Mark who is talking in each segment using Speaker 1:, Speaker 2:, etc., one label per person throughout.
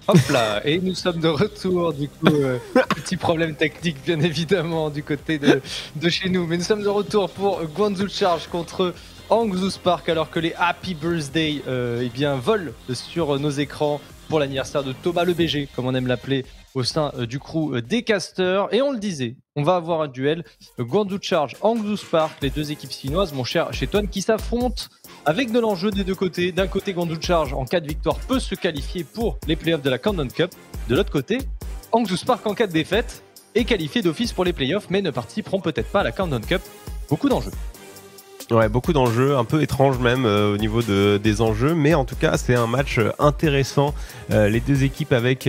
Speaker 1: Hop là, et nous sommes de retour, du coup, petit problème technique bien évidemment du côté de chez nous, mais nous sommes de retour pour Guangzhou Charge contre Hangzhou Spark alors que les Happy Birthday eh bien, volent sur nos écrans pour l'anniversaire de Thomas le BG, comme on aime l'appeler, au sein du crew des casters. Et on le disait, on va avoir un duel Guangzhou Charge, Hangzhou Spark, les deux équipes chinoises, mon cher Cheton, qui s'affrontent avec de l'enjeu des deux côtés. D'un côté, Guangzhou Charge, en cas de victoire, peut se qualifier pour les playoffs de la Countdown Cup. De l'autre côté, Hangzhou Spark, en cas de défaite, est qualifié d'office pour les playoffs, mais ne participeront peut-être pas à la Countdown Cup. Beaucoup d'enjeux.
Speaker 2: Ouais, beaucoup d'enjeux, un peu étranges même au niveau des enjeux, mais en tout cas c'est un match intéressant. Les deux équipes avec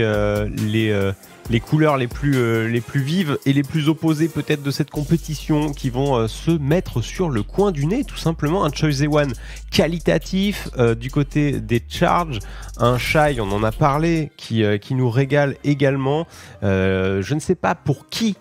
Speaker 2: les couleurs les plus vives et les plus opposées peut-être de cette compétition qui vont se mettre sur le coin du nez, tout simplement. Un Choice-One qualitatif du côté des Charge, un Shy, on en a parlé, qui nous régale également. Je ne sais pas pour qui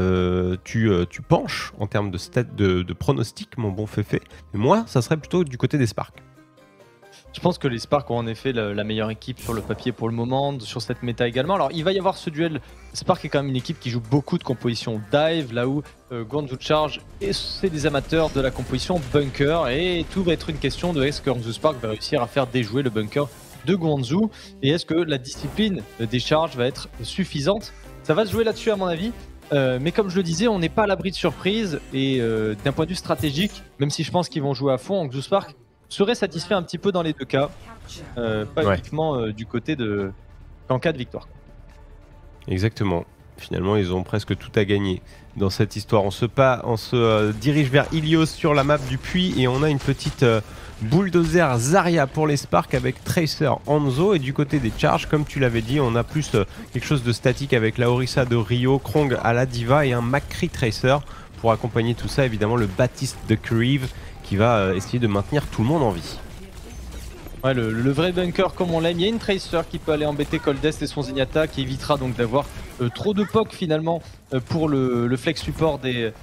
Speaker 2: tu penches en termes de pronostic, mon bon Féfé. Mais moi, ça serait plutôt du côté des Sparks.
Speaker 1: Je pense que les Sparks ont en effet la meilleure équipe sur le papier pour le moment, sur cette méta également. Alors, il va y avoir ce duel. Spark est quand même une équipe qui joue beaucoup de compositions dive, là où Guangzhou Charge, c'est des amateurs de la composition bunker. Et tout va être une question de est-ce que Hangzhou Spark va réussir à faire déjouer le bunker de Guangzhou, et est-ce que la discipline des Charges va être suffisante. Ça va se jouer là-dessus à mon avis. Mais comme je le disais, on n'est pas à l'abri de surprise, et d'un point de vue stratégique, même si je pense qu'ils vont jouer à fond, Hangzhou Spark serait satisfait un petit peu dans les deux cas, pas uniquement du côté qu'en cas de victoire.
Speaker 2: Exactement. Finalement, ils ont presque tout à gagner dans cette histoire. On se dirige vers Ilios sur la map du puits, et on a une petite bulldozer Zarya pour les Sparks avec Tracer Hanzo, et du côté des Charges, comme tu l'avais dit, on a plus quelque chose de statique avec la Orisa de Rio, Krong à la Diva et un McCree Tracer pour accompagner tout ça. Évidemment, le Baptiste de Kriv qui va essayer de maintenir tout le monde en vie.
Speaker 1: Ouais, le vrai bunker comme on l'aime. Il y a une Tracer qui peut aller embêter Coldest et son Zenyatta, qui évitera donc d'avoir trop de poke finalement pour le flex support des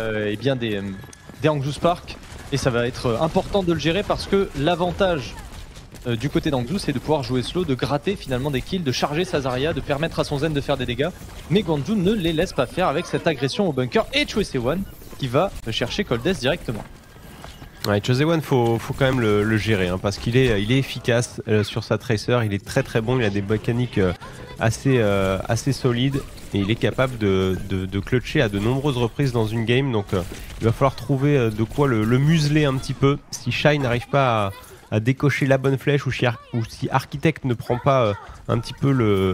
Speaker 1: Hangzhou Spark. Et ça va être important de le gérer, parce que l'avantage du côté d'Hangzhou, c'est de pouvoir jouer slow, de gratter finalement des kills, de charger sa Zarya, de permettre à son Zen de faire des dégâts. Mais Guangzhou ne les laisse pas faire avec cette agression au bunker, et Choice-One qui va chercher Coldest directement.
Speaker 2: Ouais, Choice-One, faut quand même le gérer, hein, parce qu'il est efficace sur sa Tracer, il est très très bon, il a des mécaniques assez solides, et il est capable de clutcher à de nombreuses reprises dans une game. Donc il va falloir trouver de quoi le museler un petit peu. Si Shy n'arrive pas à décocher la bonne flèche, ou si Architect ne prend pas un petit peu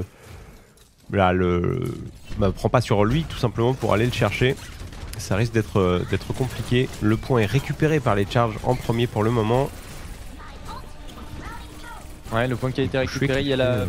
Speaker 2: prend pas sur lui tout simplement pour aller le chercher, ça risque d'être compliqué. Le point est récupéré par les Charges en premier pour le moment.
Speaker 1: Ouais, le point qui a été récupéré, il y a la...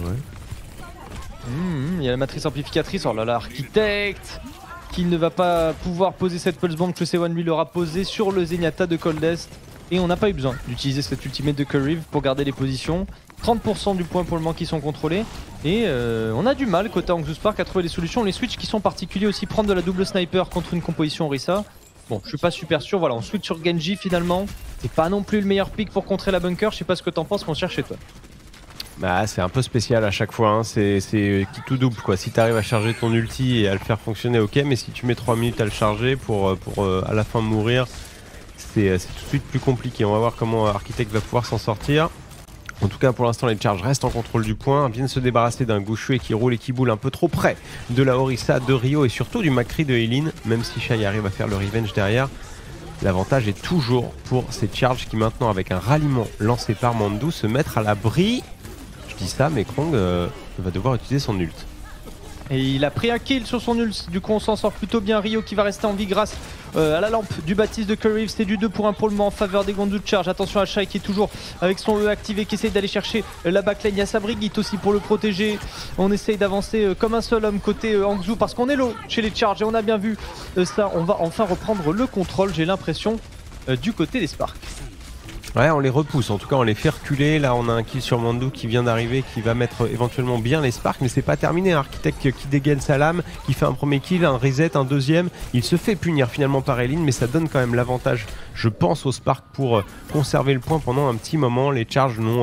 Speaker 1: il y a la matrice amplificatrice. Oh là là, Architect qui ne va pas pouvoir poser cette pulse bomb que Choice-One lui l'aura posé sur le Zenyatta de Coldest. Et on n'a pas eu besoin d'utiliser cette ultimate de Kriv pour garder les positions. 30% du point pour le moment qui sont contrôlés. Et on a du mal côté Hangzhou Spark à trouver des solutions. Les switches qui sont particuliers aussi, prendre de la double sniper contre une composition Orisa. Bon, je suis pas super sûr. Voilà, on switch sur Genji finalement. C'est pas non plus le meilleur pick pour contrer la bunker. Je sais pas ce que t'en penses, mon cher chez toi.
Speaker 2: Bah, c'est un peu spécial à chaque fois, hein. C'est qui tout double quoi. Si tu arrives à charger ton ulti et à le faire fonctionner, ok, mais si tu mets 3 minutes à le charger pour à la fin mourir, c'est tout de suite plus compliqué. On va voir comment Architect va pouvoir s'en sortir. En tout cas, pour l'instant, les Charges restent en contrôle du point, viennent se débarrasser d'un Gouchue qui roule et qui boule un peu trop près de la Orisa de Rio, et surtout du McCree de Eileen, même si Shy arrive à faire le revenge derrière. L'avantage est toujours pour ces Charges qui maintenant, avec un ralliement lancé par Mandou, se mettre à l'abri. Je dis ça, mais Krong va devoir utiliser son ult.
Speaker 1: Et il a pris un kill sur son ult, du coup on s'en sort plutôt bien. Rio qui va rester en vie grâce à la lampe du Baptiste de Kriv. C'est du 2 pour 1 pour le moment en faveur des Guangzhou Charge. Attention à Shy qui est toujours avec son E activé, qui essaye d'aller chercher la backline. Il y a Sabrigit aussi pour le protéger. On essaye d'avancer comme un seul homme côté Hangzhou, parce qu'on est low chez les Charges, et on a bien vu ça. On va enfin reprendre le contrôle, j'ai l'impression, du côté des Sparks.
Speaker 2: Ouais, on les repousse, en tout cas on les fait reculer. Là on a un kill sur Mandou qui vient d'arriver, qui va mettre éventuellement bien les Sparks, mais c'est pas terminé. Architect qui dégaine sa lame, qui fait un premier kill, un reset, un deuxième. Il se fait punir finalement par Eileen, mais ça donne quand même l'avantage, je pense, aux Sparks pour conserver le point pendant un petit moment. Les Charges n'ont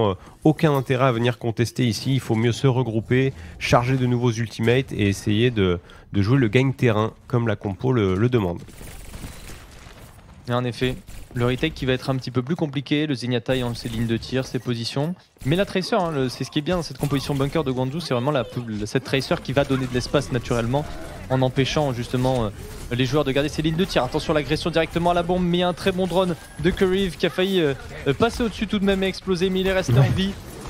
Speaker 2: aucun intérêt à venir contester ici. Il faut mieux se regrouper, charger de nouveaux ultimates et essayer de jouer le gagne terrain comme la compo le demande.
Speaker 1: Et en effet, le retake qui va être un petit peu plus compliqué, le Zenyatta ayant ses lignes de tir, ses positions. Mais la Tracer, hein, c'est ce qui est bien dans cette composition bunker de Guangzhou, c'est vraiment cette Tracer qui va donner de l'espace naturellement en empêchant justement les joueurs de garder ses lignes de tir. Attention, l'agression directement à la bombe, mais il y a un très bon drone de Kuriv qui a failli passer au-dessus tout de même et exploser, mais il est resté en vie.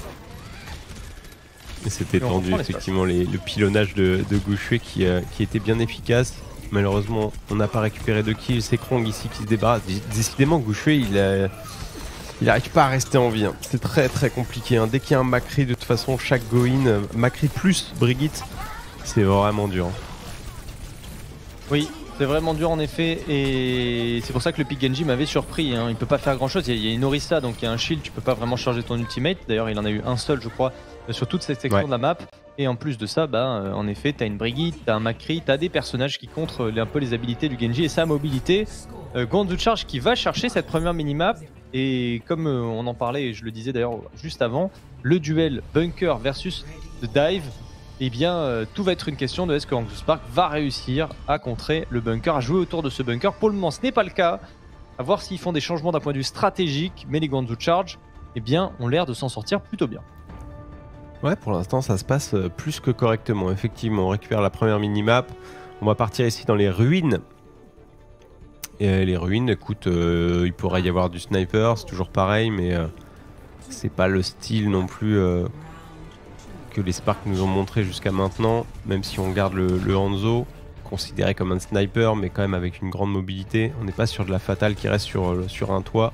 Speaker 2: Et c'était tendu effectivement le pilonnage de Guxue qui était bien efficace. Malheureusement, on n'a pas récupéré de kills. C'est Krong ici qui se débarrasse. Décidément, Guxue, il n'arrive pas à rester en vie. Hein. C'est très très compliqué. Hein. Dès qu'il y a un Macri, de toute façon, chaque go-in, Macri plus Brigitte, c'est vraiment dur.
Speaker 1: Oui, c'est vraiment dur en effet. Et c'est pour ça que le pick Genji m'avait surpris. Hein. Il peut pas faire grand chose. Il y a une Orisa, donc il y a un shield. Tu peux pas vraiment charger ton ultimate. D'ailleurs, il en a eu un seul, je crois, sur toute cette section de la map. Et en plus de ça, en effet, t'as une Brigitte, t'as un Macri, t'as des personnages qui contrent un peu les habilités du Genji et sa mobilité. Guangzhou Charge qui va chercher cette première minimap. Et comme on en parlait, et je le disais d'ailleurs juste avant, le duel bunker versus the dive, eh bien tout va être une question de est-ce que Guangzhou Spark va réussir à contrer le bunker, à jouer autour de ce bunker. Pour le moment, ce n'est pas le cas. À voir s'ils font des changements d'un point de vue stratégique, mais les Guangzhou Charge, eh bien, ont l'air de s'en sortir plutôt bien.
Speaker 2: Ouais, pour l'instant, ça se passe plus que correctement. Effectivement, on récupère la première minimap. On va partir ici dans les ruines. Et les ruines, écoute, il pourrait y avoir du sniper, c'est toujours pareil, mais c'est pas le style non plus que les Sparks nous ont montré jusqu'à maintenant. Même si on garde le Hanzo, considéré comme un sniper, mais quand même avec une grande mobilité. On n'est pas sur de la fatale qui reste sur un toit.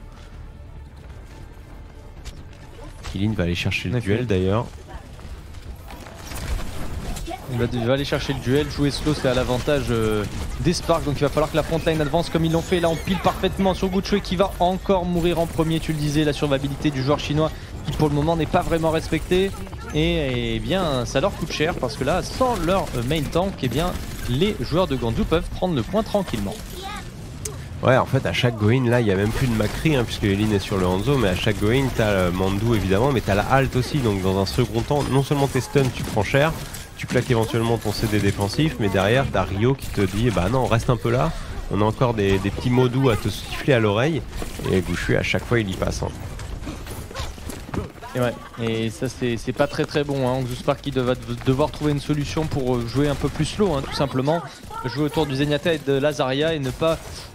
Speaker 2: Kilin va aller chercher le duel d'ailleurs.
Speaker 1: Il va aller chercher le duel, jouer slow, c'est à l'avantage des Sparks, donc il va falloir que la frontline avance comme ils l'ont fait. Là on pile parfaitement sur Guxue qui va encore mourir en premier, tu le disais, la survivabilité du joueur chinois qui pour le moment n'est pas vraiment respectée. Et, bien ça leur coûte cher parce que là sans leur main tank, eh bien les joueurs de Guangzhou peuvent prendre le point tranquillement.
Speaker 2: Ouais, en fait à chaque go-in là il n'y a même plus de Macri puisque Eileen est sur le Hanzo, mais à chaque go-in t'as Mandu évidemment, mais t'as la halt aussi, donc dans un second temps non seulement t'es stun, tu prends cher, tu claques éventuellement ton CD défensif, mais derrière t'as Rio qui te dit bah non, reste un peu là, on a encore des petits mots doux à te siffler à l'oreille, et Guxue à chaque fois il y passe. Hein.
Speaker 1: Et ouais, et ça c'est pas très bon. Hein. Guangzhou Spark qui va devoir trouver une solution pour jouer un peu plus slow, hein, tout simplement. Jouer autour du Zenyatta et de la Zarya et ne pas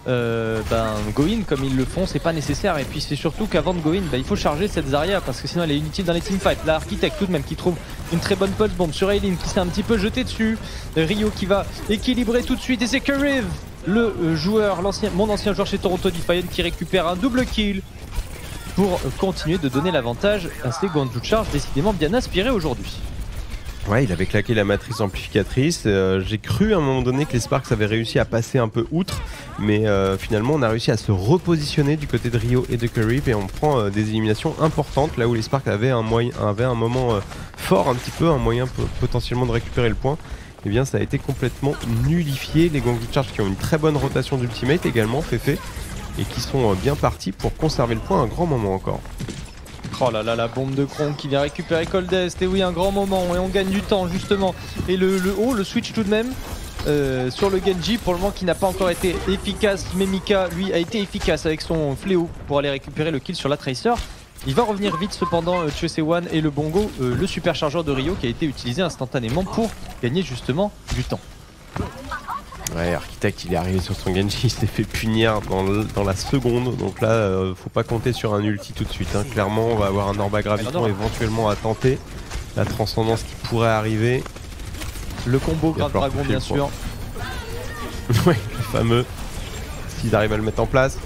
Speaker 1: go in comme ils le font, c'est pas nécessaire. Et puis c'est surtout qu'avant de go in, il faut charger cette Zarya parce que sinon elle est inutile dans les teamfights. Là, Architect tout de même qui trouve une très bonne pulse bomb sur Eileen qui s'est un petit peu jeté dessus. Rio qui va équilibrer tout de suite et c'est Kuriv, le joueur, mon ancien joueur chez Toronto Defiant qui récupère un double kill pour continuer de donner l'avantage à ces Guangzhou Charge décidément bien inspirés aujourd'hui.
Speaker 2: Ouais, il avait claqué la matrice amplificatrice. J'ai cru à un moment donné que les Sparks avaient réussi à passer un peu outre, mais finalement on a réussi à se repositionner du côté de Rio et de Kuriv et on prend des éliminations importantes là où les Sparks avaient un moment fort un petit peu, un moyen potentiellement de récupérer le point. Et bien ça a été complètement nullifié. Les Guangzhou Charge qui ont une très bonne rotation d'ultimate également, Féfé, et qui sont bien partis pour conserver le point un grand moment encore.
Speaker 1: Oh là là, la bombe de Krong qui vient récupérer Coldest, et oui, un grand moment, et on gagne du temps justement. Et le switch tout de même sur le Genji, pour le moment qui n'a pas encore été efficace, mais Mika lui a été efficace avec son fléau pour aller récupérer le kill sur la Tracer. Il va revenir vite cependant Chusewan et le Bongo, le superchargeur de Rio qui a été utilisé instantanément pour gagner justement du temps.
Speaker 2: Ouais, Architect il est arrivé sur son Genji, il s'est fait punir dans la seconde, donc là faut pas compter sur un ulti tout de suite, hein. Clairement on va avoir un Orba Graviton éventuellement à tenter, la transcendance qui pourrait arriver.
Speaker 1: Le combo Grave Dragon bien sûr.
Speaker 2: Ouais, le fameux, s'ils arrivent à le mettre en place.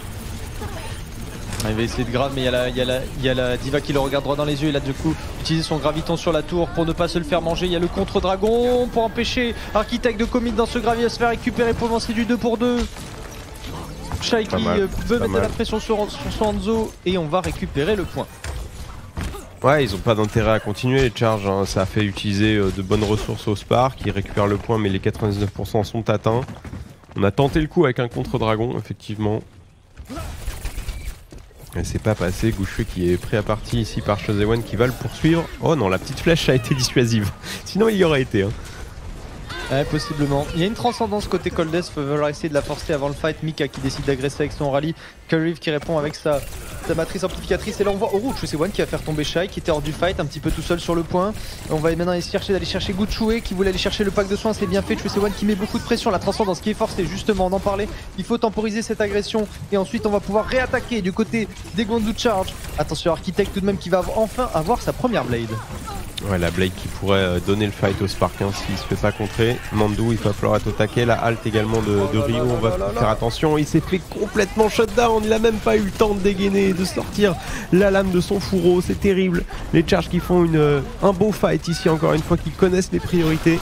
Speaker 1: Il va essayer de grave, mais il y a la Diva qui le regarde droit dans les yeux. Il a du coup utilisé son graviton sur la tour pour ne pas se le faire manger. Il y a le contre-dragon pour empêcher Architect de commit dans ce gravier à se faire récupérer pour lancer du 2 pour 2. Shai qui veut mettre de la pression sur son Hanzo et on va récupérer le point.
Speaker 2: Ouais, ils ont pas d'intérêt à continuer les charges, hein. Ça a fait utiliser de bonnes ressources au Spark, ils récupèrent le point mais les 99% sont atteints. On a tenté le coup avec un contre-dragon, effectivement. Et c'est pas passé, Goucheux qui est pris à partie ici par Shozewan qui va le poursuivre. Oh non, la petite flèche a été dissuasive. Sinon il y aurait été. Hein.
Speaker 1: Ouais, possiblement. Il y a une transcendance côté Coldest, il va falloir essayer de la forcer avant le fight. Mika qui décide d'agresser avec son rallye. Currive qui répond avec sa matrice amplificatrice. Et là on voit Chosewan qui va faire tomber Shai qui était hors du fight, un petit peu tout seul sur le point. Et on va maintenant essayer d'aller chercher Guchue qui voulait aller chercher le pack de soins, c'est bien fait. Chosewan qui met beaucoup de pression, la transcendance qui est forcée, justement, on en parlait. Il faut temporiser cette agression et ensuite on va pouvoir réattaquer du côté des Gwandu Charge. Attention, Architect tout de même qui va enfin avoir sa première blade.
Speaker 2: Ouais, la Blade qui pourrait donner le fight au Spark hein, s'il se fait pas contrer. Mandou, il va falloir être au taquet. La halte également de Rio, on va faire attention. Il s'est fait complètement shutdown. Il a même pas eu le temps de dégainer, de sortir la lame de son fourreau. C'est terrible. Les Charges qui font un beau fight ici, encore une fois, qui connaissent les priorités.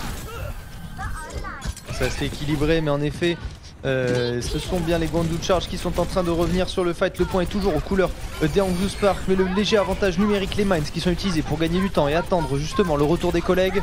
Speaker 1: C'est assez équilibré, mais en effet, ce sont bien les Gwandu Charge qui sont en train de revenir sur le fight. Le point est toujours aux couleurs des Hangzhou Spark, mais le léger avantage numérique, les mines qui sont utilisés pour gagner du temps et attendre justement le retour des collègues.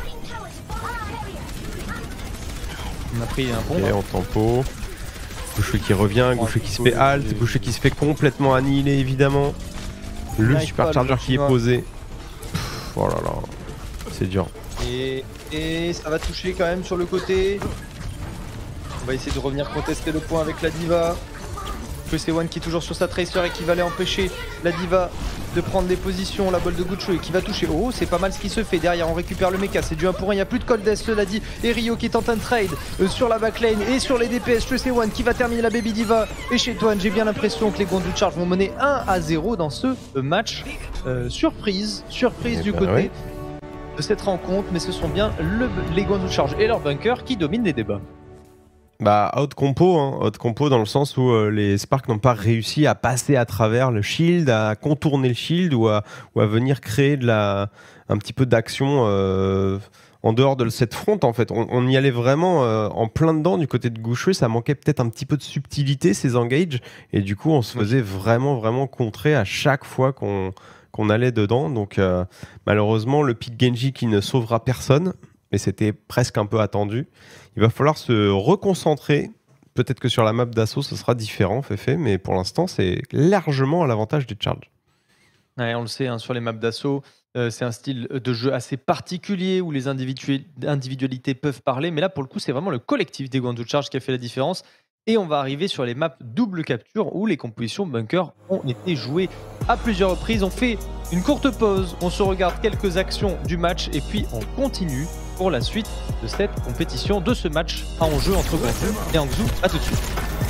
Speaker 1: On a pris un bon.
Speaker 2: Et en tempo. Goucheux qui revient, Goucheux qui se fait halt, Goucheux qui se fait complètement annihiler évidemment. Le supercharger qui est posé. Pff, oh là là, c'est dur.
Speaker 1: Et ça va toucher quand même sur le côté. On va essayer de revenir contester le point avec la Diva. Chosewan qui est toujours sur sa tracer et qui va aller empêcher la Diva de prendre des positions. La balle de Guchue qui va toucher. Oh, c'est pas mal ce qui se fait. Derrière, on récupère le mecha. C'est du 1 pour 1. Il n'y a plus de Coldest, cela dit. Et Rio qui est en train de trade sur la backlane et sur les DPS. Chosewan qui va terminer la Baby Diva. Et chez Toan, j'ai bien l'impression que les Gwandu Charge vont mener 1-0 dans ce match. Surprise du côté de cette rencontre. Mais ce sont bien les Gwandu Charge et leur bunker qui dominent les débats.
Speaker 2: Bah, out compo dans le sens où les Sparks n'ont pas réussi à passer à travers le shield, à contourner le shield ou à venir créer un petit peu d'action en dehors de cette fronte en fait. On y allait vraiment en plein dedans du côté de Goucheux, ça manquait peut-être un petit peu de subtilité ces engages et du coup on se faisait vraiment contrer à chaque fois qu'on allait dedans. Donc malheureusement le pick Genji qui ne sauvera personne, mais c'était presque un peu attendu. Il va falloir se reconcentrer. Peut-être que sur la map d'assaut, ce sera différent, Féfé, mais pour l'instant, c'est largement à l'avantage des Charge.
Speaker 1: Ouais, on le sait, hein, sur les maps d'assaut, c'est un style de jeu assez particulier où les individualités peuvent parler, mais là, pour le coup, c'est vraiment le collectif des Gwandu Charge qui a fait la différence. Et on va arriver sur les maps double capture où les compositions bunker ont été jouées à plusieurs reprises. On fait une courte pause, on se regarde quelques actions du match et puis on continue pour la suite de cette compétition, de ce match à enjeu entre Gwandu et Hangzhou. A tout de suite.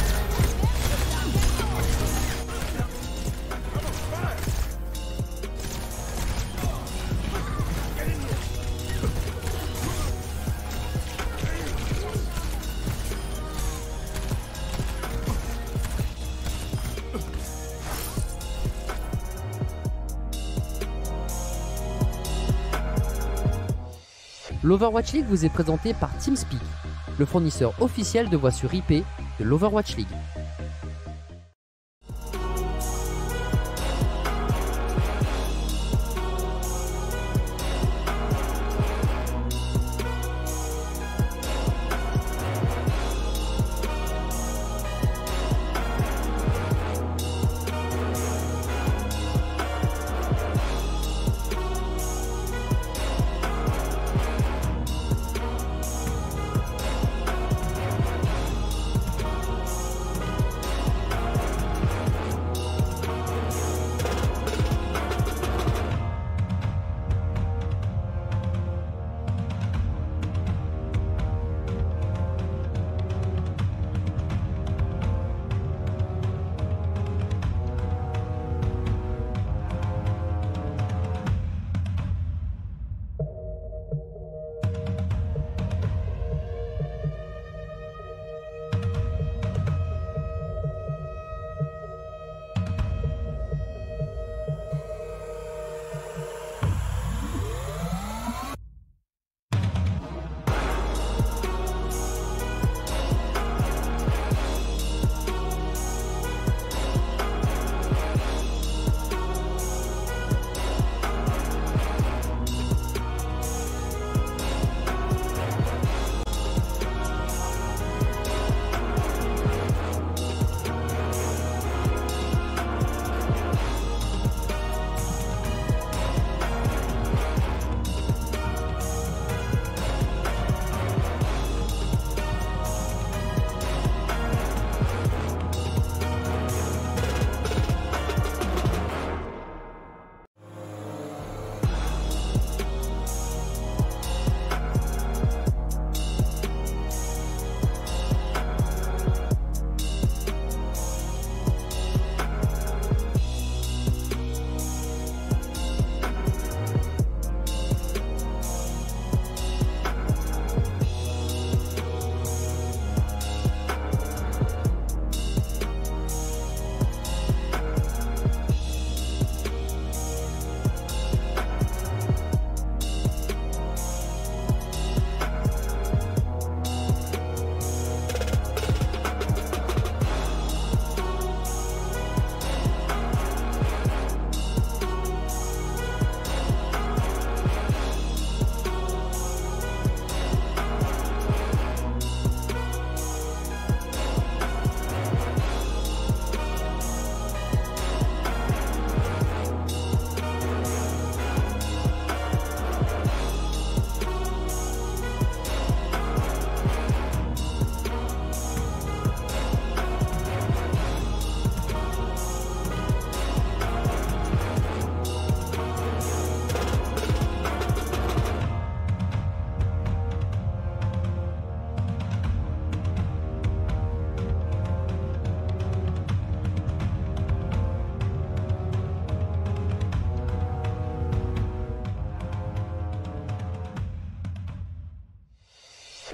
Speaker 3: L'Overwatch League vous est présenté par TeamSpeak, le fournisseur officiel de voix sur IP de l'Overwatch League.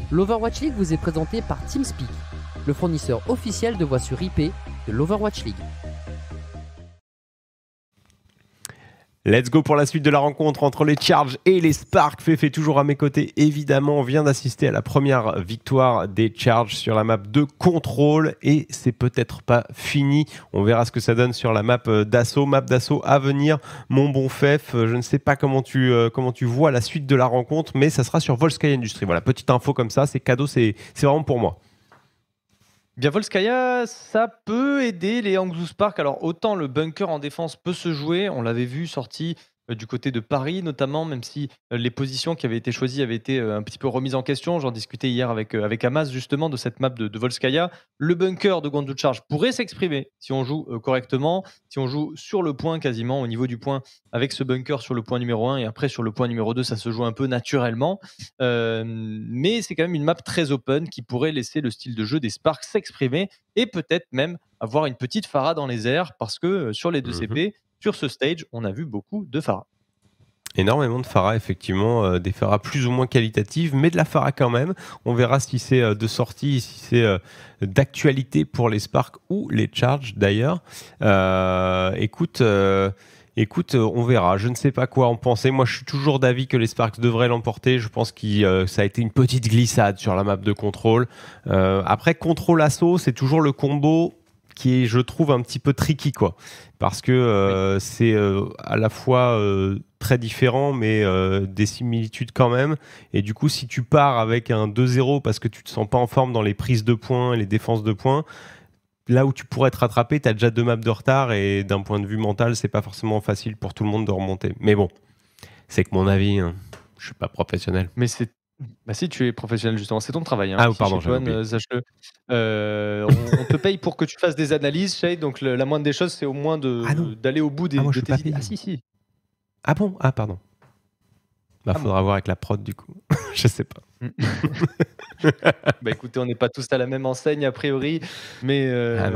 Speaker 3: L'Overwatch League vous est présenté par TeamSpeak, le fournisseur officiel de voix sur IP de l'Overwatch League.
Speaker 2: Let's go pour la suite de la rencontre entre les Charge et les Spark. Fefe toujours à mes côtés, évidemment. On vient d'assister à la première victoire des Charge sur la map de contrôle et c'est peut-être pas fini. On verra ce que ça donne sur la map d'assaut. Map d'assaut à venir, mon bon Fef. Je ne sais pas comment tu vois la suite de la rencontre, mais ça sera sur Volskaya Industries. Voilà, petite info comme ça, c'est cadeau, c'est vraiment pour moi.
Speaker 1: Bien, Volskaya, ça peut aider les Hangzhou Spark. Alors, autant le bunker en défense peut se jouer, on l'avait vu sorti du côté de Paris notamment, même si les positions qui avaient été choisies avaient été un petit peu remises en question. J'en discutais hier avec Hamas justement de cette map de Volskaya. Le bunker de Guangzhou Charge pourrait s'exprimer si on joue correctement, si on joue sur le point quasiment, au niveau du point, avec ce bunker sur le point numéro 1 et après sur le point numéro 2, ça se joue un peu naturellement. Mais c'est quand même une map très open qui pourrait laisser le style de jeu des Sparks s'exprimer et peut-être même avoir une petite Pharah dans les airs parce que sur les deux CP, sur ce stage, on a vu beaucoup de Pharah.
Speaker 2: Énormément de Pharah, effectivement, des Pharah plus ou moins qualitatives, mais de la Pharah quand même. On verra si c'est de sortie, si c'est d'actualité pour les Spark ou les Charge d'ailleurs. Écoute, on verra. Je ne sais pas quoi en penser. Moi, je suis toujours d'avis que les Sparks devraient l'emporter. Je pense que ça a été une petite glissade sur la map de contrôle. Après, contrôle-assaut, c'est toujours le combo qui est, je trouve, un petit peu tricky, quoi. Parce que c'est à la fois très différent, mais des similitudes quand même. Et du coup, si tu pars avec un 2-0 parce que tu te sens pas en forme dans les prises de points et les défenses de points, là où tu pourrais te rattraper, tu as déjà 2 maps de retard et d'un point de vue mental, c'est pas forcément facile pour tout le monde de remonter. Mais bon, c'est que mon avis, hein, je suis pas professionnel.
Speaker 1: Mais c'est... Bah si tu es professionnel justement, c'est ton travail. Hein.
Speaker 2: Ah pardon,
Speaker 1: sache-le. On te paye pour que tu fasses des analyses, Shade, donc la moindre des choses, c'est au moins d'aller au bout de tes idées. Ah si.
Speaker 2: Ah bon? Ah pardon. Bah faudra voir avec la prod du coup. Je sais pas.
Speaker 1: Bah écoutez, on n'est pas tous à la même enseigne a priori, mais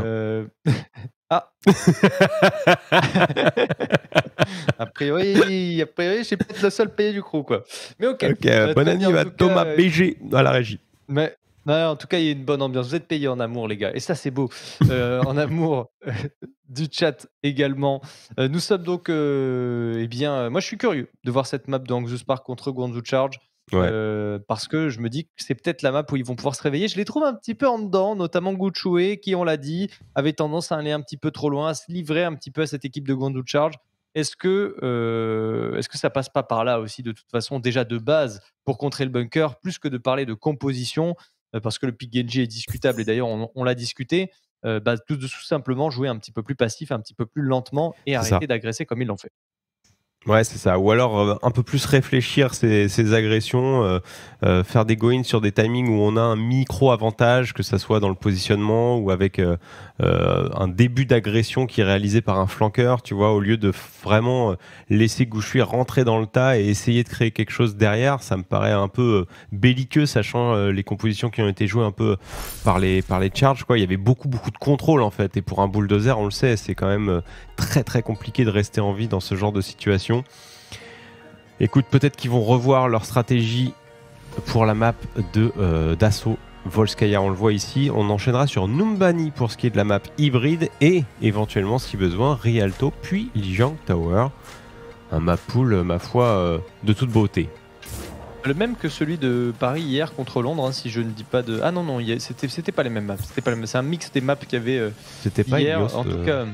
Speaker 1: a priori, je suis peut-être le seul payé du crew, quoi. Mais ok.
Speaker 2: Bonne année à Thomas BG à la régie.
Speaker 1: Mais en tout cas, il y a une bonne ambiance. Vous êtes payés en amour, les gars. Et ça, c'est beau. En amour du chat également. Nous sommes donc... moi, je suis curieux de voir cette map de Hangzhou Spark contre Guangzhou Charge. Ouais. Parce que je me dis que c'est peut-être la map où ils vont pouvoir se réveiller. Je les trouve un petit peu en dedans, notamment Guchue, qui, on l'a dit, avait tendance à aller un petit peu trop loin, à se livrer un petit peu à cette équipe de Guangzhou Charge. Est-ce que ça passe pas par là aussi, de toute façon, déjà de base, pour contrer le bunker, plus que de parler de composition, parce que le pick Genji est discutable, et d'ailleurs, on l'a discuté, tout simplement jouer un petit peu plus passif, un petit peu plus lentement, et arrêter d'agresser comme ils l'ont fait.
Speaker 2: Ouais, c'est ça. Ou alors un peu plus réfléchir ces agressions, faire des go-in sur des timings où on a un micro-avantage, que ça soit dans le positionnement ou avec un début d'agression qui est réalisé par un flanqueur, tu vois, au lieu de vraiment laisser Gouchui rentrer dans le tas et essayer de créer quelque chose derrière. Ça me paraît un peu belliqueux, sachant les compositions qui ont été jouées un peu par les Charge, quoi. Il y avait beaucoup de contrôle en fait, et pour un bulldozer, on le sait, c'est quand même très très compliqué de rester en vie dans ce genre de situation. Écoute, peut-être qu'ils vont revoir leur stratégie pour la map d'assaut Volskaya, on le voit ici. On enchaînera sur Numbani pour ce qui est de la map hybride et éventuellement, si besoin, Rialto puis Lijiang Tower. Un map pool, ma foi, de toute beauté.
Speaker 1: Le même que celui de Paris hier contre Londres, hein, si je ne dis pas de... Ah non, c'était pas les mêmes maps. C'est un mix des maps qu'il y avait
Speaker 2: c'était pas
Speaker 1: hier.
Speaker 2: Ilios,
Speaker 1: en tout cas...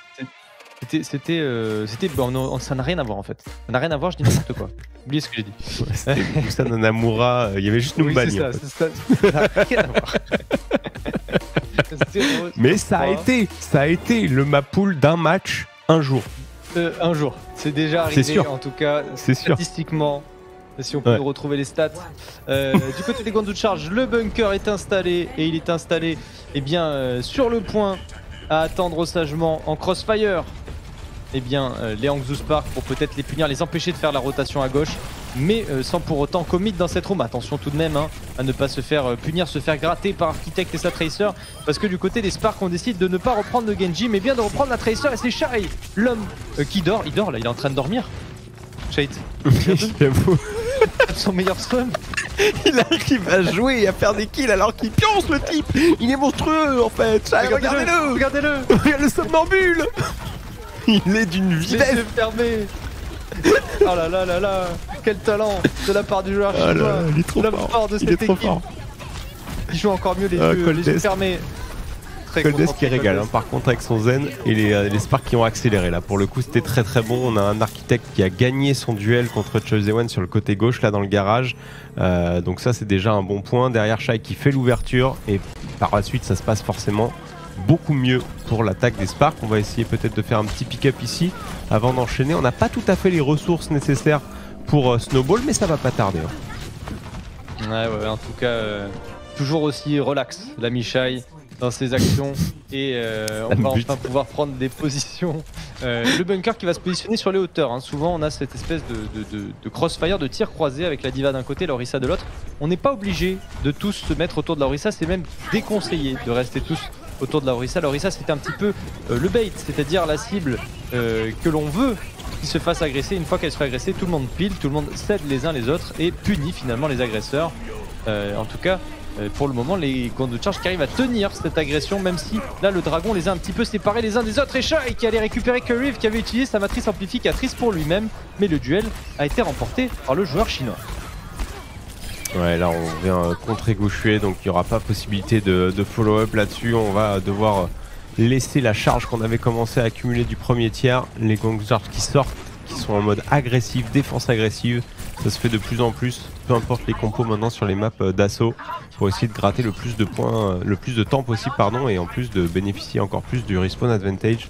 Speaker 1: ça n'a rien à voir en fait. Ça n'a rien à voir, je dis n'importe quoi. Oubliez ce que j'ai dit.
Speaker 2: Ouais, c'était Busan Anamura, il y avait juste Numbani.
Speaker 1: Oui, ça n'a rien à voir.
Speaker 2: Mais ça a été le map pool d'un match un jour.
Speaker 1: Un jour. C'est déjà arrivé,
Speaker 2: sûr.
Speaker 1: En tout cas,
Speaker 2: c'est
Speaker 1: statistiquement. Si on peut retrouver les stats. Du côté des Guangzhou Charge, le bunker est installé et il est installé sur le point à attendre sagement en crossfire. Les Hangzhou Spark pour peut-être les punir, les empêcher de faire la rotation à gauche, mais sans pour autant commit dans cette room. Attention tout de même à ne pas se faire punir, se faire gratter par Architect et sa Tracer, parce que du côté des Spark on décide de ne pas reprendre le Genji mais bien de reprendre la Tracer, et c'est Shai, l'homme qui dort, il est en train de dormir. Shade.
Speaker 2: J'avoue.
Speaker 1: Son meilleur stun.
Speaker 2: Il arrive à jouer et à faire des kills alors qu'il pionce le type. Il est monstrueux en fait. Regardez-le.
Speaker 1: Regardez-le.
Speaker 2: Regarde le somnambule. Il est d'une
Speaker 1: Les
Speaker 2: vitesse.
Speaker 1: yeux fermés. Oh là là là là. Quel talent de la part du joueur chinois.
Speaker 2: Là, il est trop
Speaker 1: L'homme
Speaker 2: fort.
Speaker 1: fort de cette
Speaker 2: Il est trop
Speaker 1: équipe.
Speaker 2: fort.
Speaker 1: Il joue encore mieux les yeux
Speaker 2: Coldest.
Speaker 1: fermés. Très
Speaker 2: Coldest qui
Speaker 1: concentré,
Speaker 2: régale
Speaker 1: Coldest.
Speaker 2: par contre avec son zen et les Sparks qui ont accéléré là. Pour le coup c'était très très bon. On a un architecte qui a gagné son duel contre Chosewan sur le côté gauche là dans le garage. Donc ça c'est déjà un bon point. Derrière Shai qui fait l'ouverture et par la suite ça se passe forcément beaucoup mieux pour l'attaque des Sparks. On va essayer peut-être de faire un petit pick-up ici avant d'enchaîner. On n'a pas tout à fait les ressources nécessaires pour Snowball mais ça va pas tarder.
Speaker 1: Ouais, en tout cas, toujours aussi relax, l'ami Shai dans ses actions et on va enfin pouvoir prendre des positions. Le bunker qui va se positionner sur les hauteurs. Hein. Souvent, on a cette espèce de crossfire, de tir croisé avec la diva d'un côté, l'Orisa de l'autre. On n'est pas obligé de tous se mettre autour de l'Orisa, c'est même déconseillé de rester tous autour de l'Orisa. L'Orisa, c'était un petit peu le bait, c'est-à-dire la cible que l'on veut qui se fasse agresser. Une fois qu'elle se fait agresser, tout le monde pile, tout le monde cède les uns les autres et punit finalement les agresseurs. En tout cas, pour le moment, les Gauntlet de Charge qui arrivent à tenir cette agression, même si là le dragon les a un petit peu séparés les uns des autres. Et Shai qui allait récupérer Curry qui avait utilisé sa matrice amplificatrice pour lui-même, mais le duel a été remporté par le joueur chinois.
Speaker 2: Ouais, là on vient contre-égaucher, donc il n'y aura pas possibilité de follow-up là-dessus. On va devoir laisser la charge qu'on avait commencé à accumuler du premier tiers. Les Gauntlet Charge qui sortent, qui sont en mode agressif, défense agressive. Ça se fait de plus en plus, peu importe les compos maintenant sur les maps d'assaut, pour essayer de gratter le plus de points, le plus de temps possible, pardon, et en plus de bénéficier encore plus du respawn advantage.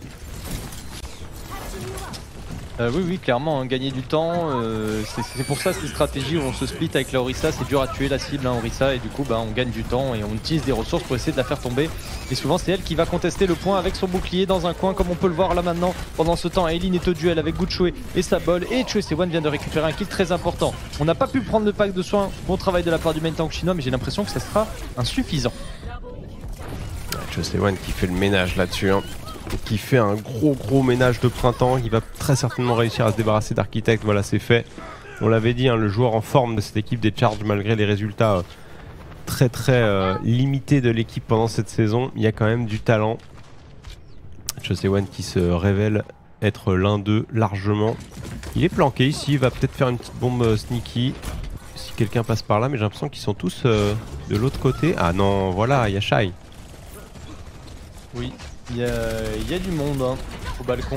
Speaker 1: Oui, clairement, hein, gagner du temps, c'est pour ça ces stratégies où on se split avec la Orisa, c'est dur à tuer la cible, hein, Orisa, et du coup on gagne du temps et on utilise des ressources pour essayer de la faire tomber. Et souvent c'est elle qui va contester le point avec son bouclier dans un coin, comme on peut le voir là maintenant. Pendant ce temps, Aileen est au duel avec Guchue et sa bol, et Chosewan vient de récupérer un kill très important. On n'a pas pu prendre le pack de soins, bon travail de la part du main tank chinois, mais j'ai l'impression que ça sera insuffisant.
Speaker 2: Chosewan qui fait le ménage là-dessus. Hein. Qui fait un gros ménage de printemps. Il va très certainement réussir à se débarrasser d'Architect. Voilà, c'est fait. On l'avait dit, hein, le joueur en forme de cette équipe des Charges, malgré les résultats très limités de l'équipe pendant cette saison, il y a quand même du talent. Chosewan qui se révèle être l'un d'eux largement. Il est planqué ici, il va peut-être faire une petite bombe sneaky si quelqu'un passe par là, mais j'ai l'impression qu'ils sont tous de l'autre côté. Ah non, voilà, il y a Shai.
Speaker 1: Oui. Il y a du monde hein, au balcon.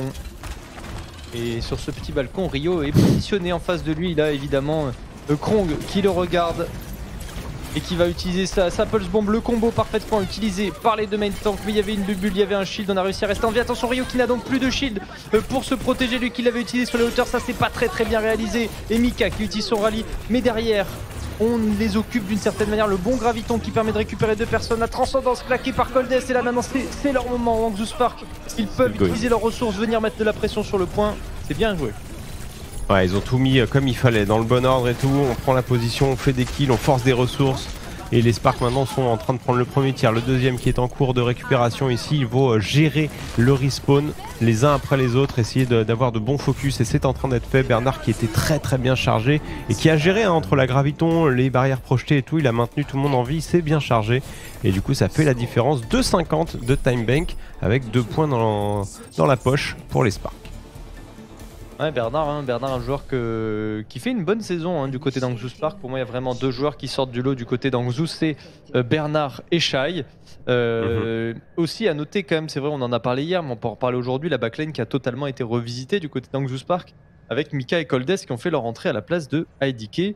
Speaker 1: Et sur ce petit balcon, Rio est positionné en face de lui. Il a évidemment Krong qui le regarde et qui va utiliser sa pulse bomb. Le combo parfaitement utilisé par les deux main tanks. Mais il y avait une bulle, il y avait un shield. On a réussi à rester en vie. Attention, Rio qui n'a donc plus de shield pour se protéger. Lui qui l'avait utilisé sur les hauteurs. Ça, c'est pas très bien réalisé. Et Mika qui utilise son rallye. Mais derrière, on les occupe d'une certaine manière. Le bon graviton qui permet de récupérer deux personnes. La transcendance claquée par Coldest. Et là maintenant c'est leur moment. Wangzou Spark, ils peuvent utiliser leurs ressources, venir mettre de la pression sur le point. C'est bien joué.
Speaker 2: Ouais, ils ont tout mis comme il fallait, dans le bon ordre et tout. On prend la position, on fait des kills, on force des ressources. Et les Sparks maintenant sont en train de prendre le premier tir. Le deuxième qui est en cours de récupération ici. Il faut gérer le respawn les uns après les autres, essayer d'avoir de bons focus. Et c'est en train d'être fait. Bernard qui était très bien chargé et qui a géré hein, entre la graviton, les barrières projetées et tout. Il a maintenu tout le monde en vie, c'est bien chargé. Et du coup ça fait la différence. 2,50 de time bank avec 2 points dans la poche pour les Sparks.
Speaker 1: Ouais, Bernard, un joueur qui fait une bonne saison hein, du côté d'Angzhou Spark. Pour moi, il y a vraiment deux joueurs qui sortent du lot du côté d'Angzhou, c'est Bernard et Shai. Aussi à noter quand même, c'est vrai, on en a parlé hier, mais on peut en reparler aujourd'hui, la backline qui a totalement été revisitée du côté d'Angzhou Spark, avec Mika et Coldest qui ont fait leur entrée à la place de IDK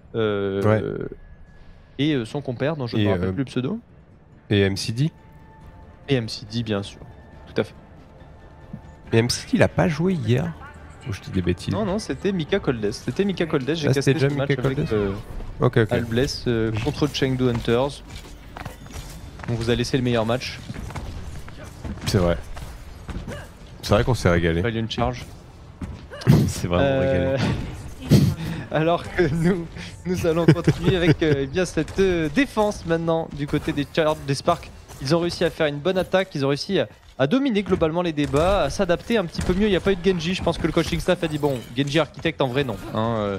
Speaker 1: et son compère, dont je ne me rappelle plus le pseudo.
Speaker 2: Et MCD.
Speaker 1: Et MCD, bien sûr, tout à fait.
Speaker 2: Mais MCD, il a pas joué hier. Ou je dis des bêtises.
Speaker 1: Non, c'était Mika Coldest. C'était Mika Coldest. J'ai
Speaker 2: casté
Speaker 1: déjà
Speaker 2: ce
Speaker 1: match
Speaker 2: Mika
Speaker 1: avec
Speaker 2: okay.
Speaker 1: Albless contre Chengdu Hunters. On vous a laissé le meilleur match.
Speaker 2: C'est vrai. C'est vrai qu'on s'est régalé.
Speaker 1: Il y a une charge.
Speaker 2: C'est vraiment régalé.
Speaker 1: Alors que nous allons continuer avec eh bien cette défense maintenant du côté des Sparks. Ils ont réussi à faire une bonne attaque. Ils ont réussi à dominer globalement les débats, à s'adapter un petit peu mieux. Il n'y a pas eu de Genji. Je pense que le coaching staff a dit bon, Genji architecte en vrai non. Hein,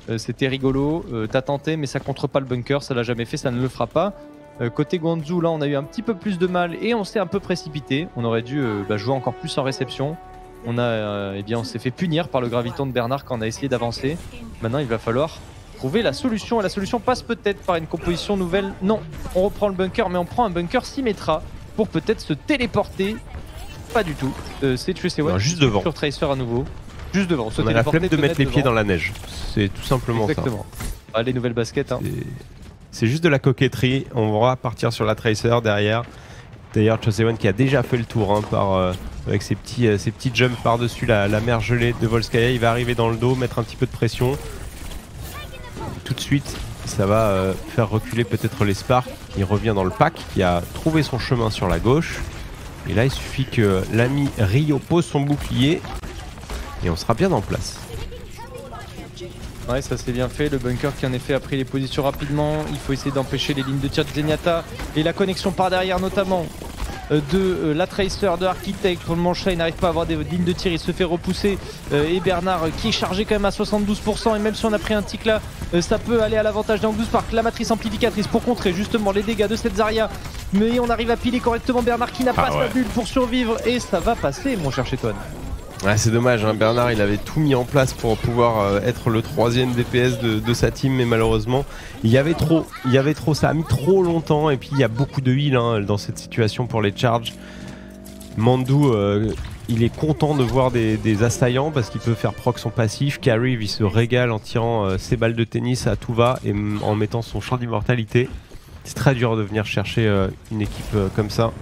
Speaker 1: c'était rigolo, t'as tenté mais ça contre pas le bunker, ça l'a jamais fait, ça ne le fera pas. Côté Guangzhou, là on a eu un petit peu plus de mal et on s'est un peu précipité. On aurait dû jouer encore plus en réception. On s'est fait punir par le graviton de Bernard quand on a essayé d'avancer. Maintenant il va falloir trouver la solution. Et la solution passe peut-être par une composition nouvelle. Non, on reprend le bunker, mais on prend un bunker Symmetra pour peut-être se téléporter. Pas du tout. C'est Tracer
Speaker 2: juste devant.
Speaker 1: Sur Tracer à nouveau. Juste devant.
Speaker 2: On a la flemme de mettre les pieds dans la neige. C'est tout simplement
Speaker 1: Exactement. Ça. Les nouvelles baskets. Hein.
Speaker 2: C'est juste de la coquetterie. On va partir sur la Tracer derrière. D'ailleurs, Chosewan qui a déjà fait le tour avec ses petits jumps par-dessus la mer gelée de Volskaya. Il va arriver dans le dos, mettre un petit peu de pression. Tout de suite, ça va faire reculer peut-être les Sparks. Il revient dans le pack, qui a trouvé son chemin sur la gauche. Et là, il suffit que l'ami Rio pose son bouclier. Et on sera bien en place.
Speaker 1: Ouais, ça c'est bien fait. Le bunker qui en effet a pris les positions rapidement. Il faut essayer d'empêcher les lignes de tir de Zenyatta. Et la connexion par derrière notamment de la Tracer, de Architect. Pour le moment, il n'arrive pas à avoir des lignes de tir. Il se fait repousser. Et Bernard qui est chargé quand même à 72%. Et même si on a pris un tic là, ça peut aller à l'avantage d'Angus Park. La matrice amplificatrice pour contrer justement les dégâts de cette Zarya. Mais on arrive à piler correctement Bernard qui n'a pas sa bulle pour survivre. Et ça va passer, mon cher Chétoine.
Speaker 2: Ouais, c'est dommage, hein. Bernard il avait tout mis en place pour pouvoir être le 3ème DPS de sa team, mais malheureusement il y avait trop, ça a mis trop longtemps et puis il y a beaucoup de heal dans cette situation pour les charges. Mandou il est content de voir des assaillants parce qu'il peut faire proc son passif. Kariv il se régale en tirant ses balles de tennis à tout va et en mettant son champ d'immortalité. C'est très dur de venir chercher une équipe comme ça.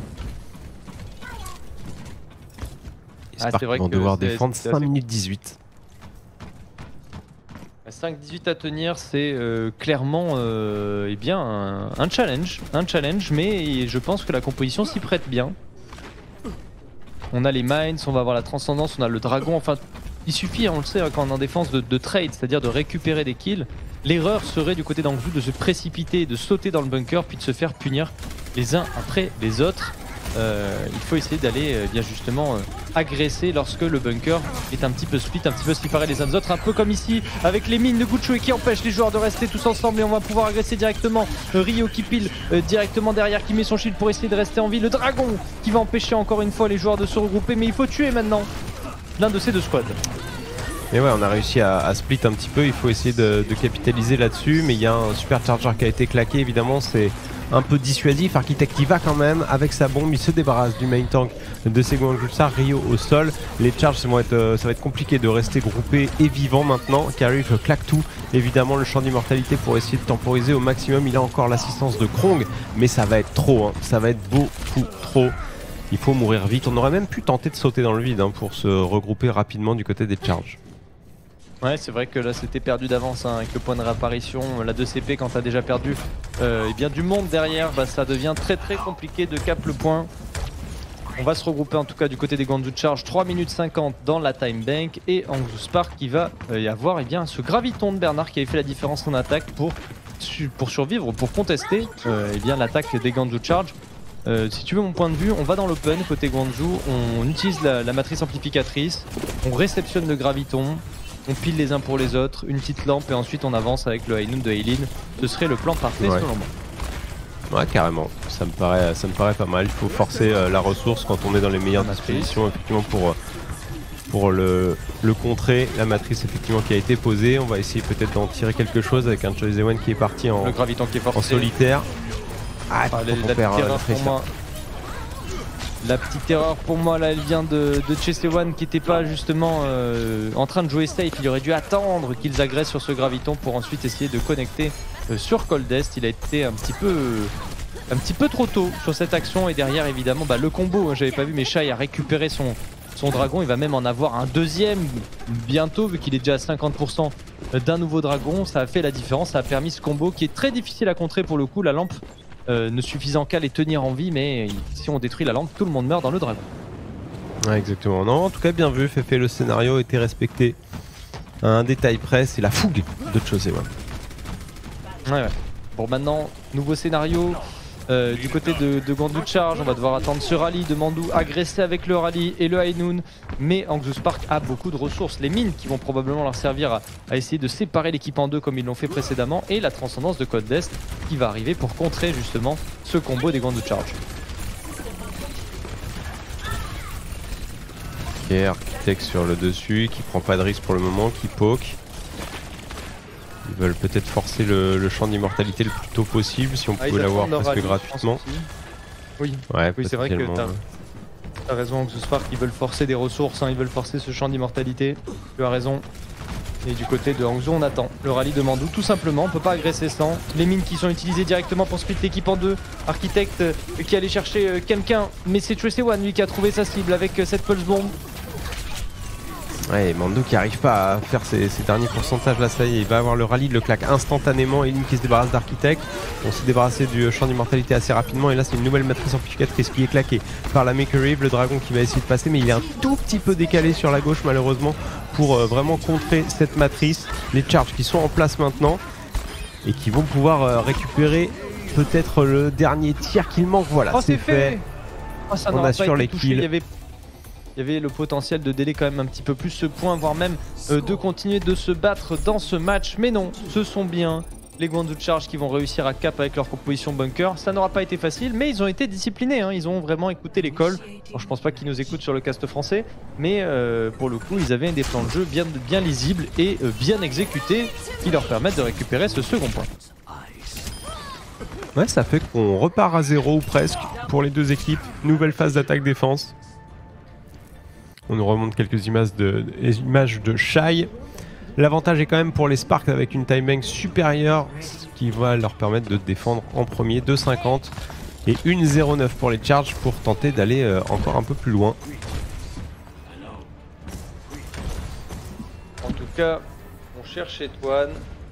Speaker 1: C'est vrai
Speaker 2: qu'ils vont devoir défendre 5
Speaker 1: assez...
Speaker 2: minutes 18.
Speaker 1: 5-18 à tenir, c'est clairement un challenge, mais je pense que la composition s'y prête bien. On a les mines, on va avoir la transcendance, on a le dragon, enfin il suffit, on le sait, quand on est en défense de trade, c'est-à-dire de récupérer des kills. L'erreur serait du côté d'Angzhou de se précipiter, de sauter dans le bunker puis de se faire punir les uns après les autres. Il faut essayer d'aller bien justement agresser lorsque le bunker est un petit peu split, un petit peu séparé les uns des autres, un peu comme ici avec les mines de Gucciu qui empêchent les joueurs de rester tous ensemble et on va pouvoir agresser directement. Rio qui pile directement derrière, qui met son shield pour essayer de rester en vie. Le dragon qui va empêcher encore une fois les joueurs de se regrouper, mais il faut tuer maintenant l'un de ces deux squads.
Speaker 2: Et ouais, on a réussi à split un petit peu, il faut essayer de capitaliser là-dessus, mais il y a un supercharger qui a été claqué, évidemment c'est un peu dissuasif. Architect qui va quand même avec sa bombe, il se débarrasse du main tank de Seguanjusa. Rio au sol, les charges ça va être compliqué de rester groupé et vivant maintenant. Kariv claque tout, évidemment le champ d'immortalité pour essayer de temporiser au maximum. Il a encore l'assistance de Krong, mais ça va être trop, ça va être beaucoup trop. Il faut mourir vite, on aurait même pu tenter de sauter dans le vide pour se regrouper rapidement du côté des charges.
Speaker 1: Ouais, c'est vrai que là c'était perdu d'avance avec le point de réapparition, la 2CP quand t'as déjà perdu bien du monde derrière, ça devient très compliqué de cap le point. On va se regrouper en tout cas du côté des Guangzhou Charge, 3 minutes 50 dans la time bank et Angus Park qui va y avoir ce graviton de Bernard qui avait fait la différence en attaque pour survivre, pour contester l'attaque des Guangzhou Charge. Si tu veux mon point de vue, on va dans l'open côté Guangzhou, on utilise la matrice amplificatrice, on réceptionne le graviton. On pile les uns pour les autres, une petite lampe et ensuite on avance avec le High-Noon de Eileen. Ce serait le plan parfait selon moi.
Speaker 2: Ouais, carrément, ça me paraît pas mal. Il faut forcer la ressource quand on est dans les meilleures dispositions effectivement pour le contrer. La matrice effectivement qui a été posée, on va essayer peut-être d'en tirer quelque chose avec un Chosewan qui est parti en solitaire.
Speaker 1: La petite erreur pour moi là elle vient de Chesewan qui n'était pas justement en train de jouer safe. Il aurait dû attendre qu'ils agressent sur ce graviton pour ensuite essayer de connecter sur Coldest. Il a été un petit peu trop tôt sur cette action et derrière évidemment le combo, j'avais pas vu mais Shai a récupéré son dragon. Il va même en avoir un deuxième bientôt vu qu'il est déjà à 50% d'un nouveau dragon. Ça a fait la différence, ça a permis ce combo qui est très difficile à contrer pour le coup. La lampe ne suffisant qu'à les tenir en vie, mais si on détruit la lampe, tout le monde meurt dans le dragon.
Speaker 2: Ouais, exactement. Non, en tout cas, bien vu, Fefe, le scénario était respecté. À un détail près, c'est la fougue de Chosewan.
Speaker 1: Ouais. Bon, maintenant, nouveau scénario. du côté de Guangzhou Charge. On va devoir attendre ce rallye de Mandu, agresser avec le rallye et le High Noon. Mais Hangzhou Spark a beaucoup de ressources. Les mines qui vont probablement leur servir à essayer de séparer l'équipe en deux comme ils l'ont fait précédemment. Et la transcendance de Code d'Est qui va arriver pour contrer justement ce combo des Guangzhou Charge.
Speaker 2: Ok, Architect sur le dessus, qui prend pas de risque pour le moment, qui poke. Ils veulent peut-être forcer le champ d'immortalité le plus tôt possible, si on pouvait l'avoir presque gratuitement.
Speaker 1: Oui,
Speaker 2: ouais,
Speaker 1: oui c'est vrai que t'as raison, Hangzhou Spark, ils veulent forcer des ressources, hein, ils veulent forcer ce champ d'immortalité. Tu as raison. Et du côté de Hangzhou, on attend le rallye de Mandu, tout simplement, on peut pas agresser sans. Les mines qui sont utilisées directement pour split l'équipe en deux. Architect qui allait chercher quelqu'un, mais c'est Tracy-Wan lui qui a trouvé sa cible avec cette pulse bomb.
Speaker 2: Ouais, Mandu qui arrive pas à faire ses derniers pourcentages là, ça y est, il va avoir le rallye, il le claque instantanément. Elim qui se débarrasse d'Architect. On s'est débarrassé du champ d'immortalité assez rapidement et là c'est une nouvelle matrice amplificatrice qui est claquée par la Make-A-Rave, le dragon qui va essayer de passer, mais il est un tout petit peu décalé sur la gauche malheureusement pour vraiment contrer cette matrice. Les charges qui sont en place maintenant et qui vont pouvoir récupérer peut-être le dernier tir qu'il manque. Voilà,
Speaker 1: oh,
Speaker 2: c'est fait.
Speaker 1: Oh, ça
Speaker 2: on assure les kills.
Speaker 1: Il y avait le potentiel de délai quand même un petit peu plus ce point, voire même de continuer de se battre dans ce match. Mais non, ce sont bien les Guangzhou Charge qui vont réussir à cap avec leur composition bunker. Ça n'aura pas été facile, mais ils ont été disciplinés, hein. Ils ont vraiment écouté l'école. Je pense pas qu'ils nous écoutent sur le cast français, mais pour le coup, ils avaient des plans de jeu bien lisibles et bien exécutés qui leur permettent de récupérer ce second point.
Speaker 2: Ouais, ça fait qu'on repart à 0 ou presque pour les deux équipes. Nouvelle phase d'attaque-défense. On nous remonte quelques images de Shy. L'avantage est quand même pour les Sparks avec une timebank supérieure, ce qui va leur permettre de défendre en premier 2,50 et 1,09 pour les Charges pour tenter d'aller encore un peu plus loin.
Speaker 1: En tout cas, on cherche Etwan.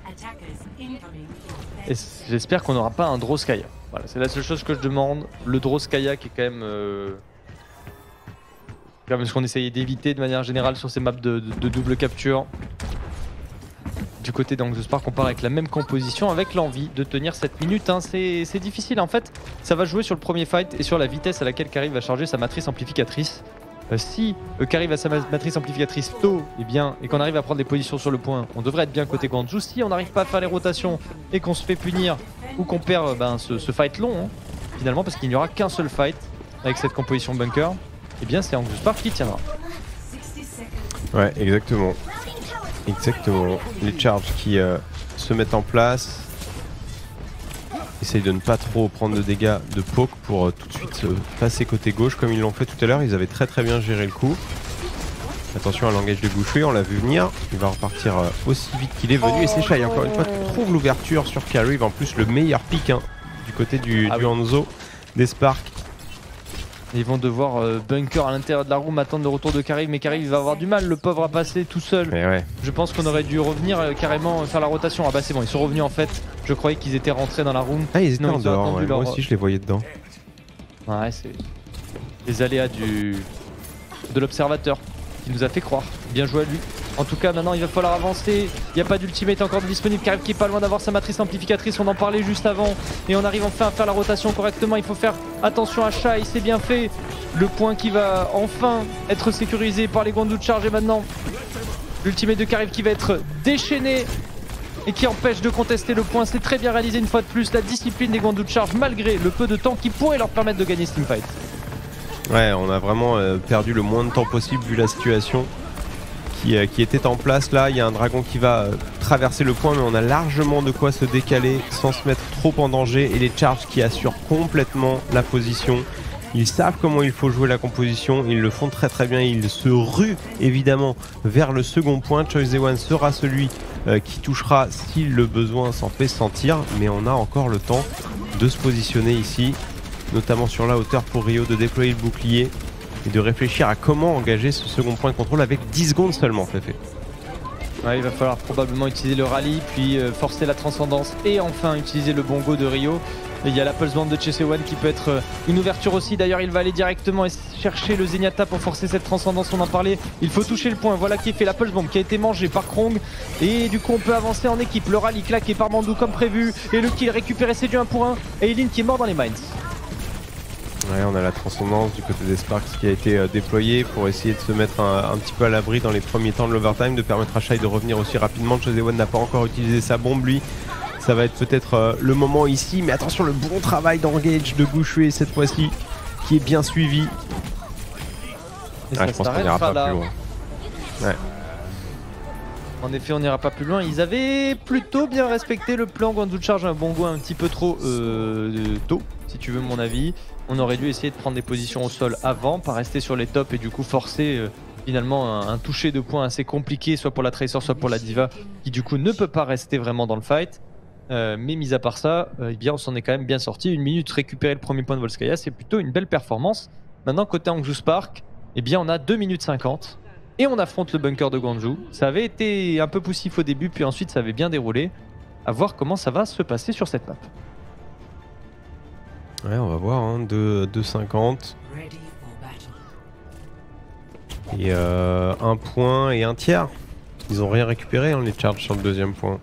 Speaker 1: Et j'espère qu'on n'aura pas un Droskaya. Voilà, c'est la seule chose que je demande. Le Droskaya qui est quand même... comme ce qu'on essayait d'éviter de manière générale sur ces maps de double capture. Du côté d'Hangzhou Spark, on part avec la même composition, avec l'envie de tenir cette minute. Hein. C'est difficile en fait, ça va jouer sur le premier fight et sur la vitesse à laquelle Kari va charger sa matrice amplificatrice. Si Kari va sa matrice amplificatrice tôt et qu'on arrive à prendre des positions sur le point, on devrait être bien côté Guangzhou. Si on n'arrive pas à faire les rotations et qu'on se fait punir ou qu'on perd ce fight long, hein, finalement parce qu'il n'y aura qu'un seul fight avec cette composition bunker, et bien c'est Hangzhou Spark qui tiendra.
Speaker 2: Ouais, exactement. Exactement. Les charges qui se mettent en place. Essayent de ne pas trop prendre de dégâts de poke pour tout de suite passer côté gauche comme ils l'ont fait tout à l'heure. Ils avaient très bien géré le coup. Attention à l'engage de Gouchui, on l'a vu venir. Il va repartir aussi vite qu'il est venu. Et c'est Shy encore une fois qui trouve l'ouverture sur Kari. En plus le meilleur pick hein, du côté du Hanzo des Sparks.
Speaker 1: Ils vont devoir bunker à l'intérieur de la room, attendre le retour de Kari, mais Kari va avoir du mal, le pauvre à passer tout seul.
Speaker 2: Ouais.
Speaker 1: Je pense qu'on aurait dû revenir carrément faire la rotation. Ah bah c'est bon, ils sont revenus en fait. Je croyais qu'ils étaient rentrés dans la room.
Speaker 2: Ah ils étaient en dehors, ouais. Moi aussi je les voyais dedans.
Speaker 1: Ouais, c'est les aléas de l'observateur qui nous a fait croire. Bien joué à lui. En tout cas maintenant il va falloir avancer. Il n'y a pas d'ultimate encore disponible. Kari qui est pas loin d'avoir sa matrice amplificatrice, on en parlait juste avant. Et on arrive enfin à faire la rotation correctement. Il faut faire attention à Shy, c'est bien fait. Le point qui va enfin être sécurisé par les Guangzhou Charge. Et maintenant l'ultimate de Kari qui va être déchaîné et qui empêche de contester le point. C'est très bien réalisé une fois de plus. La discipline des Guangzhou Charge malgré le peu de temps qui pourrait leur permettre de gagner ce teamfight.
Speaker 2: Ouais, on a vraiment perdu le moins de temps possible vu la situation qui était en place. Là, il y a un dragon qui va traverser le point, mais on a largement de quoi se décaler sans se mettre trop en danger. Et les Charges qui assurent complètement la position. Ils savent comment il faut jouer la composition, ils le font très bien. Ils se ruent évidemment vers le second point. Choice-One sera celui qui touchera si le besoin s'en fait sentir. Mais on a encore le temps de se positionner ici, notamment sur la hauteur pour Rio, de déployer le bouclier et de réfléchir à comment engager ce second point de contrôle avec 10 secondes seulement, Féfé.
Speaker 1: Ouais, il va falloir probablement utiliser le rallye, puis forcer la transcendance et enfin utiliser le bongo de Rio. Et il y a la pulse bomb de Chesewan qui peut être une ouverture aussi. D'ailleurs, il va aller directement chercher le Zenyatta pour forcer cette transcendance. On en parlait. Il faut toucher le point. Voilà qui est fait. La pulse bomb qui a été mangée par Krong. Et du coup, on peut avancer en équipe. Le rallye claqué par Mandou comme prévu. Et le kill récupéré, c'est du 1 pour 1. Et Eileen qui est mort dans les mines.
Speaker 2: Ouais, on a la transcendance du côté des Sparks qui a été déployée pour essayer de se mettre un petit peu à l'abri dans les premiers temps de l'overtime, de permettre à Shai de revenir aussi rapidement. Chesewan n'a pas encore utilisé sa bombe, lui. Ça va être peut-être le moment ici, mais attention, le bon travail d'engage de Gouchue cette fois-ci, qui est bien suivi. Ah, je pense qu'on n'ira pas plus loin. Ouais.
Speaker 1: En effet, on n'ira pas plus loin. Ils avaient plutôt bien respecté le plan Guangzhou Charge, un bongo un petit peu trop tôt, si tu veux mon avis. On aurait dû essayer de prendre des positions au sol avant, pas rester sur les tops et du coup forcer finalement un toucher de points assez compliqué, soit pour la Tracer, soit pour la Diva, qui du coup ne peut pas rester vraiment dans le fight. Mais mis à part ça, eh bien on s'en est quand même bien sorti. 1 minute récupérer le premier point de Volskaya, c'est plutôt une belle performance. Maintenant côté Hangzhou Spark, eh bien on a 2 minutes 50 et on affronte le bunker de Guangzhou. Ça avait été un peu poussif au début, puis ensuite ça avait bien déroulé. À voir comment ça va se passer sur cette map.
Speaker 2: Ouais, on va voir, hein, 2,50. Et 1 point et 1 tiers. Ils ont rien récupéré, hein, les charges sur le deuxième point.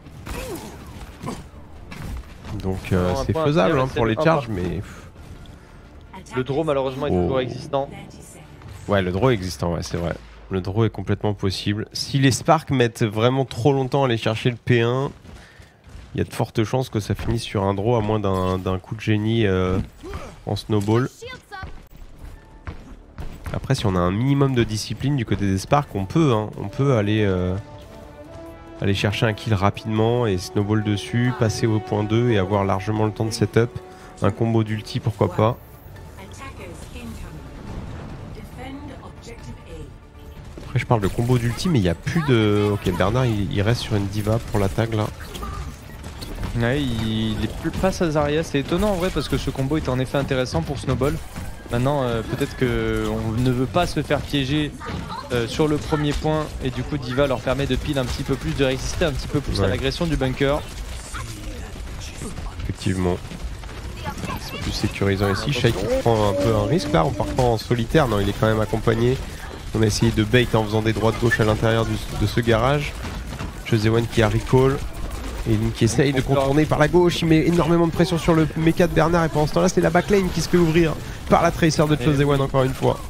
Speaker 2: Donc c'est faisable hein, pour les charges, mais...
Speaker 1: Le draw malheureusement est toujours existant.
Speaker 2: Ouais, le draw est existant, ouais, c'est vrai. Le draw est complètement possible. Si les Sparks mettent vraiment trop longtemps à aller chercher le P1, il y a de fortes chances que ça finisse sur un draw à moins d'un coup de génie en snowball. Après, si on a un minimum de discipline du côté des Sparks, on peut aller chercher un kill rapidement et snowball dessus, passer au point 2 et avoir largement le temps de setup. Un combo d'ulti, pourquoi pas. Après, je parle de combo d'ulti, mais il n'y a plus de... Ok, Bernard, il reste sur une diva pour la tag là.
Speaker 1: Ouais, il est plus pas Sazaria, c'est étonnant en vrai parce que ce combo est en effet intéressant pour Snowball. Maintenant, peut-être qu'on ne veut pas se faire piéger sur le premier point et du coup Diva leur permet de pile un petit peu plus, de résister un petit peu plus à l'agression du bunker.
Speaker 2: Effectivement. C'est plus sécurisant ici. Shai qui prend un peu un risque là en partant en solitaire. Non, il est quand même accompagné. On a essayé de bait en faisant des droites-gauche à l'intérieur de ce garage. Chesewan qui a recall. Et Link qui essaye de contourner par la gauche, il met énormément de pression sur le mecha de Bernard et pendant ce temps là c'est la backline qui se fait ouvrir par la Tracer de Chesewan encore une fois.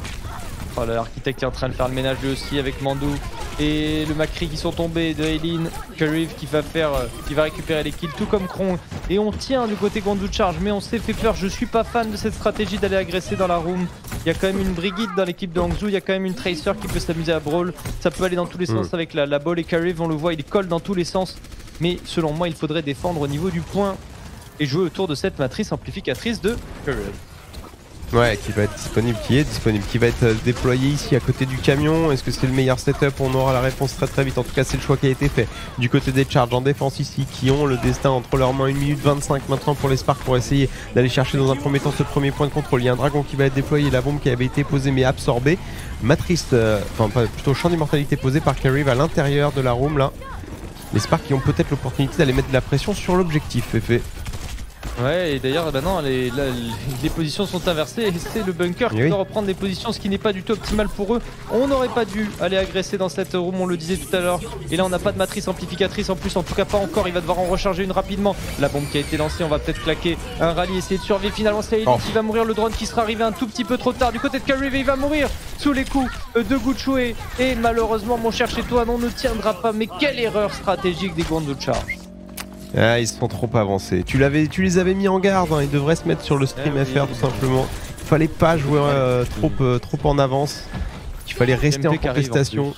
Speaker 1: Oh, l'architecte est en train de faire le ménage lui aussi avec Mandou et le Macri qui sont tombés de Eileen, Currive qui va récupérer les kills tout comme Krong et on tient du côté Guangzhou Charge mais on s'est fait peur. Je suis pas fan de cette stratégie d'aller agresser dans la room. Il y a quand même une Brigitte dans l'équipe de Hangzhou, il y a quand même une Tracer qui peut s'amuser à brawl, ça peut aller dans tous les sens avec la ball et Currive, on le voit il colle dans tous les sens. Mais selon moi, il faudrait défendre au niveau du point et jouer autour de cette matrice amplificatrice de Currive.
Speaker 2: Ouais, qui va être disponible, qui va être déployé ici à côté du camion. Est-ce que c'est le meilleur setup? On aura la réponse très vite. En tout cas, c'est le choix qui a été fait. Du côté des Charges en défense ici, qui ont le destin entre leurs mains. 1 minute 25 maintenant pour les Sparks pour essayer d'aller chercher dans un premier temps ce premier point de contrôle. Il y a un dragon qui va être déployé, la bombe qui avait été posée mais absorbée. Matrice, plutôt champ d'immortalité posé par Currive à l'intérieur de la room là. Les Sparks qui ont peut-être l'opportunité d'aller mettre de la pression sur l'objectif, Féfé.
Speaker 1: Ouais, et d'ailleurs, bah non, les positions sont inversées et c'est le bunker qui doit reprendre des positions, ce qui n'est pas du tout optimal pour eux. On n'aurait pas dû aller agresser dans cette room, on le disait tout à l'heure. Et là, on n'a pas de matrice amplificatrice en plus, en tout cas pas encore. Il va devoir en recharger une rapidement. La bombe qui a été lancée, on va peut-être claquer un rallye, essayer de survivre. Finalement, c'est Eileen qui va mourir. Le drone qui sera arrivé un tout petit peu trop tard du côté de Currive et il va mourir sous les coups de Gouchue. Et malheureusement, mon cher chez toi, non, ne tiendra pas. Mais quelle erreur stratégique des Guangzhou Charge.
Speaker 2: Ah, ils sont trop avancés. Tu les avais mis en garde, hein. Ils devraient se mettre sur le stream FR tout simplement. Il fallait pas jouer trop en avance. Il fallait rester en contestation.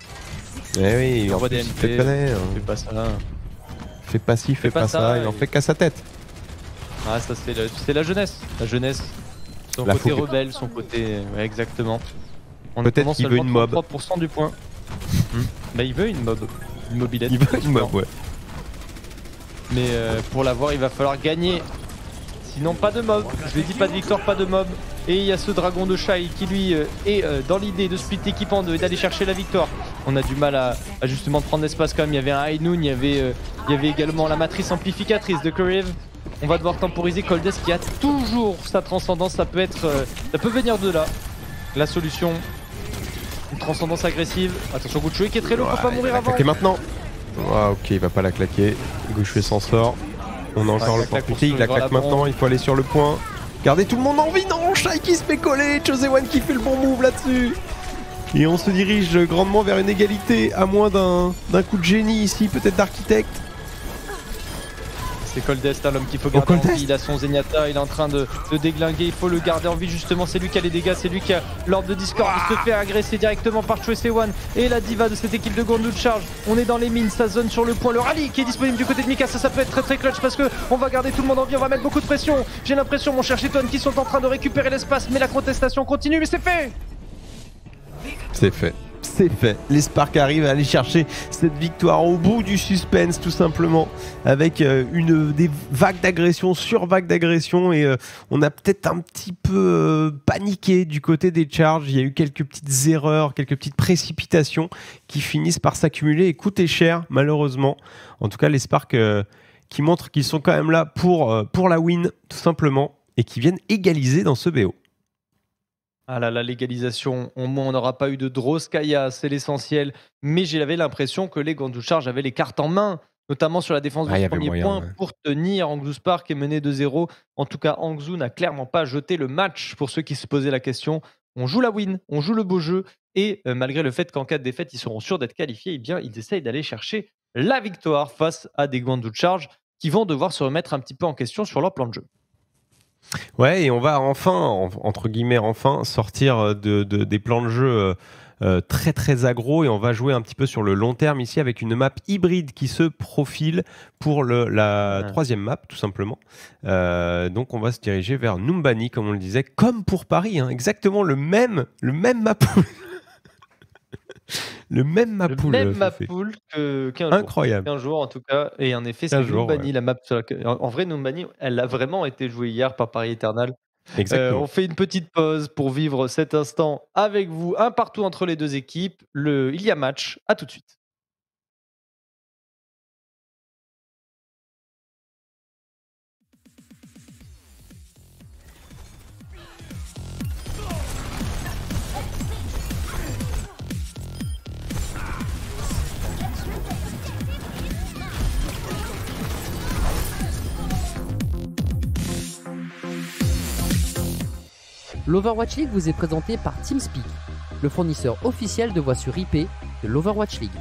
Speaker 2: Eh oui, en plus, il te connaît.
Speaker 1: Fais pas ça.
Speaker 2: Fais pas ci, fais pas ça. Il en fait qu'à sa tête.
Speaker 1: Ah, ça c'est la jeunesse. La jeunesse. Son côté rebelle, son côté... Ouais, exactement.
Speaker 2: Peut-être qu'il veut une mob.
Speaker 1: 3% du point. Bah il veut une mob. Une mobilette.
Speaker 2: Il veut une mob, ouais.
Speaker 1: Mais pour l'avoir, il va falloir gagner. Sinon, pas de mob. Je l'ai dit, pas de victoire, pas de mob. Et il y a ce dragon de Shai qui lui est dans l'idée de split l'équipe en deux et d'aller chercher la victoire. On a du mal à justement prendre l'espace quand même. Il y avait un High Noon, il y avait également la matrice amplificatrice de Kuriv. On va devoir temporiser Coldest qui a toujours sa transcendance. Ça peut venir de là. La solution, une transcendance agressive. Attention, Guchui qui est très lourd, faut pas mourir avant.
Speaker 2: Claquer maintenant. Ah, ok, il va pas la claquer. Guchui s'en sort. On a encore l'opportunité, il la claque maintenant. Il faut aller sur le point. Gardez tout le monde en vie. Non, Shai qui se fait coller. Chosewan qui fait le bon move là-dessus. Et on se dirige grandement vers une égalité, à moins d'un coup de génie ici, peut-être d'architecte.
Speaker 1: C'est Coldest, l'homme qu'il faut garder en vie. Il a son Zenyatta, il est en train de déglinguer. Il faut le garder en vie justement. C'est lui qui a les dégâts, c'est lui qui a l'ordre de Discord. Il se fait agresser directement par Chosewan et la diva de cette équipe de Gauntlet Charge. On est dans les mines, ça zone sur le point. Le rallye qui est disponible du côté de Mika, ça peut être très très clutch parce que on va garder tout le monde en vie. On va mettre beaucoup de pression. J'ai l'impression, mon cher Cheton, qui sont en train de récupérer l'espace, mais la contestation continue. Mais c'est fait.
Speaker 2: C'est fait. C'est fait. Les Sparks arrivent à aller chercher cette victoire au bout du suspense, tout simplement, avec des vagues d'agression sur vagues d'agression. Et on a peut-être un petit peu paniqué du côté des Charges. Il y a eu quelques petites erreurs, quelques petites précipitations qui finissent par s'accumuler et coûter cher, malheureusement. En tout cas, les Sparks qui montrent qu'ils sont quand même là pour la win, tout simplement, et qui viennent égaliser dans ce BO.
Speaker 1: Ah là là, l'égalisation, on n'aura pas eu de Droskaya, c'est l'essentiel. Mais j'avais l'impression que les Gauntlet Charge avaient les cartes en main, notamment sur la défense de ce premier point, pour tenir Hangzhou Spark et mener 2-0. En tout cas, Hangzhou n'a clairement pas jeté le match pour ceux qui se posaient la question. On joue la win, on joue le beau jeu, et malgré le fait qu'en cas de défaite, ils seront sûrs d'être qualifiés, eh bien, ils essayent d'aller chercher la victoire face à des Gauntlet Charge qui vont devoir se remettre un petit peu en question sur leur plan de jeu.
Speaker 2: Ouais, et on va enfin, entre guillemets, sortir des plans de jeu très très aggro, et on va jouer un petit peu sur le long terme ici avec une map hybride qui se profile pour la troisième map, tout simplement. Donc on va se diriger vers Numbani, comme on le disait, comme pour Paris, hein, exactement le même map. Le même map
Speaker 1: pool qu'un
Speaker 2: incroyable.
Speaker 1: Jour. Un jour en tout cas. Et en effet, c'est Numbani, la map. En vrai, Numbani, elle a vraiment été jouée hier par Paris Eternal. On fait une petite pause pour vivre cet instant avec vous, un partout entre les deux équipes. Il y a match, à tout de suite.
Speaker 3: L'Overwatch League vous est présenté par TeamSpeak, le fournisseur officiel de voix sur IP de l'Overwatch League.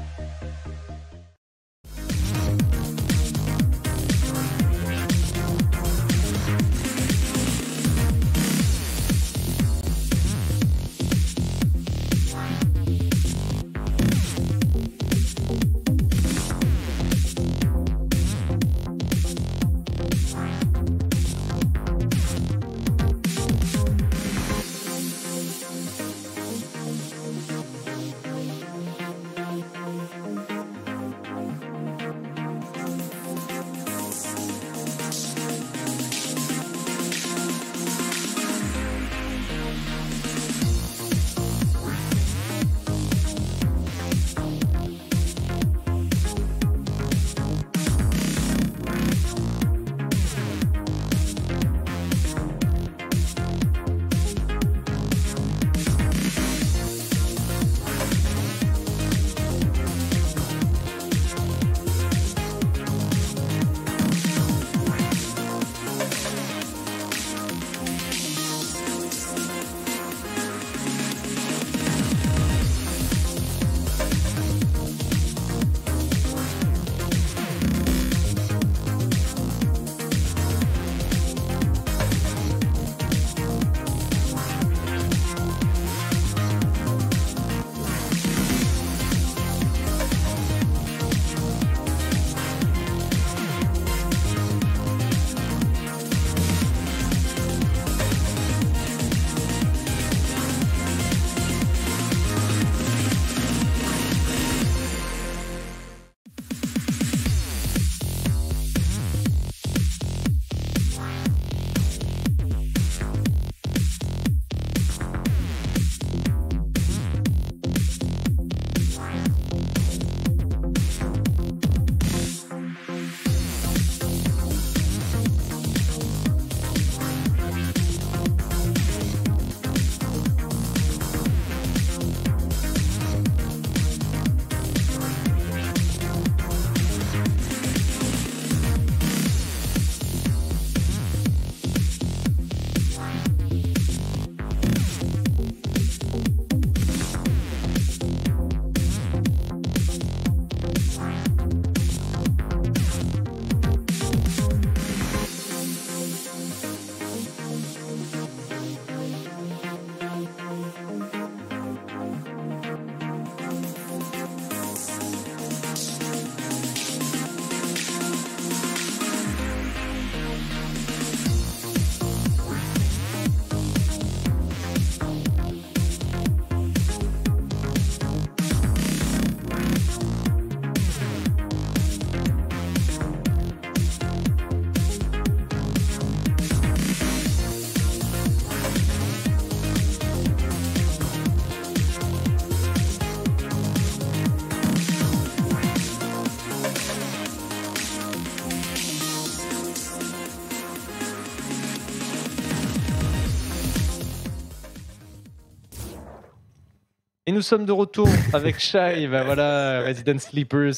Speaker 1: Et nous sommes de retour avec Shai, bah voilà, Resident Sleepers.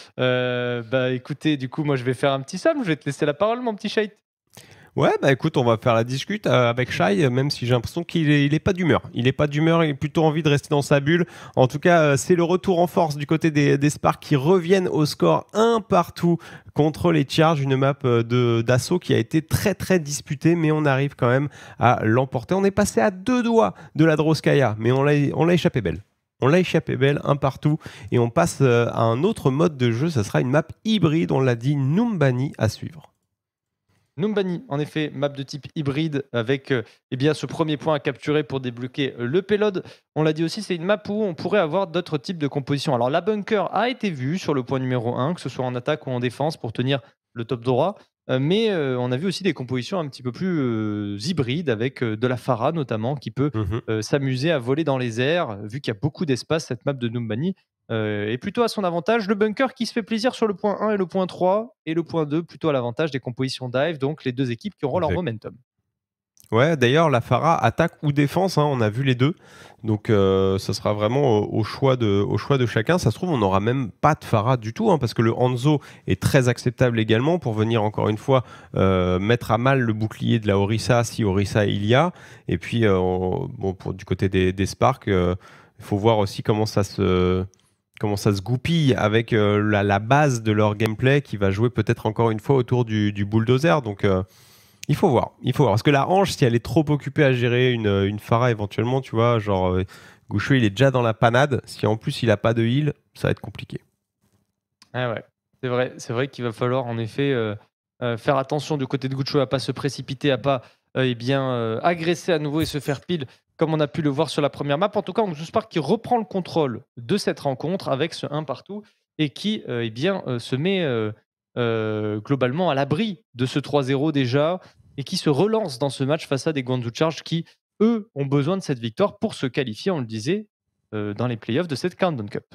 Speaker 1: Bah écoutez, du coup, moi je vais faire un petit sum, je vais te laisser la parole, mon petit Shai.
Speaker 2: Ouais, bah écoute, on va faire la discute avec Shai, même si j'ai l'impression qu'il est pas d'humeur. Il est pas d'humeur, il a plutôt envie de rester dans sa bulle. En tout cas, c'est le retour en force du côté des Sparks qui reviennent au score un partout contre les Charges, une map d'assaut qui a été très très disputée, mais on arrive quand même à l'emporter. On est passé à 2 doigts de la Droskaya, mais on l'a échappé belle. On l'a échappé belle, un partout, et on passe à un autre mode de jeu. Ça sera une map hybride, on l'a dit, Numbani à suivre.
Speaker 1: Numbani, en effet, map de type hybride avec eh bien, ce premier point à capturer pour débloquer le payload. On l'a dit aussi, c'est une map où on pourrait avoir d'autres types de compositions. Alors la bunker a été vue sur le point numéro 1, que ce soit en attaque ou en défense pour tenir le top droit. Mais on a vu aussi des compositions un petit peu plus hybrides avec de la Pharah notamment qui peut s'amuser à voler dans les airs. Vu qu'il y a beaucoup d'espace, cette map de Numbani est plutôt à son avantage. Le bunker qui se fait plaisir sur le point 1 et le point 3, et le point 2 plutôt à l'avantage des compositions dive, donc les deux équipes qui auront leur momentum.
Speaker 2: Ouais, d'ailleurs, la Pharah attaque ou défense, hein, on a vu les deux. Donc, ça sera vraiment au choix de chacun. Ça se trouve, on n'aura même pas de Pharah du tout, hein, parce que le Hanzo est très acceptable également pour venir, encore une fois, mettre à mal le bouclier de la Orisa, si Orisa il y a. Et puis, du côté des Sparks, il faut voir aussi comment ça se goupille avec la base de leur gameplay qui va jouer peut-être encore une fois autour du bulldozer. Donc, il faut voir. Parce que la hanche, si elle est trop occupée à gérer une Pharah éventuellement, tu vois, genre Goucho, il est déjà dans la panade. Si en plus il a pas de heal, ça va être compliqué.
Speaker 1: Ah ouais, c'est vrai qu'il va falloir en effet faire attention du côté de Goucho à pas se précipiter, à pas agresser à nouveau et se faire pile comme on a pu le voir sur la première map. En tout cas, on Spark qui reprend le contrôle de cette rencontre avec ce 1 partout et qui se met globalement à l'abri de ce 3-0 déjà et qui se relance dans ce match face à des Guangzhou Charge qui, eux, ont besoin de cette victoire pour se qualifier, on le disait, dans les playoffs de cette Countdown Cup.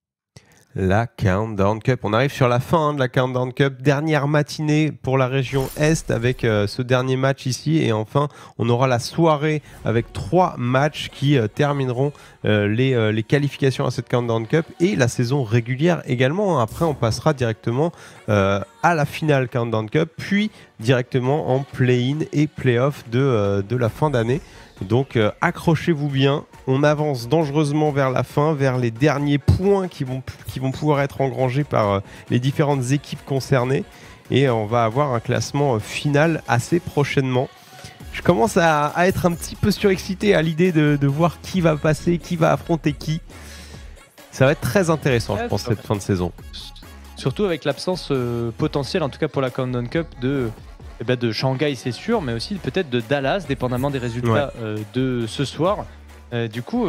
Speaker 2: La Countdown Cup. On arrive sur la fin de la Countdown Cup. Dernière matinée pour la région Est avec ce dernier match ici. Et enfin, on aura la soirée avec 3 matchs qui termineront les qualifications à cette Countdown Cup et la saison régulière également. Après, on passera directement à la finale Countdown Cup, puis directement en play-in et play-off de la fin d'année. Donc accrochez-vous bien, on avance dangereusement vers la fin, vers les derniers points qui vont pouvoir être engrangés par les différentes équipes concernées et on va avoir un classement final assez prochainement. Je commence à être un petit peu surexcité à l'idée de voir qui va passer, qui va affronter qui. Ça va être très intéressant, je pense, cette fin de saison.
Speaker 1: Surtout avec l'absence potentielle, en tout cas pour la Countdown Cup, de Shanghai, c'est sûr, mais aussi peut-être de Dallas, dépendamment des résultats de ce soir. Du coup,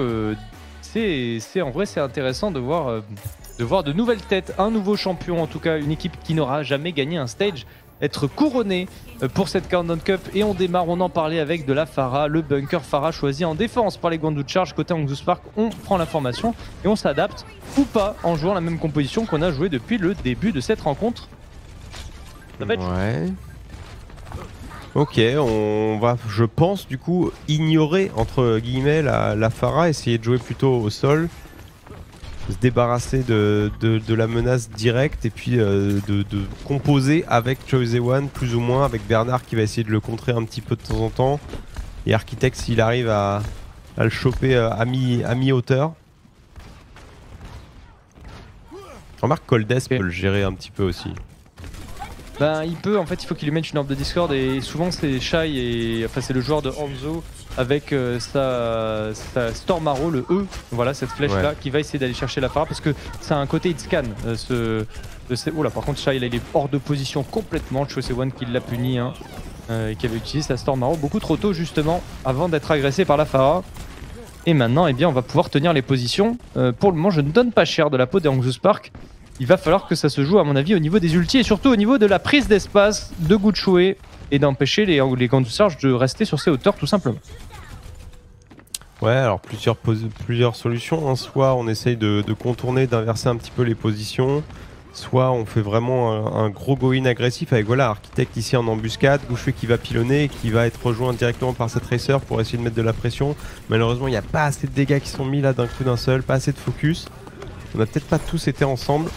Speaker 1: en vrai, c'est intéressant de voir de nouvelles têtes, un nouveau champion, en tout cas une équipe qui n'aura jamais gagné un stage, être couronnée pour cette Countdown Cup. Et on démarre, on en parlait avec de la Pharah, le bunker Pharah choisi en défense par les Guangzhou Charge. Côté Hangzhou Spark, on prend l'information et on s'adapte ou pas en jouant la même composition qu'on a joué depuis le début de cette rencontre. Ça va être
Speaker 2: Ok, on va, je pense, du coup, ignorer, entre guillemets, la Pharah, essayer de jouer plutôt au sol, se débarrasser de la menace directe et puis de composer avec Choice One, plus ou moins, avec Bernard qui va essayer de le contrer un petit peu de temps en temps, et Architect s'il arrive à le choper à mi-hauteur. Remarque, Coldes peut le gérer un petit peu aussi.
Speaker 1: Il peut, en fait, il faut qu'il lui mette une orbe de Discord et souvent c'est Shai et c'est le joueur de Hanzo avec sa Storm Arrow, le E, voilà cette flèche là qui va essayer d'aller chercher la Pharah parce que ça a un côté hit scan. Oh là, par contre Shai il est hors de position complètement. Choice One qui l'a puni et qui avait utilisé sa Storm Arrow beaucoup trop tôt justement avant d'être agressé par la Pharah. Et maintenant on va pouvoir tenir les positions. Pour le moment je ne donne pas cher de la peau des Hangzhou Spark. Il va falloir que ça se joue à mon avis au niveau des ultis et surtout au niveau de la prise d'espace de Goucho et d'empêcher les Guangzhou Charge de rester sur ces hauteurs tout simplement.
Speaker 2: Ouais, alors plusieurs solutions. Soit on essaye de contourner, d'inverser un petit peu les positions. soit on fait vraiment un gros go-in agressif avec voilà Architect ici en embuscade, Gouchouet qui va pilonner, qui va être rejoint directement par cette Tracer pour essayer de mettre de la pression. Malheureusement il n'y a pas assez de dégâts qui sont mis là d'un coup d'un seul, pas assez de focus. On n'a peut-être pas tous été ensemble.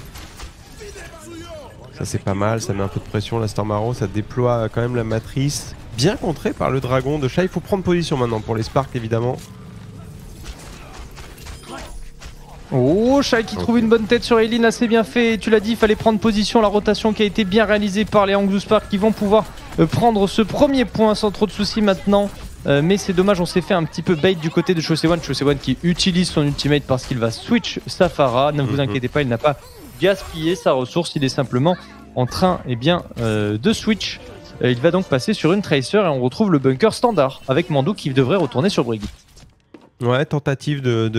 Speaker 2: Ça c'est pas mal, ça met un peu de pression la Storm Arrow, ça déploie quand même la matrice. Bien contré par le dragon de Shy. Il faut prendre position maintenant pour les Sparks évidemment.
Speaker 1: Oh, Shy qui trouve une bonne tête sur Eileen, assez bien fait. Tu l'as dit, il fallait prendre position. La rotation qui a été bien réalisée par les Hangzhou Sparks qui vont pouvoir prendre ce premier point sans trop de soucis maintenant. Mais c'est dommage, on s'est fait un petit peu bait du côté de Chosewan. Chosewan qui utilise son ultimate parce qu'il va switch sa Pharah. Ne vous inquiétez pas, il n'a pas gaspillé sa ressource. Il est simplement en train de switch. Il va donc passer sur une Tracer et on retrouve le bunker standard avec Mandou qui devrait retourner sur Brigitte.
Speaker 2: Ouais, tentative de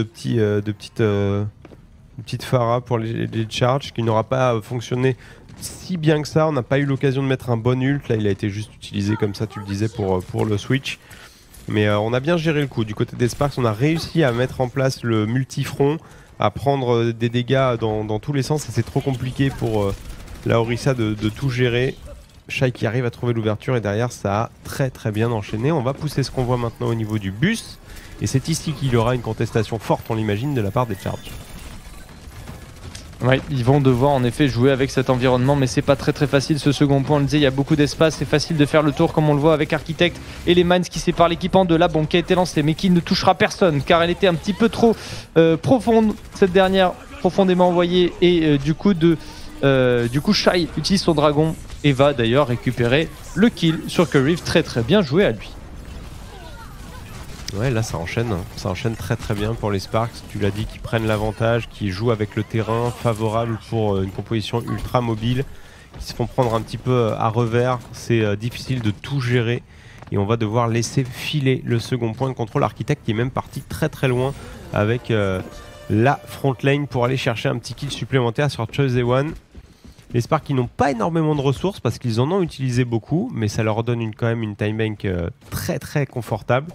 Speaker 2: petite Pharah pour les charges qui n'aura pas fonctionné si bien que ça. On n'a pas eu l'occasion de mettre un bon ult. Là, il a été juste utilisé comme ça, tu le disais, pour le switch. Mais on a bien géré le coup. Du côté des Sparks, on a réussi à mettre en place le multifront, à prendre des dégâts dans tous les sens. Et c'est trop compliqué pour la Orisa de tout gérer. Shy qui arrive à trouver l'ouverture et derrière ça a très bien enchaîné. On va pousser ce qu'on voit maintenant au niveau du bus. Et c'est ici qu'il y aura une contestation forte, on l'imagine, de la part des Charges.
Speaker 1: Ouais, ils vont devoir en effet jouer avec cet environnement, mais c'est pas très facile ce second point. On le disait, il y a beaucoup d'espace, c'est facile de faire le tour comme on le voit avec Architect et les mines qui séparent l'équipement de la bombe qui a été lancée, mais qui ne touchera personne car elle était un petit peu trop profonde, cette dernière, profondément envoyée. Et du coup, Shy utilise son dragon et va d'ailleurs récupérer le kill sur Currive. Très bien joué à lui.
Speaker 2: Ouais, là ça enchaîne très bien pour les Sparks. Tu l'as dit, qui prennent l'avantage, qui jouent avec le terrain favorable pour une composition ultra mobile, qui se font prendre un petit peu à revers. C'est difficile de tout gérer et on va devoir laisser filer le second point de contrôle. Architect qui est même parti très loin avec la front lane pour aller chercher un petit kill supplémentaire sur Chosewan. Les Sparks qui n'ont pas énormément de ressources parce qu'ils en ont utilisé beaucoup, mais ça leur donne quand même une time bank très confortable.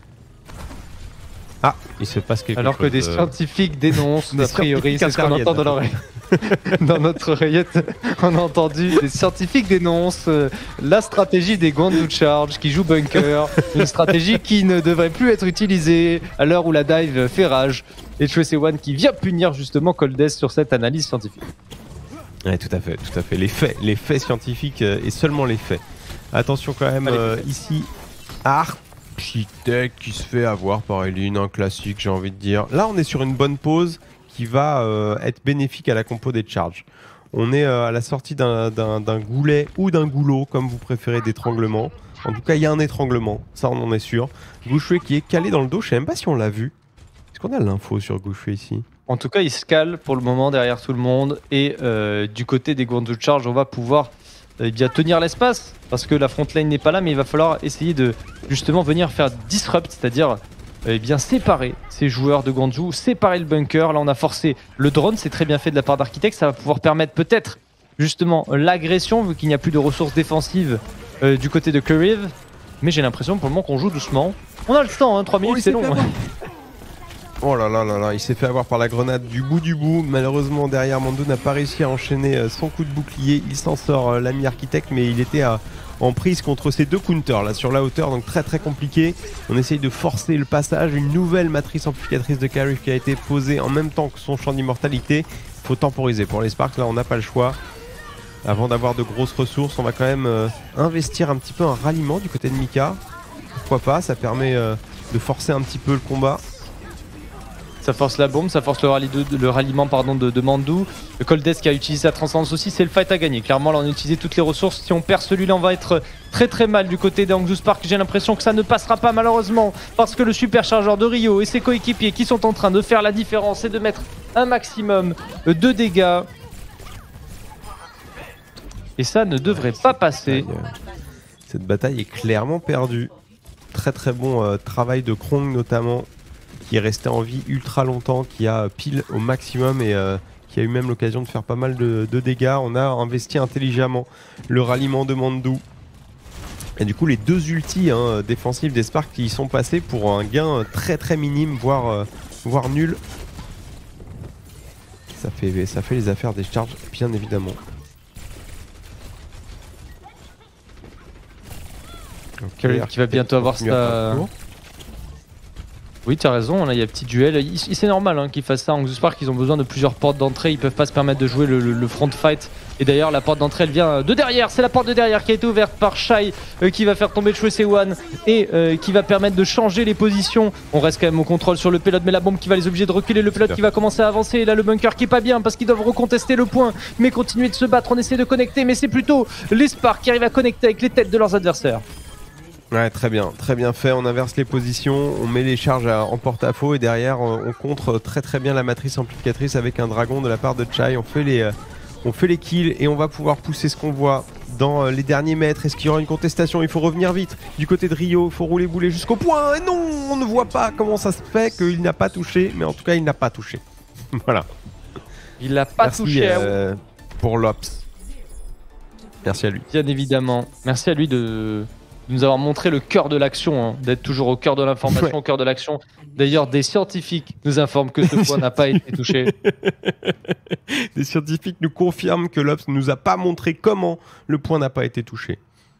Speaker 2: Ah, il se passe quelque chose.
Speaker 1: Alors que des scientifiques dénoncent, a priori, c'est ce qu'on entend dans l'oreille. Dans notre oreillette, on a entendu des scientifiques dénoncent la stratégie des Guangzhou Charge qui joue bunker, une stratégie qui ne devrait plus être utilisée à l'heure où la dive fait rage. Et Chosewan qui vient punir justement Coldest sur cette analyse scientifique.
Speaker 2: Ouais, tout à fait. Les faits scientifiques et seulement les faits. Attention quand même ici, Architect qui se fait avoir par Eileen, un classique j'ai envie de dire. Là on est sur une bonne pause qui va être bénéfique à la compo des charges. On est à la sortie d'un goulet ou d'un goulot comme vous préférez d'étranglement. En tout cas il y a un étranglement, ça on en est sûr. Gouchouet qui est calé dans le dos, je sais même pas si on l'a vu. Est-ce qu'on a l'info sur Gouchouet ici?
Speaker 1: En tout cas il se cale pour le moment derrière tout le monde et du côté des Guangzhou Charge on va pouvoir bien tenir l'espace parce que la front lane n'est pas là, mais il va falloir essayer de justement venir faire disrupt, c'est-à-dire bien séparer ces joueurs de Guangzhou, séparer le bunker. Là on a forcé le drone, c'est très bien fait de la part d'Architect, ça va pouvoir permettre peut-être justement l'agression vu qu'il n'y a plus de ressources défensives du côté de Currive, mais j'ai l'impression pour le moment qu'on joue doucement. On a le temps, hein, 3 minutes c'est long.
Speaker 2: Oh là là, il s'est fait avoir par la grenade du bout. Malheureusement derrière, Mando n'a pas réussi à enchaîner son coup de bouclier. Il s'en sort l'ami Architect, mais il était en prise contre ces deux counters là sur la hauteur, donc très compliqué. On essaye de forcer le passage. Une nouvelle matrice amplificatrice de Currive qui a été posée en même temps que son champ d'immortalité. Il faut temporiser pour les Sparks, là on n'a pas le choix. Avant d'avoir de grosses ressources, on va quand même investir un petit peu un ralliement du côté de Mika. Pourquoi pas, ça permet de forcer un petit peu le combat.
Speaker 1: Ça force la bombe, ça force le ralliement de Mandou. Le Coldest qui a utilisé sa transcendance aussi, c'est le fight à gagner. Clairement, là on a utilisé toutes les ressources. Si on perd celui-là, on va être très mal du côté des Hangzhou Sparks. J'ai l'impression que ça ne passera pas malheureusement parce que le superchargeur de Rio et ses coéquipiers qui sont en train de faire la différence et de mettre un maximum de dégâts. Et ça ne devrait pas passer.
Speaker 2: Cette bataille est clairement perdue. Très bon travail de Krong notamment, qui est resté en vie ultra longtemps, qui a pile au maximum et qui a eu même l'occasion de faire pas mal de dégâts. On a investi intelligemment le ralliement de Mandou. Et du coup les deux ultis défensifs des Sparks qui y sont passés pour un gain très minime, voire nul. Ça fait les affaires des charges, bien évidemment.
Speaker 3: Curry qui va bientôt avoir sa... Oui, tu as raison, là il y a petit duel. C'est normal hein, qu'ils fassent ça. Angus Park, ils ont besoin de plusieurs portes d'entrée. Ils peuvent pas se permettre de jouer le front fight. Et d'ailleurs, la porte d'entrée, elle vient de derrière. C'est la porte de derrière qui a été ouverte par Shai qui va faire tomber Choi Sewan et qui va permettre de changer les positions. On reste quand même au contrôle sur le pilote, mais la bombe qui va les obliger de reculer. Le pilote qui va commencer à avancer. Et là, le bunker qui est pas bien parce qu'ils doivent recontester le point, mais continuer de se battre. On essaie de connecter, mais c'est plutôt les Sparks qui arrivent à connecter avec les têtes de leurs adversaires.
Speaker 2: Ouais, très bien fait. On inverse les positions, on met les charges en porte-à-faux et derrière on contre très bien la matrice amplificatrice avec un dragon de la part de Chai. On fait les kills et on va pouvoir pousser ce qu'on voit dans les derniers mètres. Est-ce qu'il y aura une contestation? Il faut revenir vite du côté de Rio, il faut rouler boulet jusqu'au point. Et non, on ne voit pas comment ça se fait qu'il n'a pas touché, mais en tout cas il n'a pas touché. Voilà.
Speaker 3: Il l'a pas touché
Speaker 2: pour l'Ops. Merci à lui.
Speaker 3: Bien évidemment. Merci à lui de nous avoir montré le cœur de l'action, hein, d'être toujours au cœur de l'information, ouais. Au cœur de l'action. D'ailleurs, des scientifiques nous informent que ce point n'a pas été touché.
Speaker 2: Des scientifiques nous confirment que l'Obs ne nous a pas montré comment le point n'a pas été touché.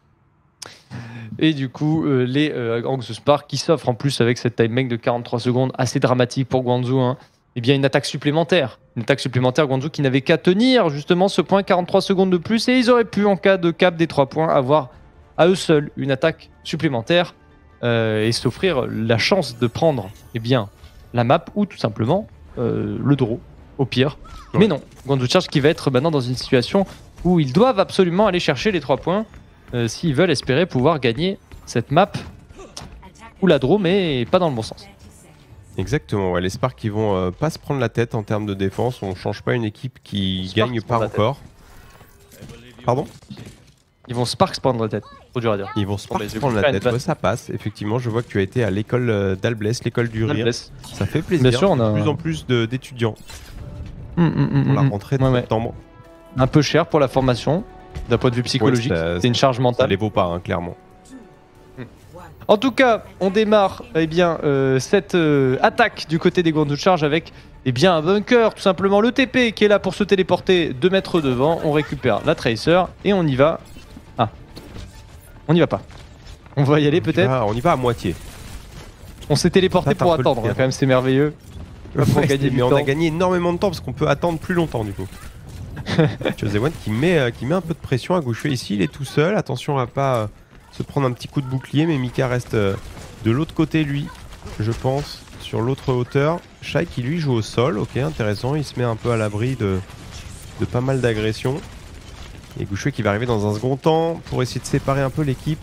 Speaker 3: Et du coup, les Angus Park qui s'offrent en plus avec cette time bank de 43 secondes, assez dramatique pour Guangzhou, hein, eh bien une attaque supplémentaire. Une attaque supplémentaire, Guangzhou qui n'avait qu'à tenir justement ce point 43 secondes de plus et ils auraient pu, en cas de cap des 3 points, avoir à eux seuls une attaque supplémentaire et s'offrir la chance de prendre la map ou tout simplement le draw au pire. Ouais. Mais non, Guangzhou Charge qui va être maintenant dans une situation où ils doivent absolument aller chercher les 3 points s'ils veulent espérer pouvoir gagner cette map ou la draw, mais pas dans le bon sens.
Speaker 2: Exactement, ouais, les Sparks qui vont pas se prendre la tête en termes de défense. On change pas une équipe qui gagne pas encore. Pardon?
Speaker 3: Ils vont Sparks prendre la tête, trop dur à dire.
Speaker 2: Ils vont Sparks prendre la tête, ouais, ça passe. Effectivement, je vois que tu as été à l'école d'Alblès, l'école du rire. Ça fait plaisir.
Speaker 3: Bien sûr, on a
Speaker 2: de plus en plus d'étudiants pour la rentrée de septembre.
Speaker 3: Un peu cher pour la formation, d'un point de vue psychologique, ouais, c'est une charge mentale.
Speaker 2: Ça les vaut pas, hein, clairement.
Speaker 3: En tout cas, on démarre cette attaque du côté des Guangzhou Charge avec un bunker, tout simplement le TP qui est là pour se téléporter 2 mètres devant. On récupère la Tracer et on y va. Ah, on n'y va pas. On va y aller peut-être.
Speaker 2: On y va à moitié.
Speaker 3: On s'est téléporté pour attendre, quand même, c'est merveilleux.
Speaker 2: Ouais, mais on a gagné énormément de temps parce qu'on peut attendre plus longtemps du coup. Chosewan qui met un peu de pression à Gouchue ici, il est tout seul. Attention à pas se prendre un petit coup de bouclier, mais Mika reste de l'autre côté lui, je pense, sur l'autre hauteur. Shai qui lui joue au sol, ok, intéressant, il se met un peu à l'abri de pas mal d'agressions. Et Gouchue qui va arriver dans un second temps pour essayer de séparer un peu l'équipe.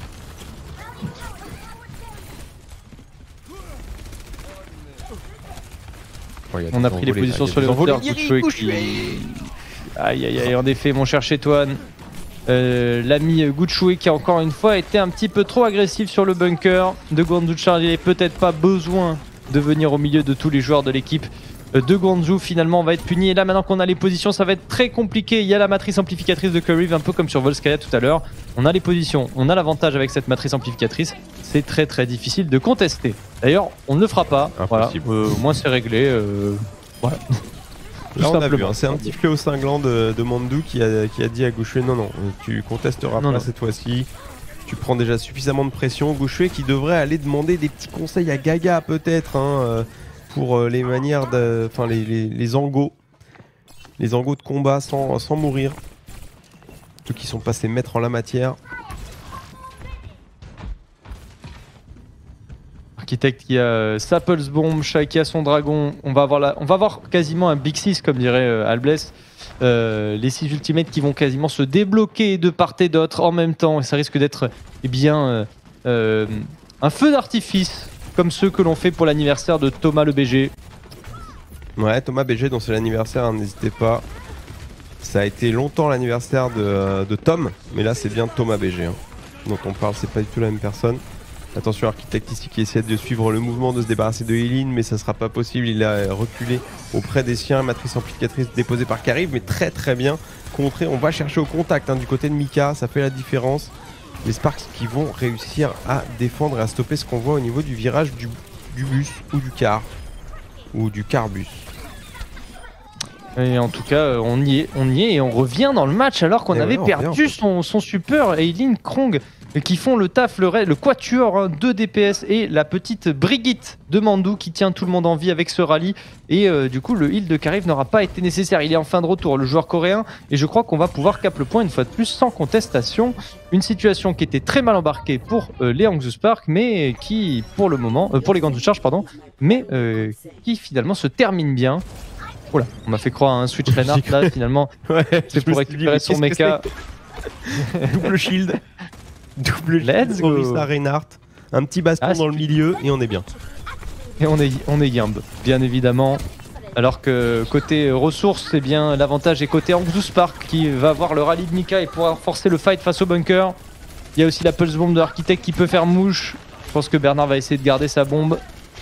Speaker 3: On a pris les positions sur les hauteurs. Aïe aïe aïe, en effet, mon cher Chetouane. L'ami Gouchoué qui a encore une fois été un petit peu trop agressif sur le bunker de Guangzhou Charge. Il n'avait peut-être pas besoin de venir au milieu de tous les joueurs de l'équipe de Guangzhou. Finalement on va être puni et là maintenant qu'on a les positions ça va être très compliqué. Il y a la matrice amplificatrice de Curry, un peu comme sur Volskaya tout à l'heure. On a les positions, on a l'avantage avec cette matrice amplificatrice. C'est très très difficile de contester. D'ailleurs on ne le fera pas. Voilà. Au moins c'est réglé. Voilà.
Speaker 2: Là on a vu, hein, c'est un petit fléau cinglant de Mandou qui a dit à Gouchue non, tu contesteras pas cette fois-ci. Tu prends déjà suffisamment de pression. Gouchue qui devrait aller demander des petits conseils à Gaga peut-être hein, pour les manières de... Enfin les angos. Les angos de combat sans mourir. Ceux qui sont passés maîtres en la matière.
Speaker 3: Architecte qui a sa Pulse Bomb, Shai qui a son dragon. On va avoir quasiment un Big 6 comme dirait Albless. Les 6 ultimates qui vont quasiment se débloquer de part et d'autre en même temps. Et ça risque d'être un feu d'artifice comme ceux que l'on fait pour l'anniversaire de Thomas le BG.
Speaker 2: Ouais, Thomas BG dont c'est l'anniversaire, hein, n'hésitez pas. Ça a été longtemps l'anniversaire de Tom, mais là c'est bien Thomas BG hein, dont on parle, c'est pas du tout la même personne. Attention, Architecte ici qui essaie de suivre le mouvement, de se débarrasser de Eileen, mais ça sera pas possible. Il a reculé auprès des siens. Matrice amplificatrice déposée par Kariv, mais très très bien contré. On va chercher au contact hein, du côté de Mika, ça fait la différence. Les Sparks qui vont réussir à défendre et à stopper ce qu'on voit au niveau du virage du bus ou du car. Ou du carbus.
Speaker 3: Et en tout cas, on y est et on revient dans le match alors qu'on avait perdu son support Eileen Krong qui font le taf, le quatuor de DPS et la petite Brigitte de Mandou qui tient tout le monde en vie avec ce rallye. Et du coup, le heal de Kariv n'aura pas été nécessaire. Il est en fin de retour, le joueur coréen. Et je crois qu'on va pouvoir cap le point une fois de plus sans contestation. Une situation qui était très mal embarquée pour les Hangzhou Spark, mais qui, pour le moment, pour les Guangzhou Charge, pardon, mais qui finalement se termine bien. Oula, on m'a fait croire à un switch Reinhardt là, finalement.
Speaker 2: Ouais,
Speaker 3: c'est pour récupérer son mecha.
Speaker 2: Double shield. Double
Speaker 3: Let's
Speaker 2: shield,
Speaker 3: go.
Speaker 2: Orisa Reinhardt, un petit baston dans le milieu et on est bien.
Speaker 3: Et on est Yamb, bien évidemment. Alors que côté ressources, c'est bien l'avantage est côté Hangzhou Spark qui va avoir le rallye de Mika et pourra forcer le fight face au bunker. Il y a aussi la pulse bomb de Architect qui peut faire mouche. Je pense que Bernard va essayer de garder sa bombe.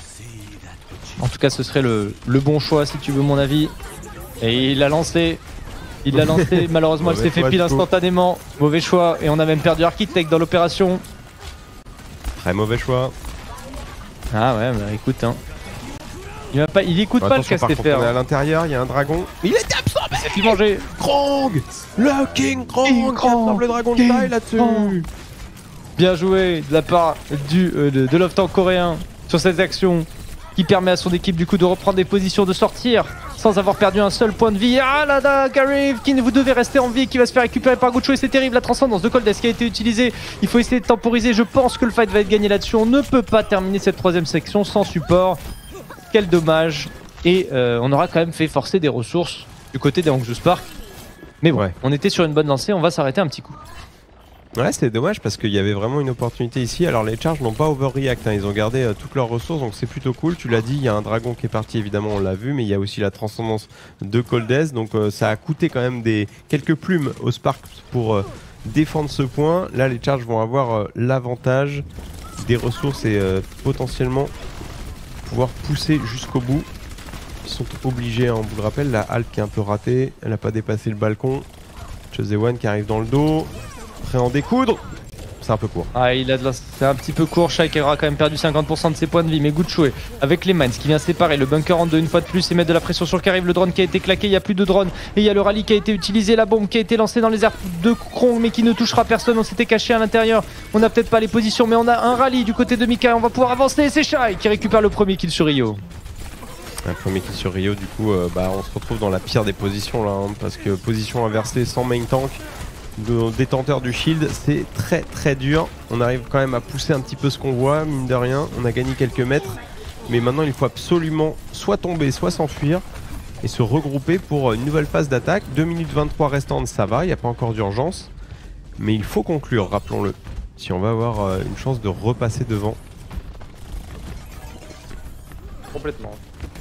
Speaker 3: En tout cas, ce serait le bon choix si tu veux mon avis. Et il l'a lancé. Il l'a lancé, malheureusement elle s'est fait pile instantanément. Mauvais choix et on a même perdu Architect dans l'opération.
Speaker 2: Très mauvais choix.
Speaker 3: Ah ouais, bah écoute hein. Il écoute pas le Castéfer.
Speaker 2: On est à l'intérieur, il y a un dragon. Il est absorbé.
Speaker 3: Il s'est fait manger.
Speaker 2: Krong, le King Krong, le dragon de taille là-dessus.
Speaker 3: Bien joué de la part de l'off-tank coréen sur cette action qui permet à son équipe du coup de reprendre des positions, de sortir sans avoir perdu un seul point de vie. Ah là, Kariv qui vous devez rester en vie, qui va se faire récupérer par Gucho et c'est terrible. La transcendance de Coldest qui a été utilisée. Il faut essayer de temporiser. Je pense que le fight va être gagné là-dessus. On ne peut pas terminer cette troisième section sans support. Quel dommage. Et on aura quand même fait forcer des ressources du côté des Hangzhou Spark. Mais bon, on était sur une bonne lancée. On va s'arrêter un petit coup.
Speaker 2: Ouais, c'était dommage parce qu'il y avait vraiment une opportunité ici. Alors les charges n'ont pas overreact, hein. Ils ont gardé toutes leurs ressources, donc c'est plutôt cool. Tu l'as dit, il y a un dragon qui est parti, évidemment on l'a vu, mais il y a aussi la transcendance de Coldest, donc ça a coûté quand même quelques plumes aux Sparks pour défendre ce point. Là les charges vont avoir l'avantage des ressources et potentiellement pouvoir pousser jusqu'au bout. Ils sont obligés, hein, on vous le rappelle, la halte qui est un peu ratée, elle n'a pas dépassé le balcon. Chosewan qui arrive dans le dos. Prêt à en découdre. C'est un peu court.
Speaker 3: Ah, c'est un petit peu court. Shai qui aura quand même perdu 50% de ses points de vie. Mais Gucho avec les mines qui vient séparer. Le bunker en deux une fois de plus et mettre de la pression sur le Kariv. Le drone qui a été claqué. Il n'y a plus de drone. Et il y a le rallye qui a été utilisé. La bombe qui a été lancée dans les airs de Krong mais qui ne touchera personne. On s'était caché à l'intérieur. On n'a peut-être pas les positions. Mais on a un rallye du côté de Mika. On va pouvoir avancer. C'est Shai qui récupère le premier kill sur Rio.
Speaker 2: Un premier kill sur Rio. Du coup, on se retrouve dans la pire des positions là. Hein, parce que position inversée sans main tank. De détenteur du shield, c'est très très dur. On arrive quand même à pousser un petit peu ce qu'on voit, mine de rien. On a gagné quelques mètres, mais maintenant il faut absolument soit tomber, soit s'enfuir et se regrouper pour une nouvelle phase d'attaque. 2 minutes 23 restantes, ça va, il n'y a pas encore d'urgence, mais il faut conclure, rappelons-le, si on va avoir une chance de repasser devant.
Speaker 3: Complètement.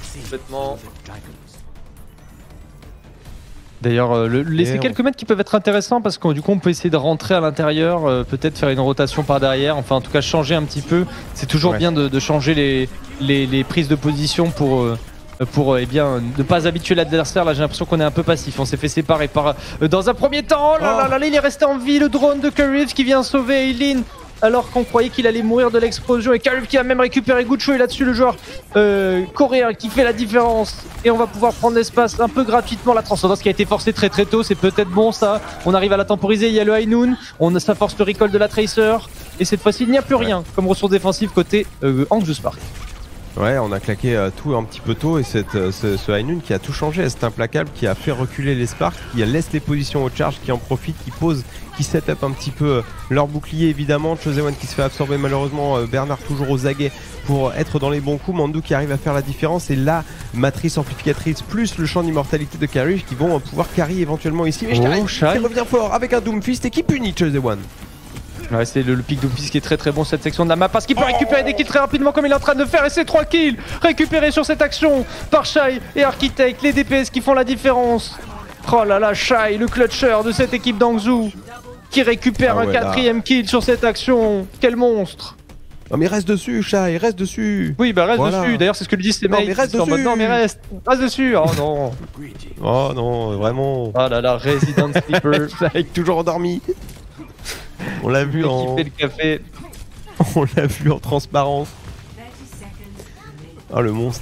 Speaker 3: D'ailleurs, laisser quelques mètres qui peuvent être intéressants parce que du coup on peut essayer de rentrer à l'intérieur, peut-être faire une rotation par derrière, enfin en tout cas changer un petit peu. C'est toujours bien de changer les prises de position pour ne pas habituer l'adversaire. Là j'ai l'impression qu'on est un peu passif, on s'est fait séparer par dans un premier temps. Oh là là, il est resté en vie, le drone de Kariv qui vient sauver Eileen alors qu'on croyait qu'il allait mourir de l'explosion et Kariv qui a même récupéré Gucho et là-dessus le joueur coréen qui fait la différence et on va pouvoir prendre l'espace un peu gratuitement. La transcendance qui a été forcée très très tôt, c'est peut-être bon ça, on arrive à la temporiser. Il y a le High Noon, ça force le recall de la Tracer et cette fois-ci il n'y a plus rien comme ressource défensive côté Hangzhou Spark.
Speaker 2: Ouais, on a claqué tout un petit peu tôt et ce High Noon qui a tout changé, c'est implacable, qui a fait reculer les Sparks, qui laisse les positions aux charges, qui en profite, qui pose, qui set up un petit peu leur bouclier évidemment. Chosewan qui se fait absorber malheureusement, Bernard toujours aux aguets pour être dans les bons coups, Mandou qui arrive à faire la différence et la matrice amplificatrice plus le champ d'immortalité de Kariv qui vont pouvoir carry éventuellement ici. Mais Shai qui revient fort avec un Doomfist et qui punit Chosewan.
Speaker 3: Ouais, c'est le pic Doomfist qui est très très bon cette section de la map parce qu'il peut récupérer des kills très rapidement comme il est en train de faire et c'est 3 kills récupérés sur cette action par Shai et Architect, les DPS qui font la différence. Oh là là, Shai, le clutcher de cette équipe d'Hangzhou qui récupère un 4ème kill sur cette action. Quel monstre!
Speaker 2: Non mais reste dessus, Shai, reste dessus.
Speaker 3: Oui bah reste dessus, d'ailleurs c'est ce que lui disent ses mates.
Speaker 2: Mais reste dessus.
Speaker 3: Non mais reste dessus. Oh non.
Speaker 2: Oh non, vraiment.
Speaker 3: Oh là là, Resident Sleeper.
Speaker 2: Avec toujours endormi. On l'a vu
Speaker 3: le café.
Speaker 2: On l'a vu en transparence. Oh le monstre.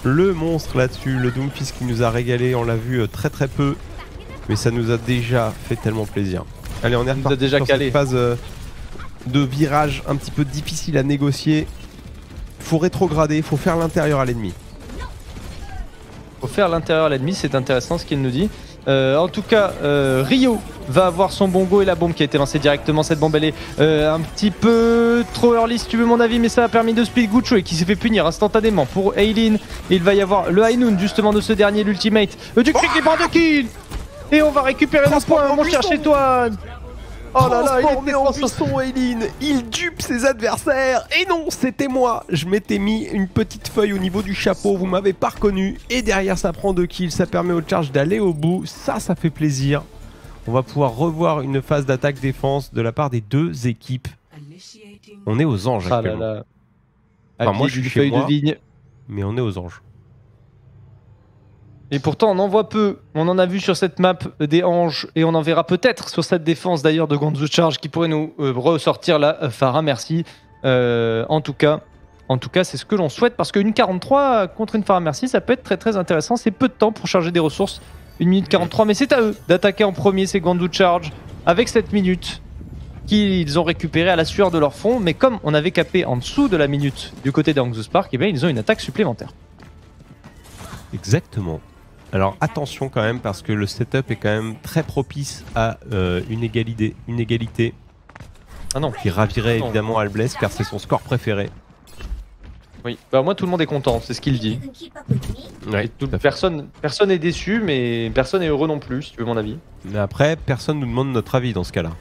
Speaker 2: le monstre là-dessus, le Doomfist qui nous a régalé, on l'a vu très peu, mais ça nous a déjà fait tellement plaisir. Allez, on est reparti
Speaker 3: déjà
Speaker 2: sur
Speaker 3: calé.
Speaker 2: cette phase de virage un petit peu difficile à négocier. Faut rétrograder, faut faire l'intérieur à l'ennemi.
Speaker 3: Faut faire l'intérieur à l'ennemi, c'est intéressant ce qu'il nous dit. En tout cas, Rio va avoir son bongo et la bombe qui a été lancée directement. Cette bombe elle est un petit peu trop early si tu veux mon avis, mais ça a permis de split Gucho et qui s'est fait punir instantanément pour Aileen. Et il va y avoir le High Noon justement de ce dernier, l'ultimate du Quick qui prend 2 kills. Et on va récupérer le point, mon cher Chétoine. Oh là là, il est
Speaker 2: en buisson, Aileen. Il dupe ses adversaires. Et non, c'était moi. Je m'étais mis une petite feuille au niveau du chapeau. Vous m'avez pas reconnu. Et derrière, ça prend 2 kills. Ça permet au charge d'aller au bout. Ça fait plaisir. On va pouvoir revoir une phase d'attaque-défense de la part des deux équipes. On est aux anges actuellement.
Speaker 3: Ah là là.
Speaker 2: Enfin, moi, je suis chez moi,
Speaker 3: de vigne.
Speaker 2: mais on est aux anges.
Speaker 3: Et pourtant, on en voit peu. On en a vu sur cette map des anges et on en verra peut-être sur cette défense d'ailleurs de Guangzhou Charge qui pourrait nous ressortir la Pharah. Merci. En tout cas, c'est ce que l'on souhaite parce qu'une 43 contre une Pharah Merci, ça peut être très intéressant. C'est peu de temps pour charger des ressources. 1 minute 43, mais c'est à eux d'attaquer en premier ces Guangzhou Charge avec cette minute qu'ils ont récupéré à la sueur de leur front. Mais comme on avait capé en dessous de la minute du côté d'Angzus Park, eh bien, ils ont une attaque supplémentaire.
Speaker 2: Exactement. Alors attention quand même parce que le setup est quand même très propice à une égalité.
Speaker 3: Ah non.
Speaker 2: Qui ravirait évidemment Albless car c'est son score préféré.
Speaker 3: Oui, bah moi tout le monde est content, c'est ce qu'il dit.
Speaker 2: Ouais,
Speaker 3: Personne n'est déçu, mais personne n'est heureux non plus, si tu veux mon avis.
Speaker 2: Mais après, personne nous demande notre avis dans ce cas-là.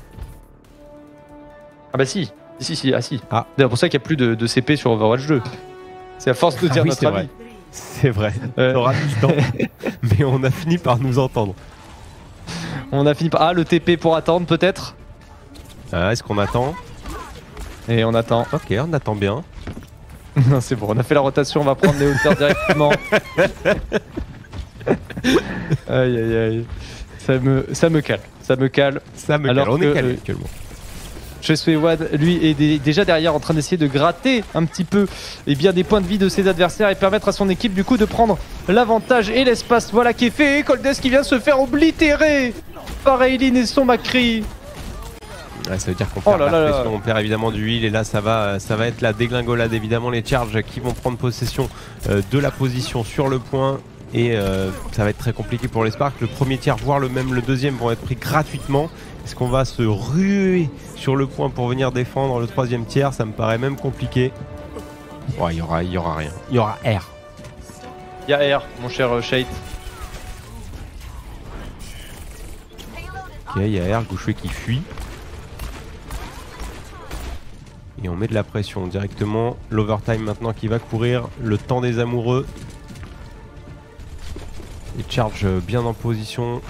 Speaker 3: Ah bah si, ah si.
Speaker 2: Ah.
Speaker 3: C'est pour ça qu'il n'y a plus de CP sur Overwatch 2. C'est à force de dire
Speaker 2: oui,
Speaker 3: notre avis.
Speaker 2: C'est vrai, on aura du temps, mais on a fini par nous entendre.
Speaker 3: On a fini par... Ah, le TP pour attendre peut-être.
Speaker 2: Ah, est-ce qu'on attend?
Speaker 3: Et on attend.
Speaker 2: Ok, on attend bien.
Speaker 3: Non, c'est bon, on a fait la rotation, on va prendre les hauteurs directement. Aïe aïe aïe. Ça me cale.
Speaker 2: Alors on est calme actuellement.
Speaker 3: ChSeWAD, lui, est déjà derrière en train d'essayer de gratter un petit peu bien, des points de vie de ses adversaires et permettre à son équipe du coup de prendre l'avantage et l'espace. Voilà qui est fait. Et Coldes qui vient se faire oblitérer par Aileen et son Macri.
Speaker 2: Ouais, ça veut dire qu'on perd la pression, on perd évidemment du heal et là ça va être la dégringolade évidemment, les charges qui vont prendre possession de la position sur le point et ça va être très compliqué pour les Sparks. Le premier tiers voire même le deuxième vont être pris gratuitement. Est-ce qu'on va se ruer sur le point pour venir défendre le troisième tiers? Ça me paraît même compliqué. Ouais, il y aura rien, il y aura R.
Speaker 3: Il y a R, mon cher Shade.
Speaker 2: Ok, il y a R, Gouchouet qui fuit. Et on met de la pression directement. L'overtime maintenant qui va courir. Le temps des amoureux. Et charge bien en position.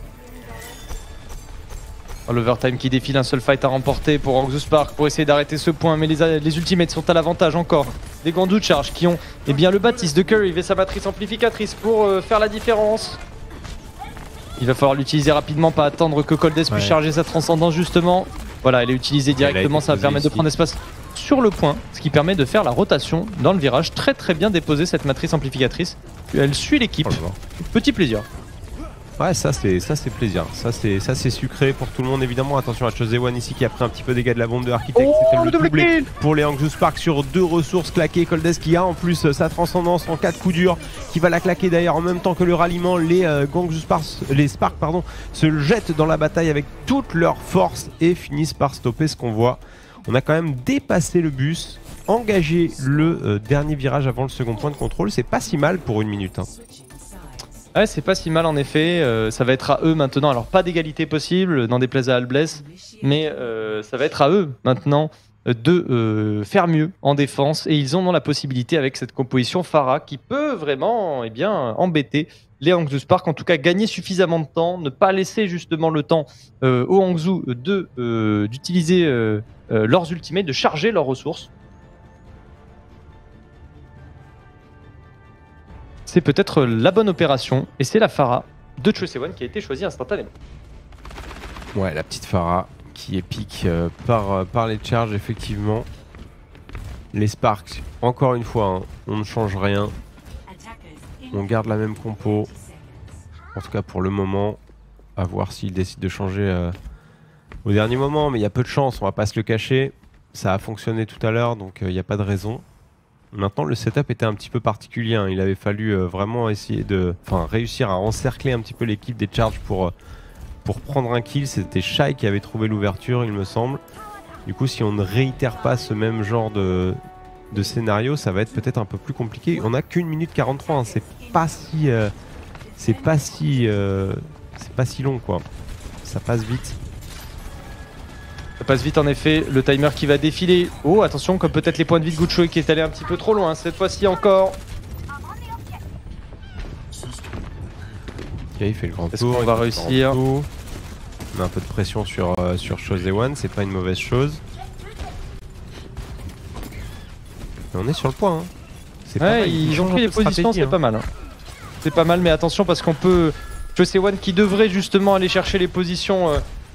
Speaker 3: L'overtime qui défile, un seul fight à remporter pour Angzus Park pour essayer d'arrêter ce point. Mais les ultimates sont à l'avantage encore. Des Guangzhou Charge qui ont bien le Baptiste de Curry et sa matrice amplificatrice pour faire la différence. Il va falloir l'utiliser rapidement, pas attendre que Coldes puisse charger sa transcendance justement. Voilà, elle est utilisée directement, ça va permettre de prendre espace sur le point, ce qui permet de faire la rotation dans le virage. Très bien déposée cette matrice amplificatrice. Elle suit l'équipe. Petit plaisir.
Speaker 2: Ouais, ça c'est plaisir. Ça c'est sucré pour tout le monde évidemment. Attention à ChSeWAD ici qui a pris un petit peu des dégâts de la bombe de Architect. C'était le doublé pour les Angzus Park sur 2 ressources claquées. Coldes qui a en plus sa transcendance en cas de coup dur, qui va la claquer d'ailleurs en même temps que le ralliement. Les Sparks se jettent dans la bataille avec toute leur force et finissent par stopper ce qu'on voit. On a quand même dépassé le bus, engagé le dernier virage avant le second point de contrôle. C'est pas si mal pour 1 minute.
Speaker 3: Ouais, c'est pas si mal en effet. Ça va être à eux maintenant. Alors, pas d'égalité possible, n'en déplaise à Albless, mais ça va être à eux maintenant de faire mieux en défense. Et ils en ont la possibilité avec cette composition Pharah qui peut vraiment embêter les Angzus Park. En tout cas, gagner suffisamment de temps, ne pas laisser justement le temps aux Hangzhou d'utiliser leurs ultimates, de charger leurs ressources. C'est peut-être la bonne opération et c'est la Pharah de ChSeWAD qui a été choisie instantanément.
Speaker 2: Ouais, la petite Pharah qui est pique par les charges effectivement. Les Sparks, encore une fois, on ne change rien. On garde la même compo. En tout cas pour le moment. À voir s'il décide de changer au dernier moment. Mais il y a peu de chance, on va pas se le cacher. Ça a fonctionné tout à l'heure, donc il n'y a pas de raison. Maintenant, le setup était un petit peu particulier. Hein. Il avait fallu vraiment essayer réussir à encercler un petit peu l'équipe des Charges pour prendre un kill. C'était Shai qui avait trouvé l'ouverture, il me semble. Du coup, si on ne réitère pas ce même genre de scénario, ça va être peut-être un peu plus compliqué. On n'a qu'1 minute 43. Hein. C'est pas si long, quoi. Ça passe vite.
Speaker 3: Ça passe vite en effet, le timer qui va défiler. Oh attention, comme peut-être les points de vie de Gucho qui est allé un petit peu trop loin cette fois-ci encore.
Speaker 2: Ok, il fait le grand
Speaker 3: Est-ce
Speaker 2: tour.
Speaker 3: qu'on va réussir?
Speaker 2: On a un peu de pression sur Chosewan, c'est pas une mauvaise chose. Mais on est sur le point. Hein.
Speaker 3: Ouais, ils ont pris les positions, c'est pas mal. Hein. C'est pas mal, mais attention parce qu'on peut... Chosewan qui devrait justement aller chercher les positions...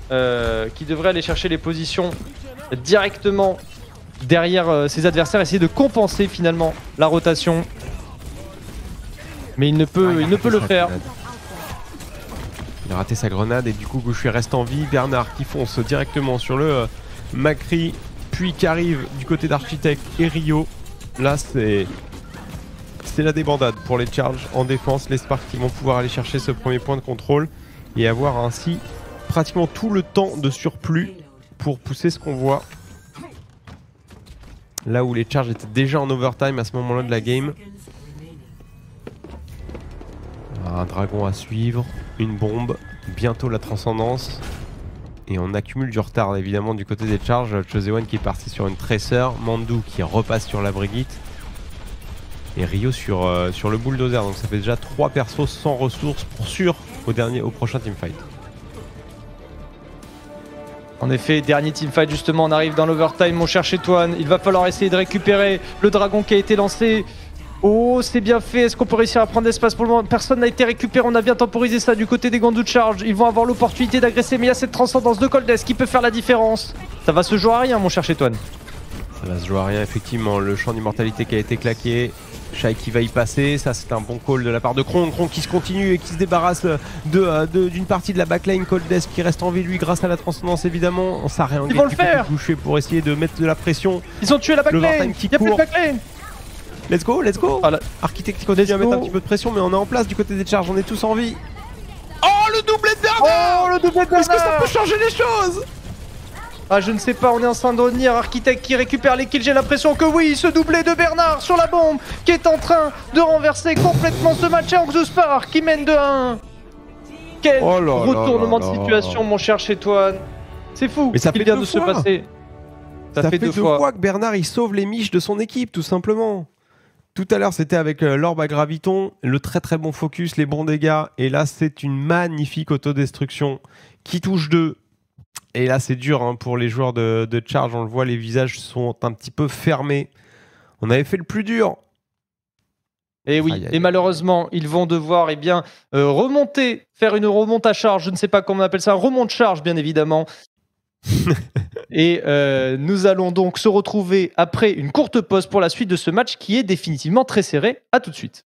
Speaker 3: directement derrière ses adversaires, essayer de compenser finalement la rotation. Mais il ne peut le faire.
Speaker 2: Il a raté sa grenade et du coup Gouchui reste en vie. Bernard qui fonce directement sur le Macri, puis qui arrive du côté d'Architect et Rio. Là c'est la débandade pour les Charges en défense. Les Sparks qui vont pouvoir aller chercher ce premier point de contrôle et avoir ainsi pratiquement tout le temps de surplus pour pousser ce qu'on voit. Là où les Charges étaient déjà en overtime à ce moment-là de la game. Un dragon à suivre, une bombe, bientôt la transcendance. Et on accumule du retard évidemment du côté des Charges. Chosewan qui est parti sur une Tracer, Mandou qui repasse sur la Brigitte. Et Rio sur le bulldozer. Donc ça fait déjà 3 persos sans ressources pour sûr au prochain teamfight.
Speaker 3: En effet, dernier teamfight justement, on arrive dans l'overtime, mon cher Chetouane. Il va falloir essayer de récupérer le dragon qui a été lancé. Oh, c'est bien fait. Est-ce qu'on peut réussir à prendre l'espace pour le moment? Personne n'a été récupéré. On a bien temporisé ça du côté des Guangzhou Charge. Ils vont avoir l'opportunité d'agresser, mais il y a cette transcendance de Coldes qui peut faire la différence. Ça va se jouer à rien, mon cher Chetouane.
Speaker 2: Ça va se jouer à rien, effectivement. Le champ d'immortalité qui a été claqué. Shai qui va y passer, ça c'est un bon call de la part de Kron. Kron qui se continue et qui se débarrasse d'une partie de la backline. Coldes qui reste en vie lui grâce à la transcendance évidemment. Ça réengage.
Speaker 3: Ils vont le faire.
Speaker 2: Pour essayer de mettre de la pression.
Speaker 3: Ils ont tué la backline. Il n'y a plus de backline.
Speaker 2: Let's go, let's go.
Speaker 3: Voilà.
Speaker 2: Architect qui continue à mettre un petit peu de pression, mais on est en place du côté des Charges, on est tous en vie. Oh, le doublé de Bernard.
Speaker 3: Oh, le doublé de Bernard.
Speaker 2: Est-ce que ça peut changer les choses?
Speaker 3: Ah, je ne sais pas, on est en train de revenir. Architect qui récupère les kills, j'ai l'impression que oui, ce doublé de Bernard sur la bombe qui est en train de renverser complètement ce match à Guangzhou Spark qui mène de 1. Quel retournement de situation, mon cher Chetouane. C'est fou ce qui vient de se passer.
Speaker 2: Ça fait deux fois que Bernard il sauve les miches de son équipe, tout simplement. Tout à l'heure, c'était avec l'orbe à graviton, le très très bon focus, les bons dégâts. Et là, c'est une magnifique autodestruction qui touche 2. Et là, c'est dur hein, pour les joueurs de Charge. On le voit, les visages sont un petit peu fermés. On avait fait le plus dur.
Speaker 3: Et oui, et malheureusement, ils vont devoir remonter, faire une remonte à charge. Je ne sais pas comment on appelle ça, un remonte charge, bien évidemment. Et nous allons donc se retrouver après une courte pause pour la suite de ce match qui est définitivement très serré. À tout de suite.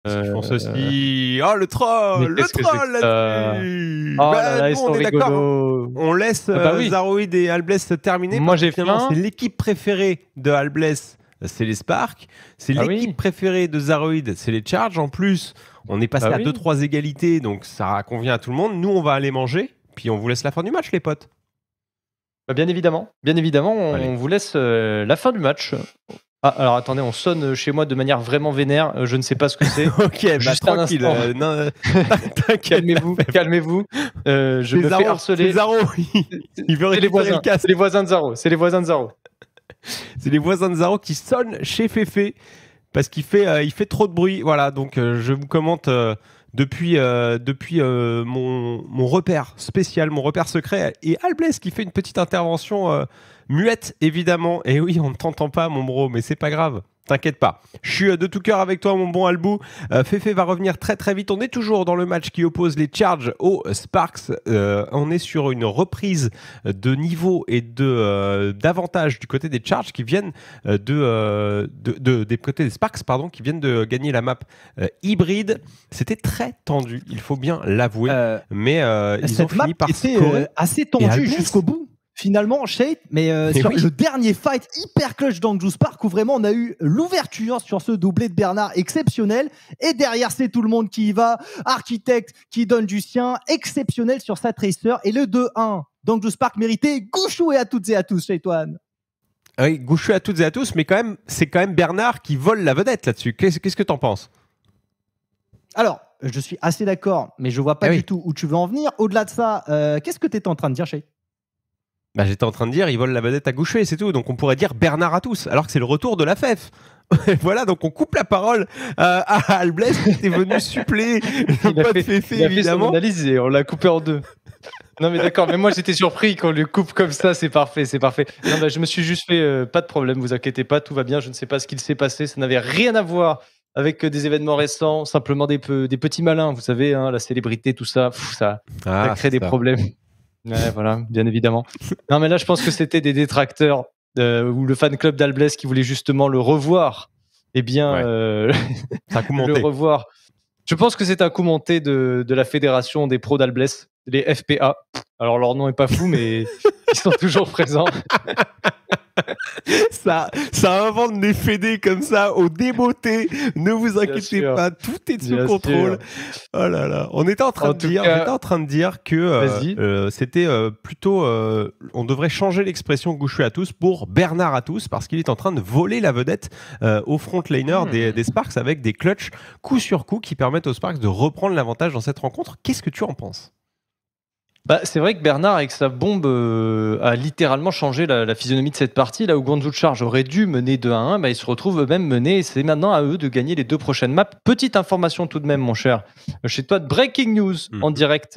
Speaker 2: Ils font ceci. Oh, le troll. Le
Speaker 3: qu'est-ce que
Speaker 2: troll
Speaker 3: c'est que ça?
Speaker 2: là-dessus.
Speaker 3: Oh
Speaker 2: Bah,
Speaker 3: là là, ils
Speaker 2: nous,
Speaker 3: sont
Speaker 2: on est d'accord.
Speaker 3: rigolos.
Speaker 2: On laisse
Speaker 3: Oui.
Speaker 2: Zaroid et Albless se terminer.
Speaker 3: Moi, j'ai
Speaker 2: Finalement,
Speaker 3: faim.
Speaker 2: c'est l'équipe préférée de Albless, c'est les Sparks. C'est
Speaker 3: Ah
Speaker 2: l'équipe
Speaker 3: oui.
Speaker 2: préférée de Zaroid, c'est les Charge. En plus, on est passé
Speaker 3: Bah
Speaker 2: à
Speaker 3: oui.
Speaker 2: 2-3 égalités, donc ça convient à tout le monde. Nous, on va aller manger, puis on vous laisse la fin du match, les potes.
Speaker 3: Bah, bien évidemment, on
Speaker 2: Allez.
Speaker 3: vous laisse la fin du match. Ah, alors attendez, on sonne chez moi de manière vraiment vénère. Je ne sais pas ce que c'est.
Speaker 2: Ok, bah,
Speaker 3: Juste un
Speaker 2: tranquille.
Speaker 3: instant.
Speaker 2: Non, t'inquiète.
Speaker 3: Calmez-vous, calmez-vous. Je me fais harceler.
Speaker 2: C'est Zaro. Il veut
Speaker 3: C'est les
Speaker 2: récupérer
Speaker 3: voisins.
Speaker 2: le casque.
Speaker 3: C'est les voisins de Zaro. C'est les voisins de Zaro.
Speaker 2: C'est les voisins de Zaro qui sonnent chez Féfé parce qu'il fait, il fait trop de bruit. Voilà, donc je vous commente depuis mon repère spécial, mon repère secret. Et Albless qui fait une petite intervention muette, évidemment. Et oui, on ne t'entend pas, mon bro, mais c'est pas grave. T'inquiète pas. Je suis de tout cœur avec toi, mon bon Albou. Féfé va revenir très très vite. On est toujours dans le match qui oppose les Charge aux Sparks. On est sur une reprise de niveau et d'avantage du côté des Charge qui viennent des côtés des Sparks, pardon, qui viennent de gagner la map hybride. C'était très tendu, il faut bien l'avouer. Mais ils ont
Speaker 4: Cette map
Speaker 2: fini par
Speaker 4: était
Speaker 2: scorer.
Speaker 4: assez
Speaker 2: Et
Speaker 4: tendue
Speaker 2: Albless
Speaker 4: jusqu'au bout. Finalement, Shade, mais sur
Speaker 2: oui.
Speaker 4: le dernier fight hyper clutch d'Angjou Spark où vraiment on a eu l'ouverture sur ce doublé de Bernard exceptionnel. Et derrière, c'est tout le monde qui y va. Architecte qui donne du sien, exceptionnel sur sa Tracer. Et le 2-1 d'Angjou Spark mérité. Gouchou et à toutes et à tous, Shade-One.
Speaker 2: Oui, Gouchu à toutes et à tous, mais quand même, c'est quand même Bernard qui vole la vedette là-dessus. Qu'est-ce que t'en penses?
Speaker 4: Alors, je suis assez d'accord, mais je vois pas du tout où tu veux en venir. Au-delà de ça, qu'est-ce que tu étais en train de dire, Shade?
Speaker 2: Bah, j'étais en train de dire, il vole la vedette à Gouchu, c'est tout. Donc on pourrait dire Bernard à tous, alors que c'est le retour de la FEF. Voilà, donc on coupe la parole à Albless qui était venu suppléer le pote Féfé,
Speaker 3: il a fait son
Speaker 2: évidemment.
Speaker 3: analyse et on l'a coupé en deux. Non mais d'accord, mais moi j'étais surpris qu'on le coupe comme ça, c'est parfait, c'est parfait. Non, bah, je me suis juste fait pas de problème, vous inquiétez pas, tout va bien, je ne sais pas ce qu'il s'est passé, ça n'avait rien à voir avec des événements récents, simplement des petits malins, vous savez, hein, la célébrité, tout ça, ça crée des problèmes. Ouais, voilà, bien évidemment. Non mais là je pense que c'était des détracteurs ou le fan club d'Albless qui voulait justement le revoir. Eh bien,
Speaker 2: ça a coup monté.
Speaker 3: le revoir. Je pense que c'est un coup monté de la fédération des pros d'Albless, les FPA. Alors leur nom est pas fou, mais ils sont toujours présents.
Speaker 2: ça invente des fédés comme ça au débeauté. Ne vous inquiétez pas, tout est sous contrôle. Oh là là, on était en train de dire que c'était plutôt, on devrait changer l'expression Gouchu à tous pour Bernard à tous parce qu'il est en train de voler la vedette au frontliner des Sparks avec des clutches coup sur coup qui permettent aux Sparks de reprendre l'avantage dans cette rencontre. Qu'est-ce que tu en penses?
Speaker 3: Bah, c'est vrai que Bernard, avec sa bombe, a littéralement changé la physionomie de cette partie. Là où Guangzhou Charge aurait dû mener 2-1, bah, ils se retrouvent eux-mêmes menés. Et c'est maintenant à eux de gagner les deux prochaines maps. Petite information tout de même, mon cher. Chez toi, breaking news en direct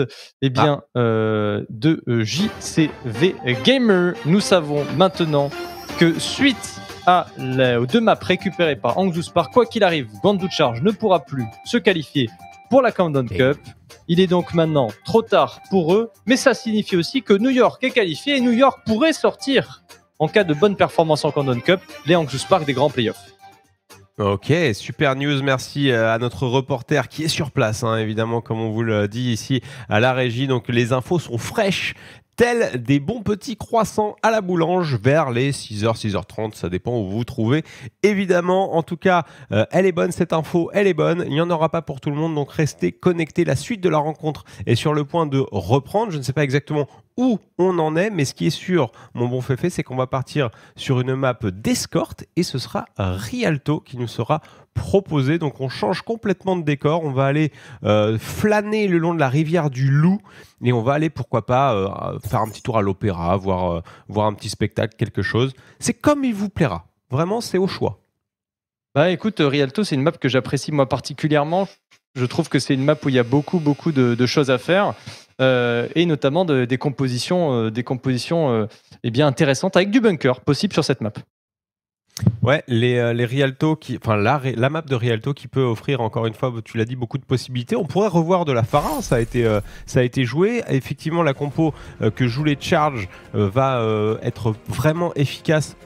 Speaker 3: de JCV Gamer. Nous savons maintenant que suite aux deux maps récupérées par Hangzhou Spark, quoi qu'il arrive, Guangzhou Charge ne pourra plus se qualifier pour la Countdown Cup. Il est donc maintenant trop tard pour eux, mais ça signifie aussi que New York est qualifié et New York pourrait sortir, en cas de bonne performance en Countdown Cup, les Hangzhou Spark des grands playoffs.
Speaker 2: Ok, super news, merci à notre reporter qui est sur place, hein, évidemment, comme on vous le dit ici à la régie. Donc les infos sont fraîches, tels des bons petits croissants à la boulange vers les 6h, 6h30, ça dépend où vous vous trouvez. Évidemment, en tout cas, elle est bonne cette info, elle est bonne. Il n'y en aura pas pour tout le monde, donc restez connectés. La suite de la rencontre est sur le point de reprendre. Je ne sais pas exactement où on en est, mais ce qui est sûr, mon bon Féfé, c'est qu'on va partir sur une map d'escorte et ce sera Rialto qui nous sera proposé. Donc on change complètement de décor, on va aller flâner le long de la rivière du Loup et on va aller, pourquoi pas, faire un petit tour à l'opéra, voir un petit spectacle, quelque chose. C'est comme il vous plaira. Vraiment, c'est au choix.
Speaker 3: Bah écoute, Rialto, c'est une map que j'apprécie moi particulièrement. Je trouve que c'est une map où il y a beaucoup de choses à faire. Et notamment des compositions eh bien intéressantes avec du bunker possible sur cette map.
Speaker 2: Ouais, les Rialto, la map de Rialto qui peut offrir, encore une fois, tu l'as dit, beaucoup de possibilités. On pourrait revoir de la Pharah, ça a été joué. Effectivement, la compo que jouent les Charge va être vraiment efficace, enfin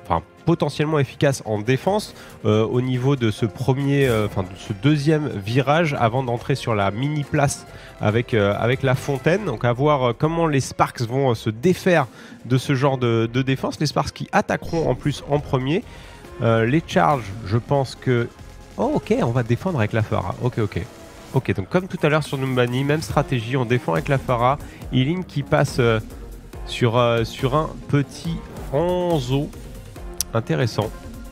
Speaker 2: potentiellement efficace en défense au niveau de ce de ce deuxième virage avant d'entrer sur la mini place avec la fontaine. Donc à voir comment les Sparks vont se défaire de ce genre de défense. Les Sparks qui attaqueront en plus en premier. Les charges, je pense que... Oh ok, on va défendre avec la Pharah. Ok, donc comme tout à l'heure sur Numbani, même stratégie, on défend avec la Pharah. Healing qui passe sur un petit Hanzo. Intéressant.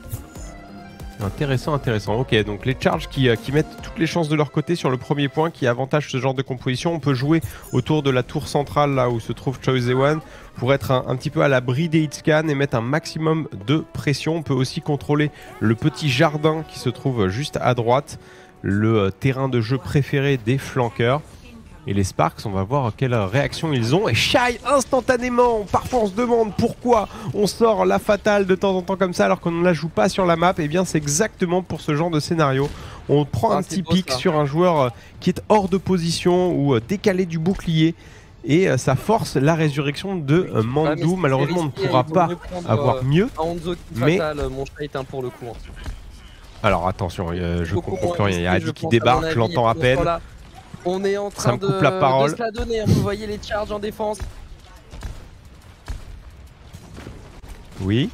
Speaker 2: Ok, donc les charges qui mettent toutes les chances de leur côté sur le premier point, qui avantage ce genre de composition. On peut jouer autour de la tour centrale, là où se trouve Choisewan, pour être un petit peu à l'abri des hitscans et mettre un maximum de pression. On peut aussi contrôler le petit jardin qui se trouve juste à droite, le terrain de jeu préféré des flanqueurs. Et les Sparks, on va voir quelle réaction ils ont. Et Shy, instantanément, parfois on se demande pourquoi on sort la fatale de temps en temps comme ça alors qu'on ne la joue pas sur la map. Et bien c'est exactement pour ce genre de scénario. On prend un petit pic sur un joueur qui est hors de position ou décalé du bouclier. Et ça force la résurrection de Mandou. Malheureusement, on ne pourra pas avoir mieux. Mais...
Speaker 5: mon Shy est pour le coup.
Speaker 2: Alors attention, je comprends plus rien. Il y a Adi qui débarque, je l'entends à peine.
Speaker 5: On est en train de se la donner, vous voyez les charges en défense.
Speaker 2: Oui.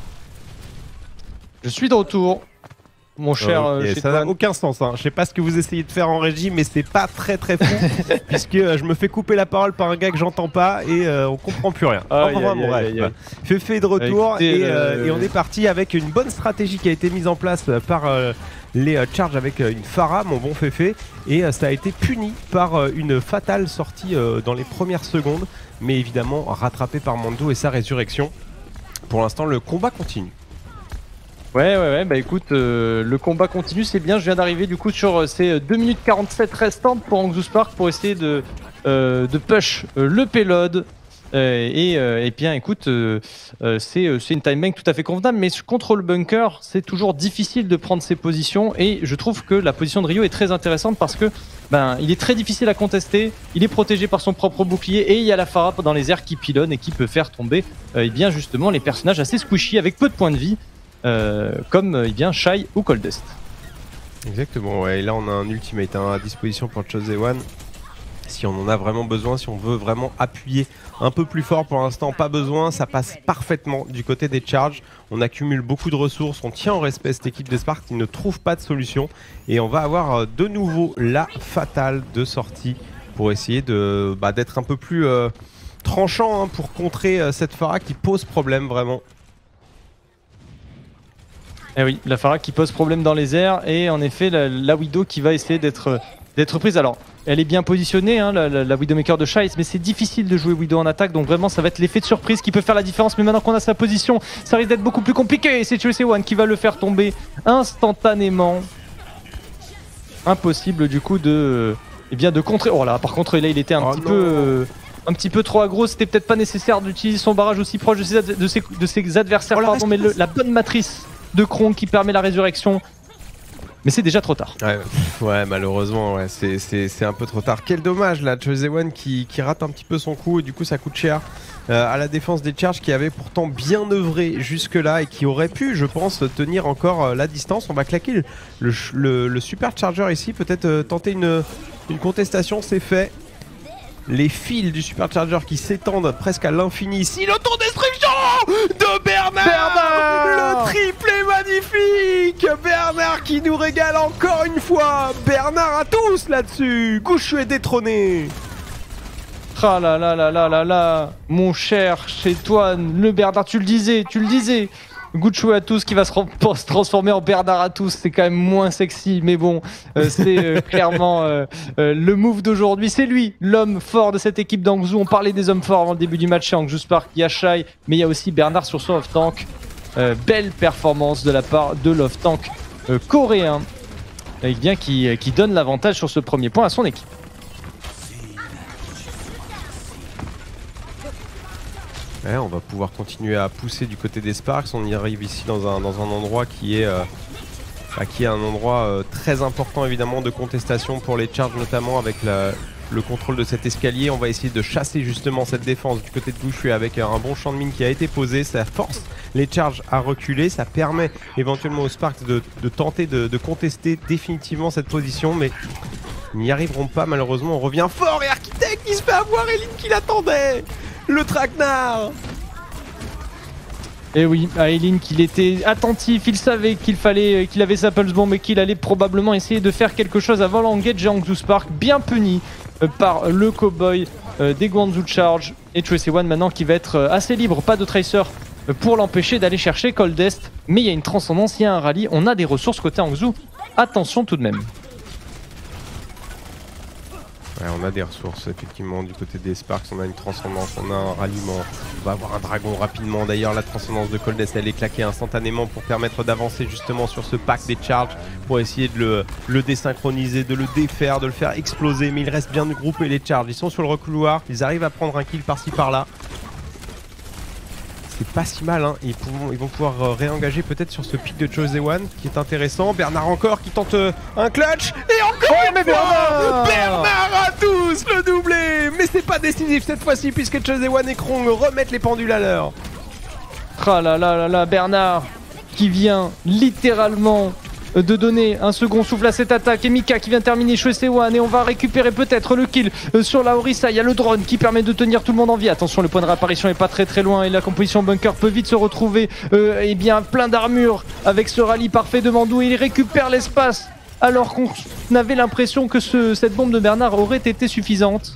Speaker 3: Je suis de retour, mon cher.
Speaker 2: Ça n'a aucun sens. Hein. Je sais pas ce que vous essayez de faire en régie, mais c'est pas très fou. Puisque je me fais couper la parole par un gars que j'entends pas et on comprend plus rien. Fefe est de retour. Et on est parti avec une bonne stratégie qui a été mise en place par les charges avec une Pharah, mon bon Fefe. Et ça a été puni par une fatale sortie dans les premières secondes. Mais évidemment rattrapé par Mandou et sa résurrection. Pour l'instant, le combat continue.
Speaker 3: Ouais, bah écoute, le combat continue, c'est bien. Je viens d'arriver du coup sur ces 2 minutes 47 restantes pour Hangzhou Spark pour essayer de push le payload. Et bien écoute, c'est une timing tout à fait convenable, mais contre le bunker, c'est toujours difficile de prendre ses positions. Et je trouve que la position de Rio est très intéressante parce que il est très difficile à contester, il est protégé par son propre bouclier et il y a la Pharah dans les airs qui pilonne et qui peut faire tomber bien justement les personnages assez squishy avec peu de points de vie. Comme Shy ou Coldest.
Speaker 2: Exactement, ouais. Et là on a un ultimate à disposition pour Choisewan. Si on en a vraiment besoin, si on veut vraiment appuyer un peu plus fort, pour l'instant pas besoin, ça passe parfaitement du côté des charges. On accumule beaucoup de ressources, on tient en respect cette équipe des Sparks qui ne trouve pas de solution. Et on va avoir de nouveau la fatale de sortie pour essayer d'être un peu plus tranchant pour contrer cette Pharah qui pose problème vraiment.
Speaker 3: Eh oui, la Pharah qui pose problème dans les airs et en effet la Widow qui va essayer d'être prise. Alors elle est bien positionnée, hein, la Widowmaker de Shy, mais c'est difficile de jouer Widow en attaque, donc vraiment ça va être l'effet de surprise qui peut faire la différence. Mais maintenant qu'on a sa position, ça risque d'être beaucoup plus compliqué. C'est Choisewan qui va le faire tomber instantanément. Impossible du coup de contrer. Oh là, par contre là il était un petit peu trop aggro, c'était peut-être pas nécessaire d'utiliser son barrage aussi proche de ses adversaires, mais la bonne matrice de Kronk qui permet la résurrection. Mais c'est déjà trop tard.
Speaker 2: Ouais, malheureusement, ouais, c'est un peu trop tard. Quel dommage là, Choisewan qui rate un petit peu son coup et du coup ça coûte cher à la défense des charges qui avait pourtant bien œuvré jusque là et qui aurait pu, je pense, tenir encore la distance. On va claquer le super charger ici, peut-être tenter une contestation, c'est fait. Les fils du supercharger qui s'étendent presque à l'infini ici. L'autodestruction de Bernard. Le triple est magnifique. Bernard qui nous régale encore une fois. Bernard à tous là-dessus. Gouchu est détrôné.
Speaker 3: Ah là là là là là là. Mon cher chez toi, le Bernard, tu le disais. Gouchu à tous qui va se transformer en Bernard à tous, c'est quand même moins sexy, mais bon, c'est clairement le move d'aujourd'hui. C'est lui, l'homme fort de cette équipe d'Hangzhou. On parlait des hommes forts avant le début du match chez Hangzhou Spark. Il y a Shy, mais il y a aussi Bernard sur son off-tank. Belle performance de la part de l'off-tank coréen, qui donne l'avantage sur ce premier point à son équipe.
Speaker 2: Ouais, on va pouvoir continuer à pousser du côté des Sparks. On y arrive ici dans un endroit qui est un endroit très important évidemment de contestation pour les charges, notamment avec le contrôle de cet escalier. On va essayer de chasser justement cette défense du côté de Gouchu avec un bon champ de mine qui a été posé. Ça force les charges à reculer. Ça permet éventuellement aux Sparks de tenter de contester définitivement cette position. Mais ils n'y arriveront pas malheureusement. On revient fort et Architect qui se fait avoir, Eileen qui l'attendait. Le traquenard.
Speaker 3: Et oui, Eileen qu'il était attentif, il savait qu'il avait sa pulse bomb et qu'il allait probablement essayer de faire quelque chose avant l'engage Hangzhou Spark, bien puni par le cowboy des Guangzhou Charge. Et Tracy One maintenant qui va être assez libre, pas de tracer pour l'empêcher d'aller chercher Coldest. Mais il y a une transcendance, il y a un rallye, on a des ressources côté Hangzhou. Attention tout de même.
Speaker 2: Ouais, on a des ressources effectivement du côté des Sparks, on a une transcendance, on a un ralliement, on va avoir un dragon rapidement. D'ailleurs la transcendance de Coldest elle est claquée instantanément pour permettre d'avancer justement sur ce pack des charges pour essayer de le désynchroniser, de le défaire, de le faire exploser. Mais il reste bien groupé les charges, ils sont sur le recouloir, ils arrivent à prendre un kill par-ci par-là. C'est pas si mal, hein. Ils vont pouvoir réengager peut-être sur ce pic de Chosewan qui est intéressant. Bernard encore qui tente un clutch et encore une fois Bernard à tous le doublé. Mais c'est pas décisif cette fois-ci puisque Chosewan et Krong remettent les pendules à l'heure.
Speaker 3: Ah là là là là, Bernard qui vient littéralement de donner un second souffle à cette attaque. Et Mika qui vient terminer Chosewan et on va récupérer peut-être le kill sur la Orisa. Il y a le drone qui permet de tenir tout le monde en vie. Attention, le point de réapparition est pas très loin et la composition bunker peut vite se retrouver eh bien plein d'armure avec ce rallye parfait de Mandou. Il récupère l'espace alors qu'on avait l'impression que cette bombe de Bernard aurait été suffisante.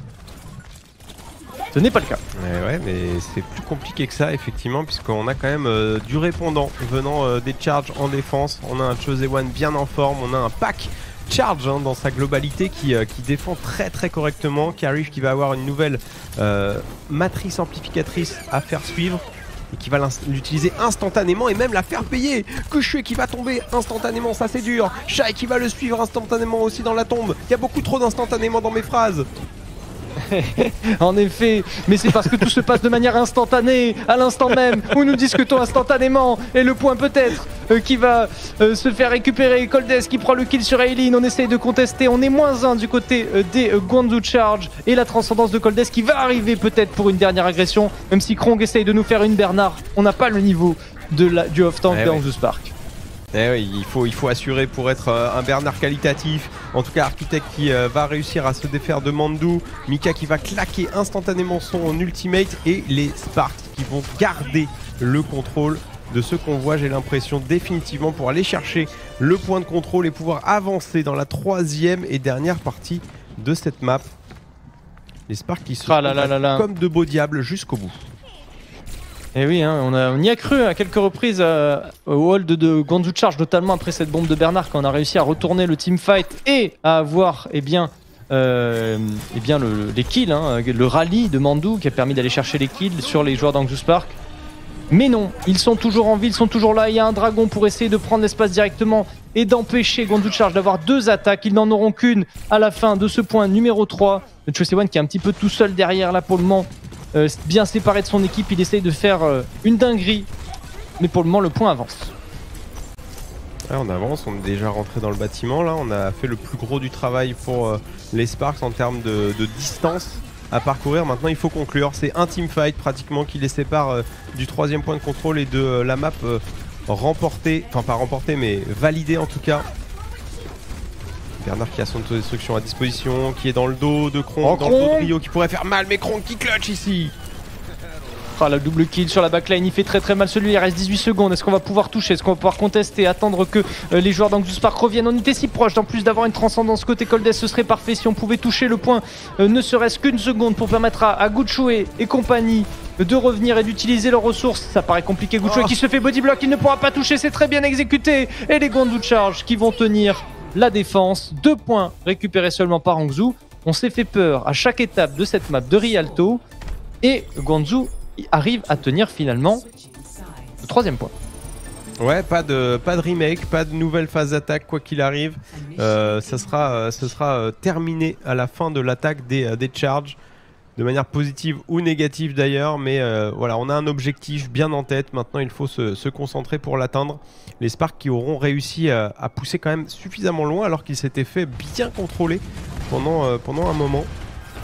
Speaker 3: Ce n'est pas le cas.
Speaker 2: Ouais, mais c'est plus compliqué que ça, effectivement, puisqu'on a quand même du répondant venant des charges en défense. On a un Chosewan bien en forme, on a un pack charge dans sa globalité qui défend très correctement. Qui arrive, qui va avoir une nouvelle matrice amplificatrice à faire suivre et qui va l'utiliser instantanément et même la faire payer. Kushui qui va tomber instantanément, ça c'est dur. Shai qui va le suivre instantanément aussi dans la tombe. Il y a beaucoup trop d'instantanément dans mes phrases.
Speaker 3: En effet, mais c'est parce que tout se passe de manière instantanée, à l'instant même où nous discutons instantanément. Et le point peut-être qui va se faire récupérer. Coldest qui prend le kill sur Eileen. On essaye de contester, on est -1 du côté des Guangzhou Charge. Et la transcendance de Coldest qui va arriver peut-être pour une dernière agression. Même si Krong essaye de nous faire une Bernard, on n'a pas le niveau du off-tank de Hangzhou Spark.
Speaker 2: Eh oui, il faut assurer pour être un Bernard qualitatif. En tout cas, Architect qui va réussir à se défaire de Mandou. Mika qui va claquer instantanément son ultimate. Et les Sparks qui vont garder le contrôle de ce qu'on voit, j'ai l'impression, définitivement pour aller chercher le point de contrôle et pouvoir avancer dans la 3e et dernière partie de cette map. Les Sparks qui sont comme de beaux diables jusqu'au bout.
Speaker 3: Et oui, hein, on y a cru à quelques reprises au hold de Guangzhou Charge, notamment après cette bombe de Bernard, quand on a réussi à retourner le teamfight et à avoir les kills, hein, le rallye de Mandou qui a permis d'aller chercher les kills sur les joueurs d'Hangzhou Spark. Mais non, ils sont toujours en vie, ils sont toujours là. Il y a un dragon pour essayer de prendre l'espace directement et d'empêcher Guangzhou Charge d'avoir 2 attaques. Ils n'en auront qu'une à la fin de ce point numéro 3. Le Chosewan qui est un petit peu tout seul derrière là pour le moment. Bien séparé de son équipe, il essaye de faire une dinguerie, mais pour le moment le point avance.
Speaker 2: Ouais, on avance, on est déjà rentré dans le bâtiment là, on a fait le plus gros du travail pour les Sparks en termes de distance à parcourir. Maintenant il faut conclure, c'est un teamfight pratiquement qui les sépare du 3e point de contrôle et de la map remportée, enfin pas remportée mais validée en tout cas. Bernard qui a son autodestruction à disposition, qui est dans le dos de Krong, dans le dos de Rio qui pourrait faire mal, mais Krong qui clutch ici.
Speaker 3: Ah, la double kill sur la backline, il fait très mal celui, il reste 18 secondes. Est-ce qu'on va pouvoir toucher? Est-ce qu'on va pouvoir contester? Attendre que les joueurs d'Hangzhou Spark reviennent? On était si proche, en plus d'avoir une transcendance côté Coldest, ce serait parfait si on pouvait toucher le point, ne serait-ce qu'une seconde pour permettre à Gouchu et compagnie de revenir et d'utiliser leurs ressources. Ça paraît compliqué, Gouchu qui se fait bodyblock, il ne pourra pas toucher, c'est très bien exécuté. Et les Guangzhou Charge qui vont tenir la défense, 2 points récupérés seulement par Hangzhou. On s'est fait peur à chaque étape de cette map de Rialto et Guangzhou arrive à tenir finalement le 3e point.
Speaker 2: Ouais, pas de remake, pas de nouvelle phase d'attaque quoi qu'il arrive. Ce sera terminé à la fin de l'attaque des charges. De manière positive ou négative d'ailleurs, mais voilà, on a un objectif bien en tête. Maintenant il faut se concentrer pour l'atteindre. Les Sparks qui auront réussi à pousser quand même suffisamment loin alors qu'ils s'étaient fait bien contrôler pendant un moment.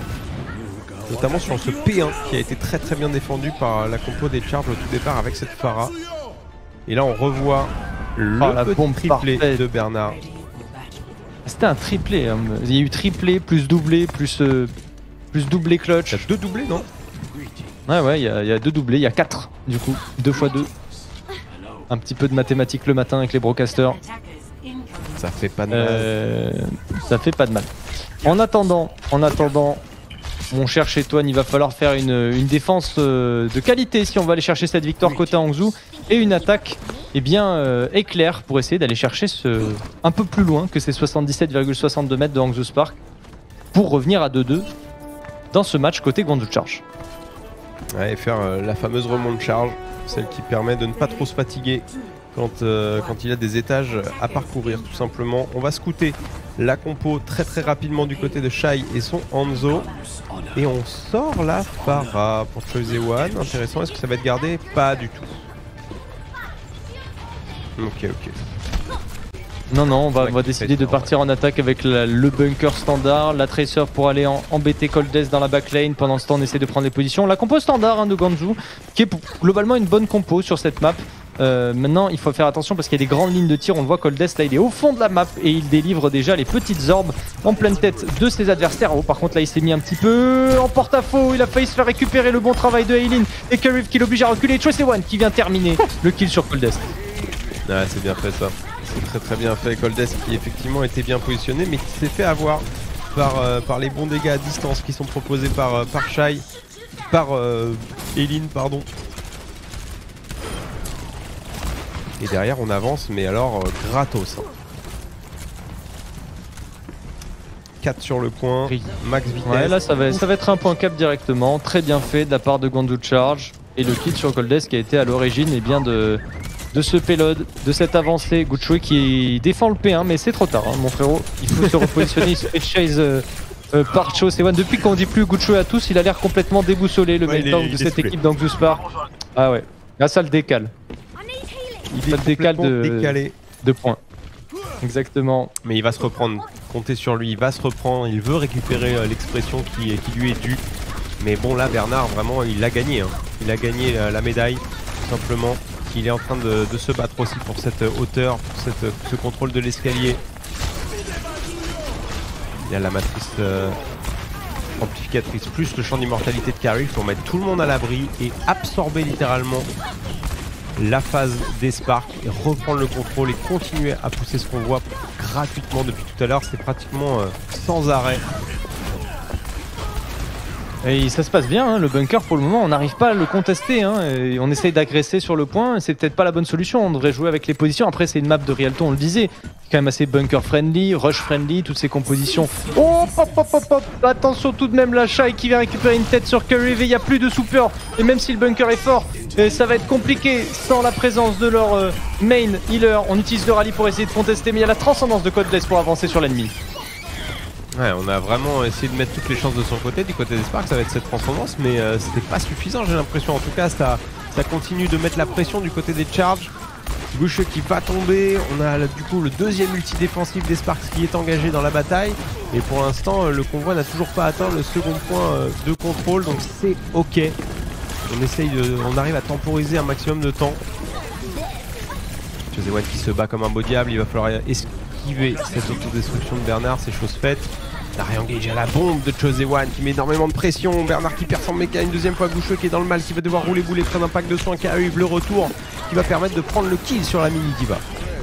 Speaker 2: notamment sur ce P1 qui a été très très bien défendu par la compo des Charges au tout départ avec cette Pharah. Et là on revoit le petit triplé de Bernard.
Speaker 3: C'était un triplé, hein. Il y a eu triplé, plus doublé, plus doublé clutch.
Speaker 2: Il y a 2 doublés, non?
Speaker 3: Ouais, il y a 2 doublés, il y a 4 du coup, 2 x 2. Un petit peu de mathématiques le matin avec les brocasters.
Speaker 2: Ça fait pas de mal.
Speaker 3: Ça fait pas de mal. En attendant, mon cher Chetouane, il va falloir faire une défense de qualité si on va aller chercher cette victoire côté Hangzhou et une attaque éclair pour essayer d'aller chercher un peu plus loin que ces 77,62 mètres de Hangzhou Spark pour revenir à 2-2 dans ce match côté Guangzhou Charge.
Speaker 2: Ouais, et faire la fameuse remonte charge, celle qui permet de ne pas trop se fatiguer quand il a des étages à parcourir tout simplement. On va scouter la compo très très rapidement du côté de Shai et son Hanzo. Et on sort la Pharah pour Choice One. Intéressant, est-ce que ça va être gardé? Pas du tout. Ok.
Speaker 3: Non, on va décider de partir en attaque avec le bunker standard, la Tracer pour aller embêter Coldest dans la backlane. Pendant ce temps, on essaie de prendre les positions. La compo standard de Guangzhou, qui est globalement une bonne compo sur cette map. Maintenant, il faut faire attention parce qu'il y a des grandes lignes de tir. On le voit, Coldest, là, il est au fond de la map et il délivre déjà les petites orbes en pleine tête de ses adversaires. Oh, par contre, là, il s'est mis un petit peu en porte-à-faux. Il a failli se faire récupérer le bon travail de Aileen et Curry qui l'oblige à reculer. Choice One qui vient terminer le kill sur Coldest.
Speaker 2: Ouais, c'est bien fait ça. C'est très très bien fait. Coldest qui effectivement était bien positionné mais qui s'est fait avoir par les bons dégâts à distance qui sont proposés par Shai, par Aileen, pardon. Et derrière on avance mais alors gratos. 4 sur le point, max vitesse.
Speaker 3: Ouais, là ça va être un point cap directement. Très bien fait de la part de Guangzhou Charge. Et le kill sur Coldest qui a été à l'origine de ce payload, de cette avancée. Guchui qui défend le P1 mais c'est trop tard mon frérot. Il faut se repositionner, il se fait chase par Choice One. Depuis qu'on dit plus Guchui à tous, il a l'air complètement déboussolé le main tank de cette équipe d'Hangzhou Spark. Ah ouais, là ça le décale.
Speaker 2: Il est complètement décalé
Speaker 3: de points. Exactement.
Speaker 2: Mais il va se reprendre, comptez sur lui, il va se reprendre, il veut récupérer l'expression qui lui est due. Mais bon là Bernard vraiment il a gagné, il a gagné la médaille tout simplement. Il est en train de se battre aussi pour cette hauteur, pour ce contrôle de l'escalier. Il y a la matrice amplificatrice plus le champ d'immortalité de Carrie pour mettre tout le monde à l'abri et absorber littéralement la phase des Sparks et reprendre le contrôle et continuer à pousser ce qu'on voit gratuitement depuis tout à l'heure. C'est pratiquement sans arrêt.
Speaker 3: Et ça se passe bien, le bunker pour le moment on n'arrive pas à le contester, et on essaye d'agresser sur le point, c'est peut-être pas la bonne solution, on devrait jouer avec les positions. Après c'est une map de Rialto, on le disait, quand même assez bunker friendly, rush friendly, toutes ces compositions. Oh hop, attention tout de même la Shai qui vient récupérer une tête sur Curry, il n'y a plus de super, et même si le bunker est fort, ça va être compliqué sans la présence de leur main healer. On utilise le rallye pour essayer de contester, mais il y a la transcendance de Codeless pour avancer sur l'ennemi.
Speaker 2: Ouais, on a vraiment essayé de mettre toutes les chances de son côté, du côté des Sparks, ça va être cette transcendance, mais c'était pas suffisant, j'ai l'impression. En tout cas, ça continue de mettre la pression du côté des Charges. Gauche qui va tomber, on a du coup le deuxième ulti défensif des Sparks qui est engagé dans la bataille. Et pour l'instant, le convoi n'a toujours pas atteint le second point de contrôle, donc c'est ok. On arrive à temporiser un maximum de temps. Choice One qui se bat comme un beau diable, il va falloir esquiver cette autodestruction de Bernard, c'est chose faite. La réengage à la bombe de Choice One qui met énormément de pression. Bernard qui perd son méca une deuxième fois. Goucheux qui est dans le mal, qui va devoir rouler boulet, prendre un pack de soins qui arrive. Le retour qui va permettre de prendre le kill sur la mini diva.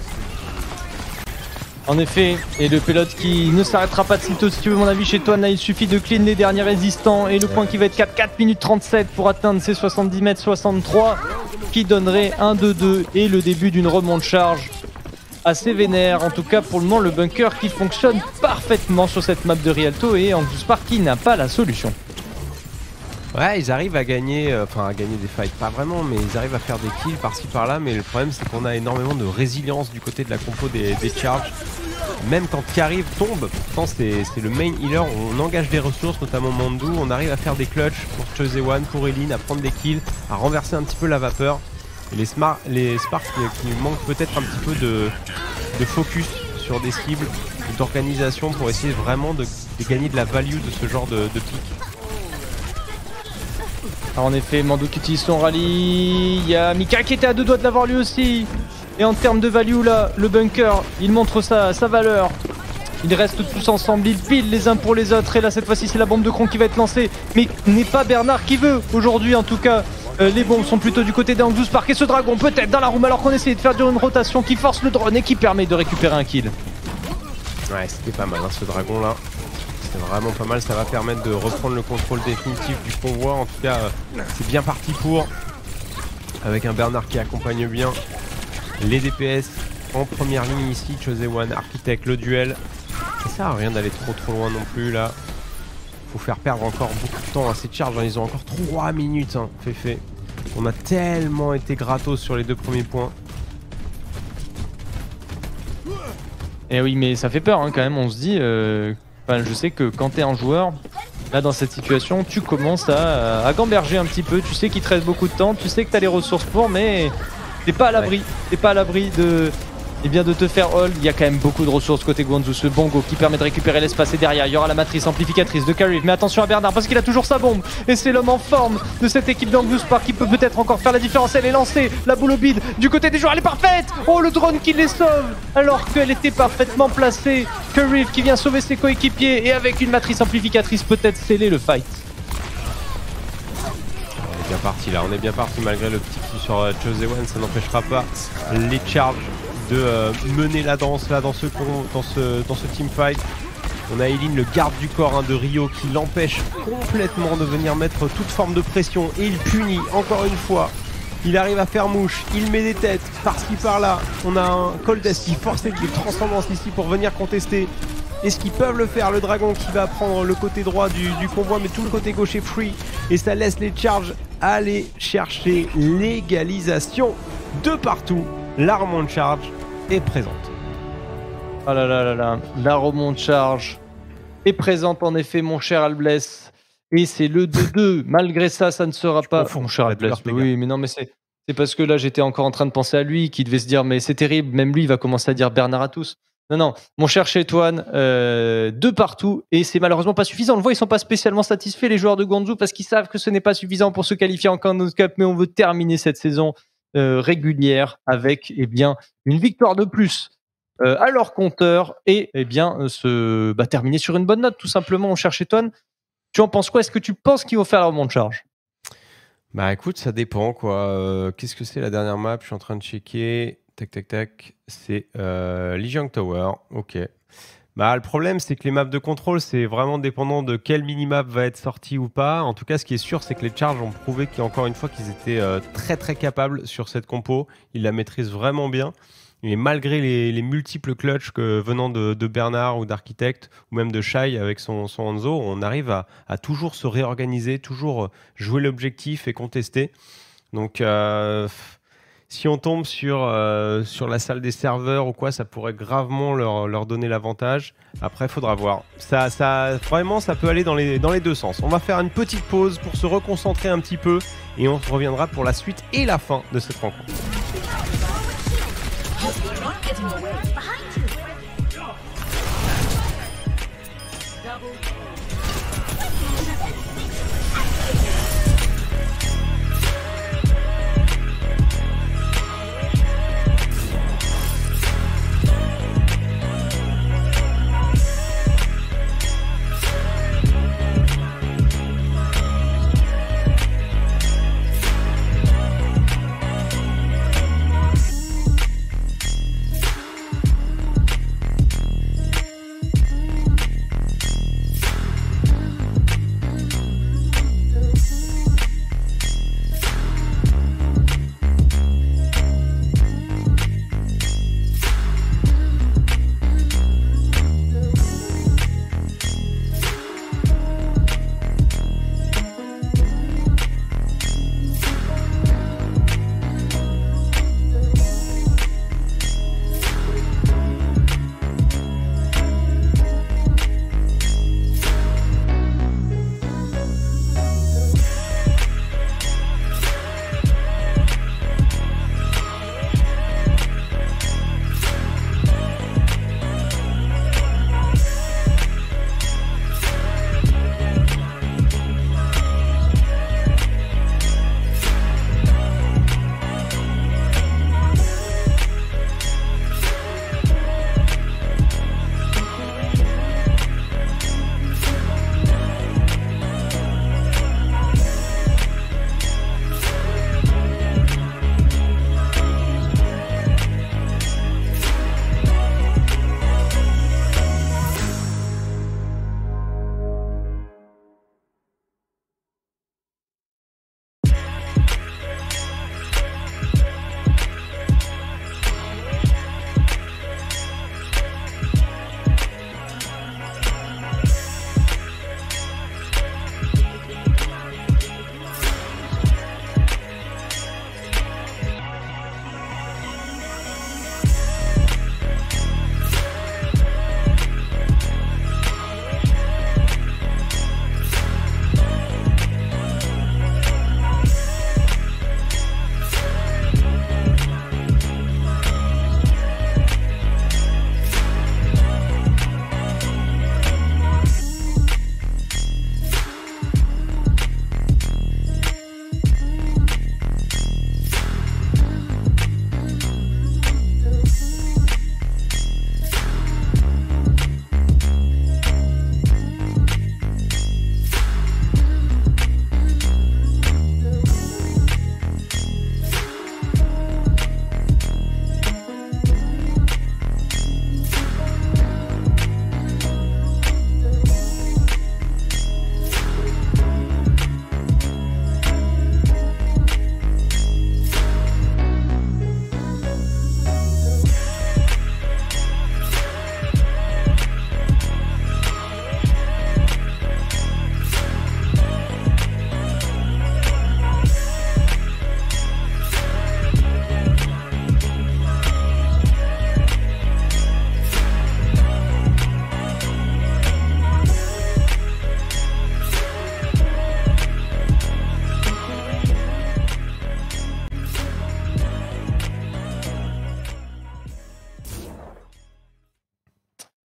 Speaker 3: En effet, et le pilote qui ne s'arrêtera pas de sitôt si tu veux mon avis chez toi, là il suffit de clean les derniers résistants et le point qui va être 4 minutes 37 pour atteindre ses 70 mètres 63 qui donnerait un 2-2 et le début d'une remonte charge assez vénère. En tout cas pour le moment le bunker qui fonctionne parfaitement sur cette map de Rialto et Hangzhou Spark qui n'a pas la solution.
Speaker 2: Ouais, ils arrivent à gagner, des fights, pas vraiment, mais ils arrivent à faire des kills par-ci par-là. Mais le problème c'est qu'on a énormément de résilience du côté de la compo des Charges. Même quand Kariv tombe, pourtant c'est le main healer, on engage des ressources, notamment Mandou, on arrive à faire des clutches pour Choice One, pour Eileen, à prendre des kills, à renverser un petit peu la vapeur. Et les Sparks qui manquent peut-être un petit peu de focus sur des cibles, d'organisation pour essayer vraiment de gagner de la value de ce genre de pick.
Speaker 3: Alors, en effet, Mando qui utilise son rallye. Il y a Mika qui était à 2 doigts de l'avoir lui aussi. Et en termes de value là, le bunker, il montre sa valeur. Ils restent tous ensemble, ils pilent les uns pour les autres. Et là, cette fois-ci, c'est la bombe de Kron qui va être lancée. Mais n'est pas Bernard qui veut. Aujourd'hui, en tout cas, les bombes sont plutôt du côté d'Angzus Park. Et ce dragon, peut-être dans la room, alors qu'on essaie de faire durer une rotation qui force le drone et qui permet de récupérer un kill.
Speaker 2: Ouais, c'était pas mal, hein, ce dragon-là. C'est vraiment pas mal. Ça va permettre de reprendre le contrôle définitif du convoi. En tout cas, c'est bien parti pour. Avec un Bernard qui accompagne bien les DPS en première ligne ici. Chosen Architect, le duel. Ça sert à rien d'aller trop loin non plus là. Faut faire perdre encore beaucoup de temps à ces charges, hein. Ils ont encore 3 minutes, hein. Fait. On a tellement été gratos sur les 2 premiers points.
Speaker 3: Et oui, mais ça fait peur hein, quand même, on se dit... je sais que quand t'es un joueur, là dans cette situation, tu commences à gamberger un petit peu. Tu sais qu'il te reste beaucoup de temps, tu sais que t'as les ressources pour, mais t'es pas à l'abri. T'es pas à l'abri de te faire hold. Il y a quand même beaucoup de ressources côté Guangzhou. Ce bongo qui permet de récupérer l'espace et derrière il y aura la matrice amplificatrice de Kariv. Mais attention à Bernard parce qu'il a toujours sa bombe. Et c'est l'homme en forme de cette équipe d'Angzus Park qui peut peut-être encore faire la différence. Elle est lancée, la boule au bide du côté des joueurs, elle est parfaite. Oh, le drone qui les sauve alors qu'elle était parfaitement placée. Kariv qui vient sauver ses coéquipiers et avec une matrice amplificatrice peut-être sceller le fight.
Speaker 2: On est bien parti là, on est bien parti malgré le petit coup sur Chosen. Ça n'empêchera pas les charges de mener la danse là dans ce teamfight. On a Eileen, le garde du corps hein, de Rio, qui l'empêche complètement de venir mettre toute forme de pression et il punit encore une fois. Il arrive à faire mouche, il met des têtes par-ci par-là. On a un Coldest qui force de transcendance ici pour venir contester. Est-ce qu'ils peuvent le faire? Le dragon qui va prendre le côté droit du convoi, mais tout le côté gauche est free. Et ça laisse les charges aller chercher l'égalisation de partout. La remonte charge est présente.
Speaker 3: Oh là là là là, la remonte charge est présente en effet, mon cher Albless. Et c'est le 2-2. Malgré ça, ça ne sera pas. Mon cher Albless, oui, mais non, mais c'est parce que là, j'étais encore en train de penser à lui, qui devait se dire, mais c'est terrible. Même lui, il va commencer à dire Bernard à tous. Non, mon cher Chétoine, 2 partout. Et c'est malheureusement pas suffisant. On le voit, ils sont pas spécialement satisfaits, les joueurs de Guangzhou, parce qu'ils savent que ce n'est pas suffisant pour se qualifier en Canada Cup. Mais on veut terminer cette saison régulière avec une victoire de plus à leur compteur et terminer sur une bonne note tout simplement. On cherche Eton. Tu en penses quoi? Est-ce que tu penses qu'ils vont faire la remonte charge?
Speaker 2: Bah écoute, ça dépend quoi. Qu'est-ce que c'est la dernière map? Je suis en train de checker. Tac. C'est Lijiang Tower. Ok. Bah le problème c'est que les maps de contrôle c'est vraiment dépendant de quelle minimap va être sortie ou pas. En tout cas ce qui est sûr c'est que les charges ont prouvé qu'encore une fois qu'ils étaient très capables sur cette compo. Ils la maîtrisent vraiment bien. Et malgré les multiples clutches venant de Bernard ou d'Architect ou même de Shai avec son Hanzo, on arrive à toujours se réorganiser, toujours jouer l'objectif et contester. Donc si on tombe sur la salle des serveurs ou quoi, ça pourrait gravement leur donner l'avantage. Après, il faudra voir. Vraiment, ça peut aller dans les 2 sens. On va faire une petite pause pour se reconcentrer un petit peu et on reviendra pour la suite et la fin de cette rencontre.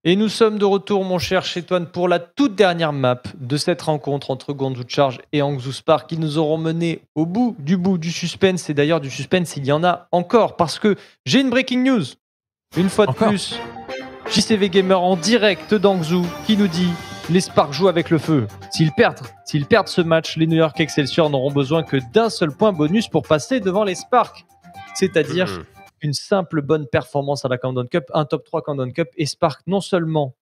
Speaker 3: Et nous sommes de retour, mon cher Chétoine, pour la toute dernière map de cette rencontre entre Guangzhou Charge et Hangzhou Spark qui nous auront mené au bout du suspense. Et d'ailleurs, du suspense, il y en a encore parce que j'ai une breaking news. Une fois de plus, JCV Gamer en direct d'Hangzhou qui nous dit les Sparks jouent avec le feu. S'ils perdent ce match, les New York Excelsior n'auront besoin que d'un seul point bonus pour passer devant les Sparks. C'est-à-dire une simple bonne performance à la Countdown Cup, un top 3 Countdown Cup, et Spark non seulement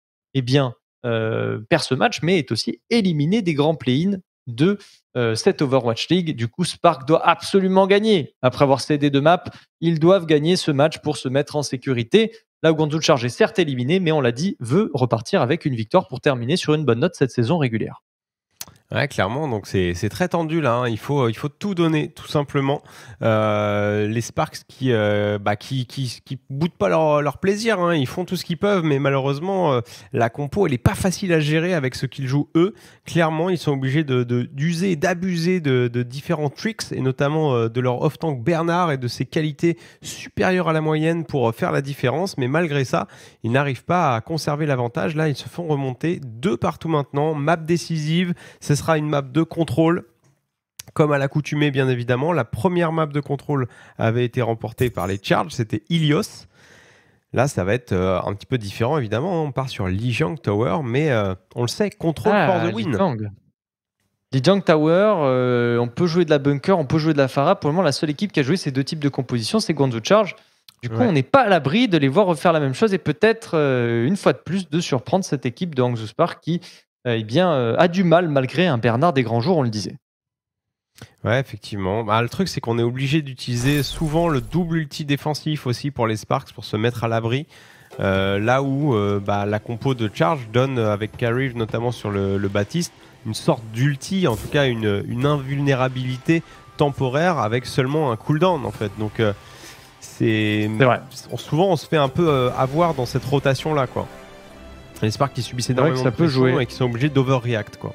Speaker 3: perd ce match, mais est aussi éliminé des grands play-in de cette Overwatch League. Du coup, Spark doit absolument gagner. Après avoir cédé 2 maps, ils doivent gagner ce match pour se mettre en sécurité. Là où Guangzhou Charge est certes éliminé, mais on l'a dit, veut repartir avec une victoire pour terminer sur une bonne note cette saison régulière.
Speaker 2: Ouais, clairement, donc c'est très tendu là, hein. Il faut tout donner, tout simplement. Les Sparks qui boudent pas leur plaisir, hein. Ils font tout ce qu'ils peuvent, mais malheureusement, la compo, elle est pas facile à gérer avec ce qu'ils jouent eux. Clairement, ils sont obligés d'user et d'abuser de différents tricks, et notamment de leur off-tank Bernard et de ses qualités supérieures à la moyenne pour faire la différence. Mais malgré ça, ils n'arrivent pas à conserver l'avantage. Là, ils se font remonter 2 partout maintenant. Map décisive, ce sera une map de contrôle, comme à l'accoutumée bien évidemment. La première map de contrôle avait été remportée par les Charge, c'était Ilios. Là, ça va être un petit peu différent évidemment. On part sur Lijiang Tower, mais on le sait, contrôle for the win.
Speaker 3: Lijiang Tower, on peut jouer de la bunker, on peut jouer de la Pharah. Pour le moment, la seule équipe qui a joué ces 2 types de composition, c'est Guangzhou Charge. Du coup, on n'est pas à l'abri de les voir refaire la même chose et peut-être une fois de plus de surprendre cette équipe de Hangzhou Spark qui a du mal malgré un Bernard des grands jours, on le disait.
Speaker 2: Ouais, effectivement. Le truc, c'est qu'on est obligé d'utiliser souvent le double ulti défensif aussi pour les Sparks pour se mettre à l'abri. Là où la compo de Charge donne, avec Kariv notamment sur le Baptiste, une sorte d'ulti, en tout cas une invulnérabilité temporaire avec seulement un cooldown en fait. Donc c'est vrai. Souvent on se fait un peu avoir dans cette rotation là quoi. Les Sparks qui subissent énormément de pression et qui sont obligés d'overreact quoi.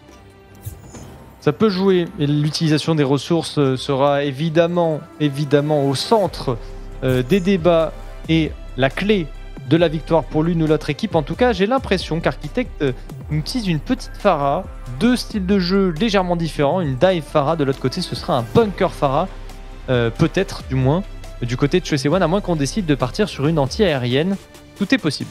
Speaker 3: Ça peut jouer et l'utilisation des ressources sera évidemment au centre des débats et la clé de la victoire pour l'une ou l'autre équipe. En tout cas, j'ai l'impression qu'Architect utilise une petite Pharah, 2 styles de jeu légèrement différents, une dive Pharah, de l'autre côté ce sera un bunker Pharah, peut-être du moins du côté de Choice One, à moins qu'on décide de partir sur une anti-aérienne. Tout est possible.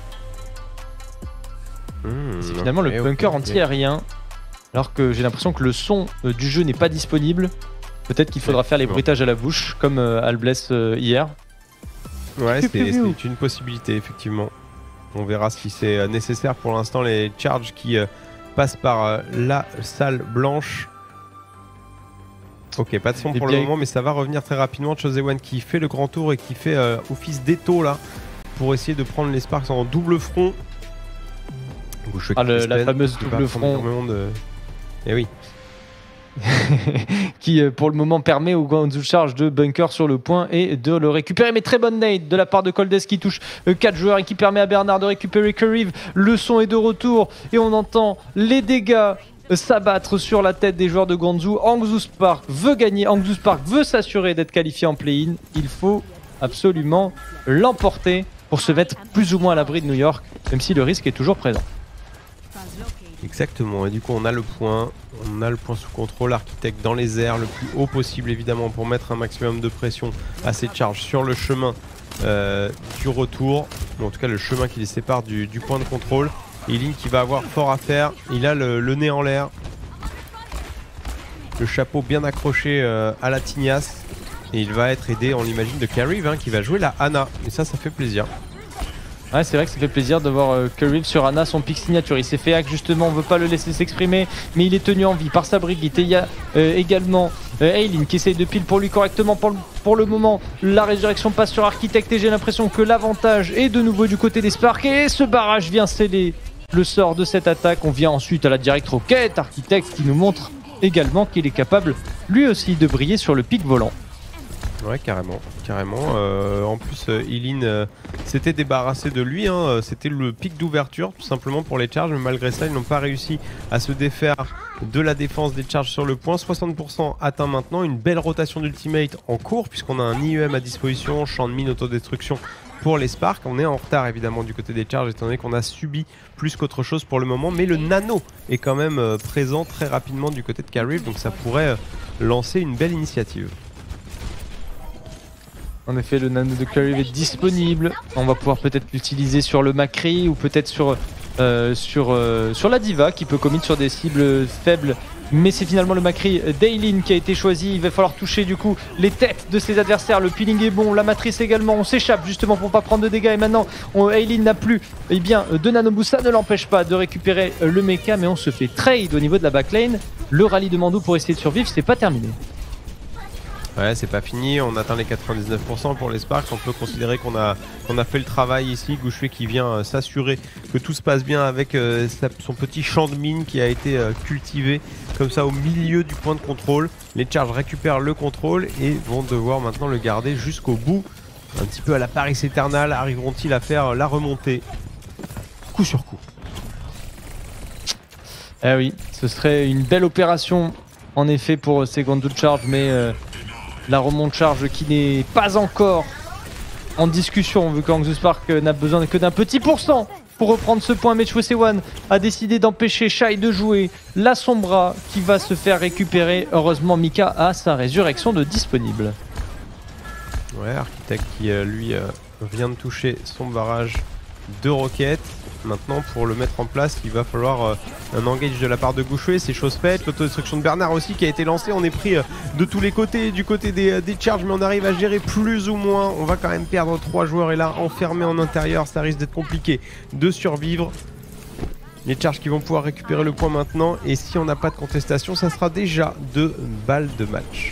Speaker 3: C'est finalement le bunker anti-aérien, alors que j'ai l'impression que le son du jeu n'est pas disponible. Peut-être qu'il faudra faire les bruitages à la bouche, comme Albless hier.
Speaker 2: Ouais, c'est une possibilité, effectivement. On verra si c'est nécessaire. Pour l'instant, les Charge qui passent par la salle blanche. Ok, pas de son pour le moment, mais ça va revenir très rapidement. Choice One qui fait le grand tour et qui fait office d'étau là, pour essayer de prendre les Sparks en double front.
Speaker 3: La fameuse double front.
Speaker 2: Eh oui.
Speaker 3: Qui pour le moment permet au Guangzhou Charge de bunker sur le point et de le récupérer. Mais très bonne nade de la part de Coldes qui touche 4 joueurs et qui permet à Bernard de récupérer Kariv. Le son est de retour et on entend les dégâts s'abattre sur la tête des joueurs de Guangzhou. Hangzhou Spark veut gagner, Hangzhou Spark veut s'assurer d'être qualifié en play-in. Il faut absolument l'emporter pour se mettre plus ou moins à l'abri de New York, même si le risque est toujours présent.
Speaker 2: Exactement, et du coup on a le point sous contrôle. Architect dans les airs, le plus haut possible évidemment pour mettre un maximum de pression à ses Charges sur le chemin du retour, ou en tout cas le chemin qui les sépare du point de contrôle. Eileen qui va avoir fort à faire, il a le nez en l'air, le chapeau bien accroché à la tignasse, et il va être aidé, on l'imagine, de Kariv qui va jouer la Ana, et ça fait plaisir.
Speaker 3: Ouais, c'est vrai que ça fait plaisir de voir Kariv sur Ana, son pick signature. Il s'est fait hack justement, on veut pas le laisser s'exprimer, mais il est tenu en vie par sa Brigitte. Et il y a également Eileen qui essaye de pile pour lui correctement. Pour le moment, la résurrection passe sur Architect et j'ai l'impression que l'avantage est de nouveau du côté des Sparks. Et ce barrage vient sceller le sort de cette attaque. On vient ensuite à la direct roquette. Architect qui nous montre également qu'il est capable lui aussi de briller sur le pic volant.
Speaker 2: Ouais, carrément. En plus, Eileen s'était débarrassé de lui. C'était le pic d'ouverture, tout simplement pour les Charges. Mais malgré ça, ils n'ont pas réussi à se défaire de la défense des Charges sur le point. 60% atteint maintenant. Une belle rotation d'ultimate en cours, puisqu'on a un IEM à disposition, champ de mine, autodestruction pour les Sparks. On est en retard évidemment du côté des charges étant donné qu'on a subi plus qu'autre chose pour le moment, mais le nano est quand même présent très rapidement du côté de Kariv, donc ça pourrait lancer une belle initiative.
Speaker 3: En effet, le nano de Kariv est disponible. On va pouvoir peut-être l'utiliser sur le Macri ou peut-être sur la Diva qui peut commit sur des cibles faibles. Mais c'est finalement le Macri d'Eileen qui a été choisi. Il va falloir toucher du coup les têtes de ses adversaires. Le peeling est bon, la matrice également. On s'échappe justement pour pas prendre de dégâts. Et maintenant, Eileen n'a plus de nanoboost. Ça ne l'empêche pas de récupérer le mecha. Mais on se fait trade au niveau de la backlane. Le rallye de Mandou pour essayer de survivre, c'est pas terminé.
Speaker 2: Ouais, c'est pas fini, on atteint les 99% pour les Sparks, on peut considérer qu'on a fait le travail ici. Gouchouet qui vient s'assurer que tout se passe bien avec son petit champ de mine qui a été cultivé comme ça au milieu du point de contrôle. Les charges récupèrent le contrôle et vont devoir maintenant le garder jusqu'au bout. Un petit peu à la Paris Eternal, arriveront-ils à faire la remontée coup sur coup?
Speaker 3: Eh oui, ce serait une belle opération en effet pour ces Guangzhou Charge, mais la remonte charge qui n'est pas encore en discussion vu qu'Guangzhou Spark n'a besoin que d'un petit pourcent pour reprendre ce point. Mais Chwesewan a décidé d'empêcher Shai de jouer la Sombra qui va se faire récupérer. Heureusement Mika a sa résurrection de disponible.
Speaker 2: Ouais, Architect qui lui vient de toucher son barrage de roquettes. Maintenant pour le mettre en place il va falloir un engage de la part de Gouchouet, c'est chose faite. L'autodestruction de Bernard aussi qui a été lancée, on est pris de tous les côtés du côté des charges, mais on arrive à gérer plus ou moins. On va quand même perdre 3 joueurs et là enfermés en intérieur ça risque d'être compliqué de survivre. Les charges qui vont pouvoir récupérer le point maintenant et si on n'a pas de contestation ça sera déjà 2 balles de match.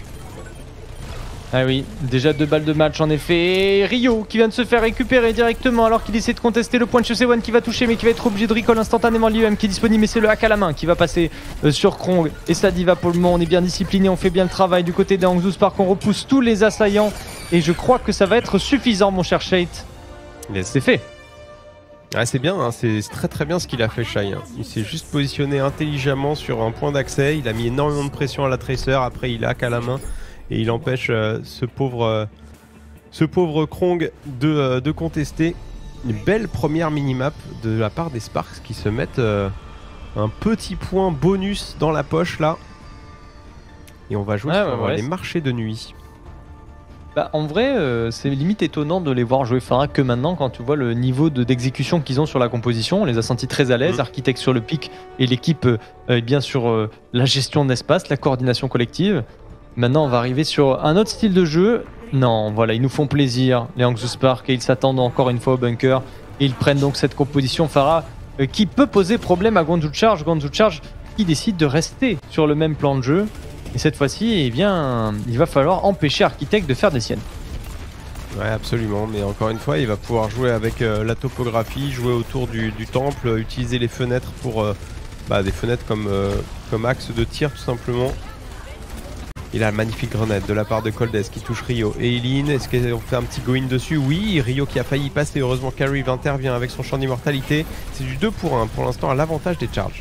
Speaker 3: Ah oui, déjà 2 balles de match en effet. Et Rio qui vient de se faire récupérer directement alors qu'il essaie de contester le point de Chwesewan qui va toucher mais qui va être obligé de recall instantanément l'IEM qui est disponible, mais c'est le hack à la main qui va passer sur Krong et sa Diva pour le moment. On est bien discipliné, on fait bien le travail du côté des Guangzhou Spark, on repousse tous les assaillants et je crois que ça va être suffisant mon cher Shate. C'est fait.
Speaker 2: Ah, c'est bien, hein, c'est très très bien ce qu'il a fait Shai. Hein. Il s'est juste positionné intelligemment sur un point d'accès, il a mis énormément de pression à la Tracer, après il hack à la main. Et il empêche ce pauvre Krong de contester. Une belle première minimap de la part des Sparks qui se mettent un petit point bonus dans la poche là. Et on va jouer sur les marchés de nuit.
Speaker 3: Bah, en vrai, c'est limite étonnant de les voir jouer Pharah que maintenant quand tu vois le niveau d'exécution qu'ils ont sur la composition. On les a sentis très à l'aise, Architect sur le pic et l'équipe bien sur la gestion d'espace, la coordination collective. Maintenant, on va arriver sur un autre style de jeu. Non, voilà, ils nous font plaisir, les Guangzhou Spark, et ils s'attendent encore une fois au bunker. Et ils prennent donc cette composition Pharah qui peut poser problème à Guangzhou Charge. Guangzhou Charge qui décide de rester sur le même plan de jeu. Et cette fois-ci, eh bien, il va falloir empêcher Architect de faire des siennes.
Speaker 2: Ouais, absolument. Mais encore une fois, il va pouvoir jouer avec la topographie, jouer autour du temple, utiliser les fenêtres pour des fenêtres comme axe de tir tout simplement. Il a une magnifique grenade de la part de Coldes qui touche Rio. Et Eileen, est-ce qu'on fait un petit go-in dessus? Oui, Rio qui a failli passer. Heureusement Kariv intervient avec son champ d'immortalité. C'est du 2 pour 1 pour l'instant à l'avantage des charges.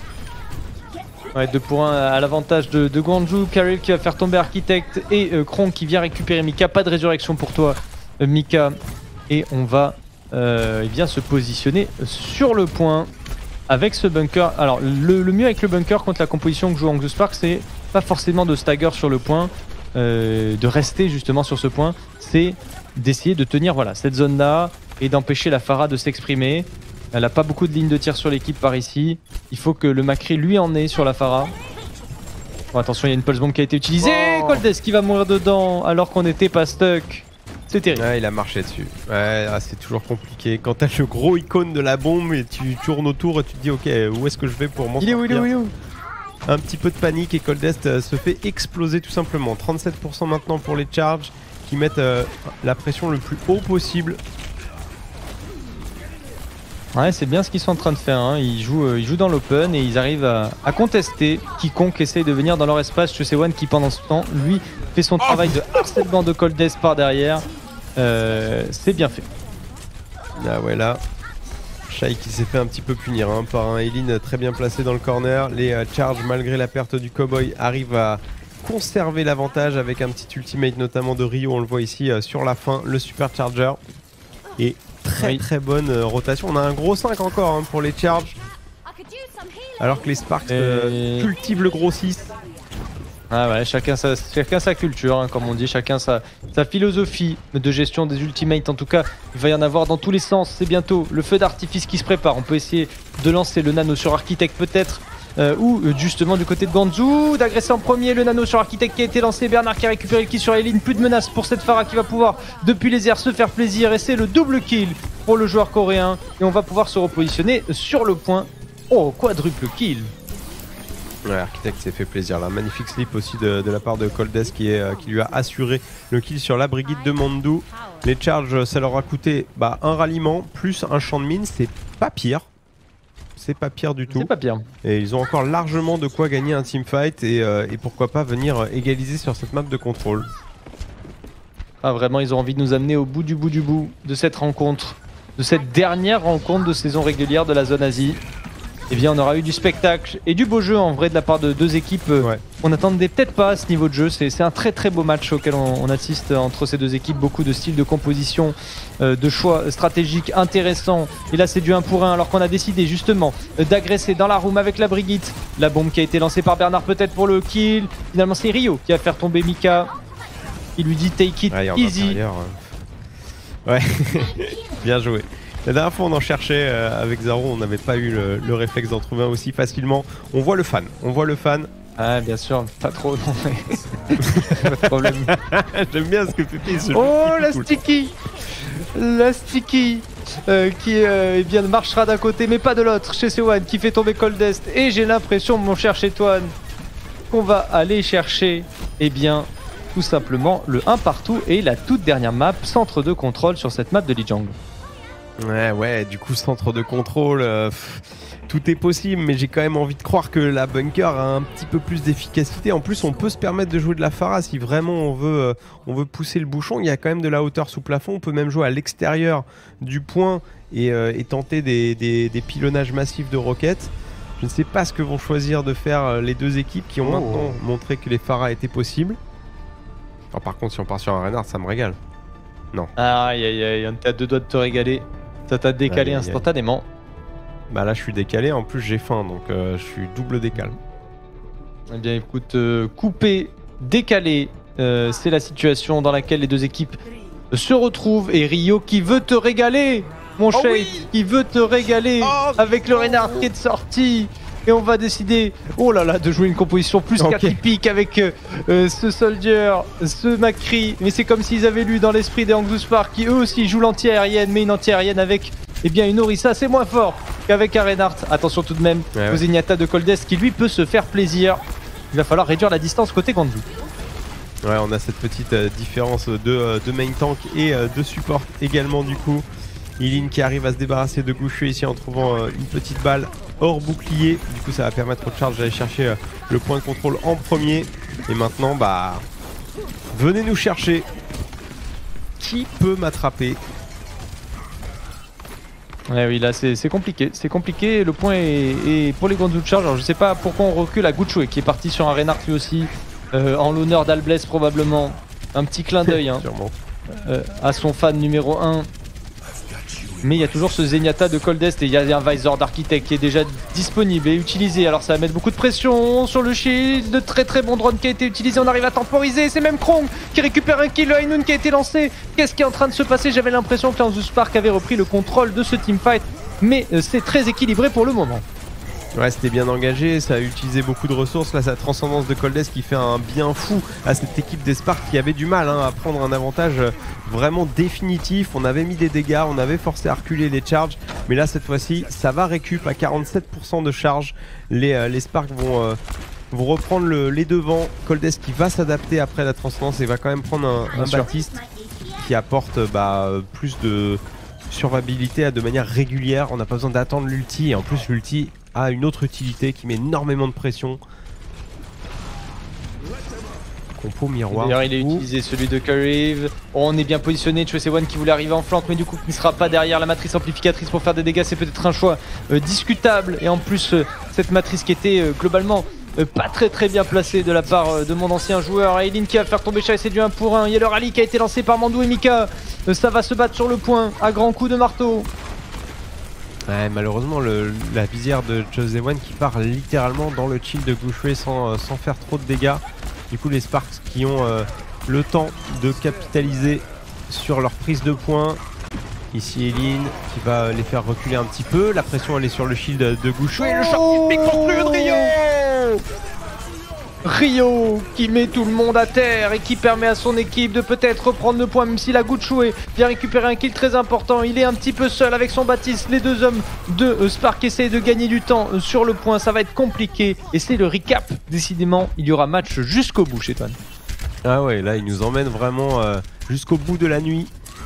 Speaker 3: Ouais, 2 pour 1 à l'avantage de Guangzhou. Kariv qui va faire tomber Architect et Krong qui vient récupérer Mika. Pas de résurrection pour toi Mika. Et on va bien se positionner sur le point avec ce bunker. Alors le mieux avec le bunker contre la composition que joue Guangzhou Spark, c'est pas forcément de stagger sur le point, de rester justement sur ce point, c'est d'essayer de tenir cette zone là et d'empêcher la Pharah de s'exprimer. Elle a pas beaucoup de lignes de tir sur l'équipe par ici, il faut que le Macri lui en ait sur la Pharah. Bon, attention, il y a une pulse bomb qui a été utilisée, Coldes qui va mourir dedans alors qu'on n'était pas stuck. C'est terrible.
Speaker 2: Ouais, il a marché dessus. Ouais, c'est toujours compliqué. Quand t'as le gros icône de la bombe et tu tournes autour et tu te dis ok, où est-ce que je vais pour m'en sortir?
Speaker 3: Il est où
Speaker 2: Un petit peu de panique et Coldest se fait exploser tout simplement. 37% maintenant pour les charges qui mettent la pression le plus haut possible.
Speaker 3: Ouais, c'est bien ce qu'ils sont en train de faire. Hein. Ils jouent dans l'open et ils arrivent à contester quiconque essaye de venir dans leur espace. Chwesewan qui pendant ce temps, lui, fait son travail de harcèlement de Coldest par derrière. C'est bien fait.
Speaker 2: Ah ouais, là. Shai qui s'est fait un petit peu punir par un Eileen très bien placé dans le corner. Les charges, malgré la perte du cowboy, arrivent à conserver l'avantage avec un petit ultimate notamment de Rio. On le voit ici sur la fin, le super charger. Et très bonne rotation. On a un gros 5 encore hein, pour les charges. Alors que les Sparks cultivent le gros 6.
Speaker 3: Ah ouais, chacun sa culture, hein, comme on dit, chacun sa philosophie de gestion des ultimates. En tout cas, il va y en avoir dans tous les sens. C'est bientôt le feu d'artifice qui se prépare. On peut essayer de lancer le nano sur Architect peut-être. Ou justement du côté de Guangzhou, d'agresser en premier le nano sur Architect qui a été lancé. Bernard qui a récupéré le kill sur Eileen. Plus de menace pour cette Pharah qui va pouvoir depuis les airs se faire plaisir. Et c'est le double kill pour le joueur coréen. Et on va pouvoir se repositionner sur le point. Oh, quadruple kill.
Speaker 2: Ouais, Architect s'est fait plaisir là. Magnifique slip aussi de la part de Coldes qui lui a assuré le kill sur la Brigitte de Mandou. Les charges, ça leur a coûté un ralliement plus un champ de mine. C'est pas pire. C'est pas pire du tout.
Speaker 3: C'est pas pire.
Speaker 2: Et ils ont encore largement de quoi gagner un teamfight et pourquoi pas venir égaliser sur cette map de contrôle.
Speaker 3: Ah vraiment, ils ont envie de nous amener au bout de cette rencontre. De cette dernière rencontre de saison régulière de la zone Asie. Eh bien, on aura eu du spectacle et du beau jeu en vrai de la part de deux équipes. On n'attendait peut-être pas à ce niveau de jeu. C'est un très beau match auquel on assiste entre ces deux équipes. Beaucoup de styles de composition, de choix stratégiques intéressants. Et là, c'est du 1 pour 1 alors qu'on a décidé justement d'agresser dans la room avec la Brigitte. La bombe qui a été lancée par Bernard peut-être pour le kill. Finalement, c'est Rio qui va faire tomber Mika. Il lui dit take it easy.
Speaker 2: Ouais, bien joué. La dernière fois on en cherchait avec Zaro, on n'avait pas eu le réflexe d'en trouver un aussi facilement. On voit le fan.
Speaker 3: Ah bien sûr, pas trop, non mais... pas de problème.
Speaker 2: J'aime bien ce que Pépé se joue.
Speaker 3: Oh la sticky. La sticky qui eh bien, marchera d'un côté mais pas de l'autre chez Sewan qui fait tomber Coldest. Et j'ai l'impression, mon cher Chetouane, qu'on va aller chercher eh bien tout simplement le 1 partout et la toute dernière map, centre de contrôle sur cette map de Lijiang.
Speaker 2: Ouais, du coup centre de contrôle, tout est possible, mais j'ai quand même envie de croire que la bunker a un petit peu plus d'efficacité. En plus, on peut se permettre de jouer de la Pharah si vraiment on veut pousser le bouchon. Il y a quand même de la hauteur sous plafond, on peut même jouer à l'extérieur du point et tenter des pilonnages massifs de roquettes. Je ne sais pas ce que vont choisir de faire les deux équipes qui ont maintenant montré que les Pharah étaient possibles. Alors, par contre, si on part sur un Reinhardt, ça me régale. Non.
Speaker 3: Aïe, on est à deux doigts de te régaler. Ça t'a décalé instantanément.
Speaker 2: Bah là je suis décalé, en plus j'ai faim donc je suis double décalé.
Speaker 3: Eh bien écoute, coupé, décalé, c'est la situation dans laquelle les deux équipes se retrouvent. Et Rio qui veut te régaler, mon chef, qui veut te régaler avec le Reinhardt qui est sorti. Et on va décider, oh là là, de jouer une composition plus qu'atypique avec ce Soldier, ce McCree. Mais c'est comme s'ils avaient lu dans l'esprit des Guangzhou Spark qui eux aussi jouent l'anti-aérienne, mais une anti-aérienne avec eh bien, une Orisa. C'est moins fort qu'avec un Reinhardt. Attention tout de même aux Zenyatta de Coldes qui lui peut se faire plaisir. Il va falloir réduire la distance côté Guangzhou.
Speaker 2: Ouais, on a cette petite différence de main tank et de support également du coup. Eileen qui arrive à se débarrasser de Gouchu ici en trouvant une petite balle hors bouclier. Du coup ça va permettre au charge d'aller chercher le point de contrôle en premier. Et maintenant venez nous chercher. Qui peut m'attraper?
Speaker 3: Ouais, oui, là c'est compliqué. C'est compliqué. Le point est pour les Guangzhou Charge. Alors je sais pas pourquoi on recule à Gouchu qui est parti sur un Reinhardt lui aussi. En l'honneur d'Albless probablement. Un petit clin d'œil à son fan numéro 1. Mais il y a toujours ce Zenyatta de Coldest et il y a un Visor d'Architect qui est déjà disponible et utilisé. Alors ça va mettre beaucoup de pression sur le shield. De très bon drone qui a été utilisé. On arrive à temporiser. C'est même Krong qui récupère un kill. Le Hainoun qui a été lancé. Qu'est-ce qui est en train de se passer? J'avais l'impression que Guangzhou Spark avait repris le contrôle de ce teamfight. Mais c'est très équilibré pour le moment.
Speaker 2: Ouais, c'était bien engagé, ça a utilisé beaucoup de ressources. Là, c'est la transcendance de Coldes qui fait un bien fou à cette équipe des Sparks qui avait du mal à prendre un avantage vraiment définitif. On avait mis des dégâts, on avait forcé à reculer les charges. Mais là, cette fois-ci, ça va récup à 47% de charge. Les Sparks vont reprendre les devants. Coldes qui va s'adapter après la transcendance et va quand même prendre un Baptiste qui apporte plus de survivabilité de manière régulière. On n'a pas besoin d'attendre l'ulti et en plus l'ulti a une autre utilité qui met énormément de pression. Compo miroir.
Speaker 3: D'ailleurs il a utilisé celui de Curve. On est bien positionné, Chosewan qui voulait arriver en flanc mais du coup qui ne sera pas derrière la matrice amplificatrice pour faire des dégâts. C'est peut-être un choix discutable et en plus cette matrice qui était globalement pas très bien placé de la part de mon ancien joueur. Aileen qui va faire tomber Shai, c'est du 1 pour 1. Il y a le rallye qui a été lancé par Mandou et Mika. Ça va se battre sur le point à grands coups de marteau.
Speaker 2: Ouais, malheureusement, la visière de Josewan qui part littéralement dans le chill de Gouchoué sans faire trop de dégâts. Du coup, les Sparks qui ont le temps de capitaliser sur leur prise de points. Ici Aileen qui va les faire reculer un petit peu. La pression elle est sur le shield de Gouchoué. Le choc qui conclut de Rio.
Speaker 3: Rio qui met tout le monde à terre et qui permet à son équipe de peut-être reprendre le point, même si la Gouchoué vient récupérer un kill très important. Il est un petit peu seul avec son Baptiste. Les deux hommes de Spark essayent de gagner du temps sur le point. Ça va être compliqué et c'est le recap. Décidément, il y aura match jusqu'au bout chez Toine.
Speaker 2: Ah ouais, là il nous emmène vraiment jusqu'au bout de la nuit.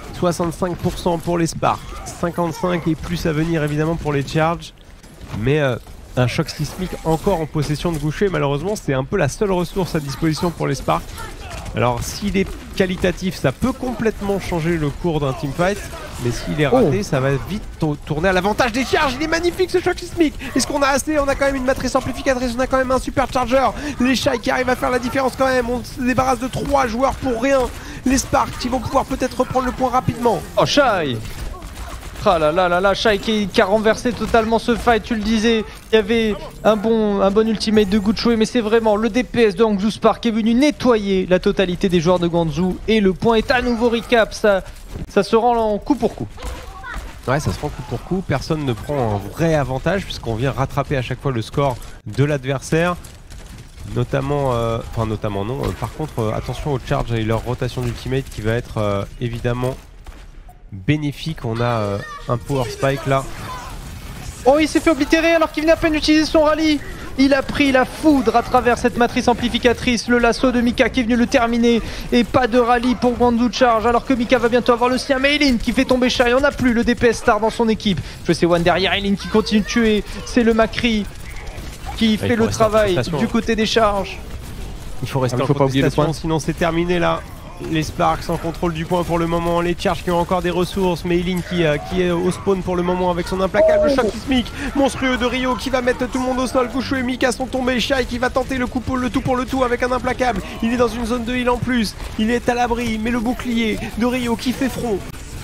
Speaker 2: 65% pour les Sparks, 55 et plus à venir évidemment pour les Charges. Mais un choc sismique encore en possession de Gouchoué, malheureusement c'est un peu la seule ressource à disposition pour les Sparks. Alors s'il est qualitatif, ça peut complètement changer le cours d'un teamfight. Mais s'il est raté, ça va vite tourner à l'avantage des Charges. Il est magnifique ce choc sismique. Est-ce qu'on a assez? On a quand même une matrice amplificatrice, on a quand même un super charger. Les Shai qui arrivent à faire la différence quand même. On se débarrasse de 3 joueurs pour rien. Les Sparks qui vont pouvoir peut-être reprendre le point rapidement.
Speaker 3: Oh Shai! Ah là là là là, Shai qui a renversé totalement ce fight, tu le disais. Il y avait un bon ultimate de Gouchoué, mais c'est vraiment le DPS de Hangzhou Spark qui est venu nettoyer la totalité des joueurs de Guangzhou. Et le point est à nouveau recap, ça se rend en coup pour coup.
Speaker 2: Ouais, ça se rend coup pour coup. Personne ne prend un vrai avantage puisqu'on vient rattraper à chaque fois le score de l'adversaire. Notamment, notamment non. Par contre, attention aux charges et leur rotation d'ultimate qui va être évidemment bénéfique. On a un power spike là.
Speaker 3: Oh, il s'est fait oblitérer alors qu'il venait à peine d'utiliser son rallye. Il a pris la foudre à travers cette matrice amplificatrice. Le lasso de Mika qui est venu le terminer. Et pas de rallye pour Guangzhou Charge alors que Mika va bientôt avoir le sien. Mais Aileen qui fait tomber Shai. On n'a plus le DPS star dans son équipe. Je sais One derrière Aileen qui continue de tuer. C'est le Macri qui fait le travail du côté des charges.
Speaker 2: Il faut rester en contestation, sinon c'est terminé là. Les Sparks en contrôle du point pour le moment, les Charges qui ont encore des ressources, mais Aileen qui est au spawn pour le moment avec son implacable choc sismique monstrueux de Rio qui va mettre tout le monde au sol. Gouchou et Mika sont tombés, Shai qui va tenter le tout pour le tout avec un implacable. Il est dans une zone de heal en plus, il est à l'abri, mais le bouclier de Rio qui fait front.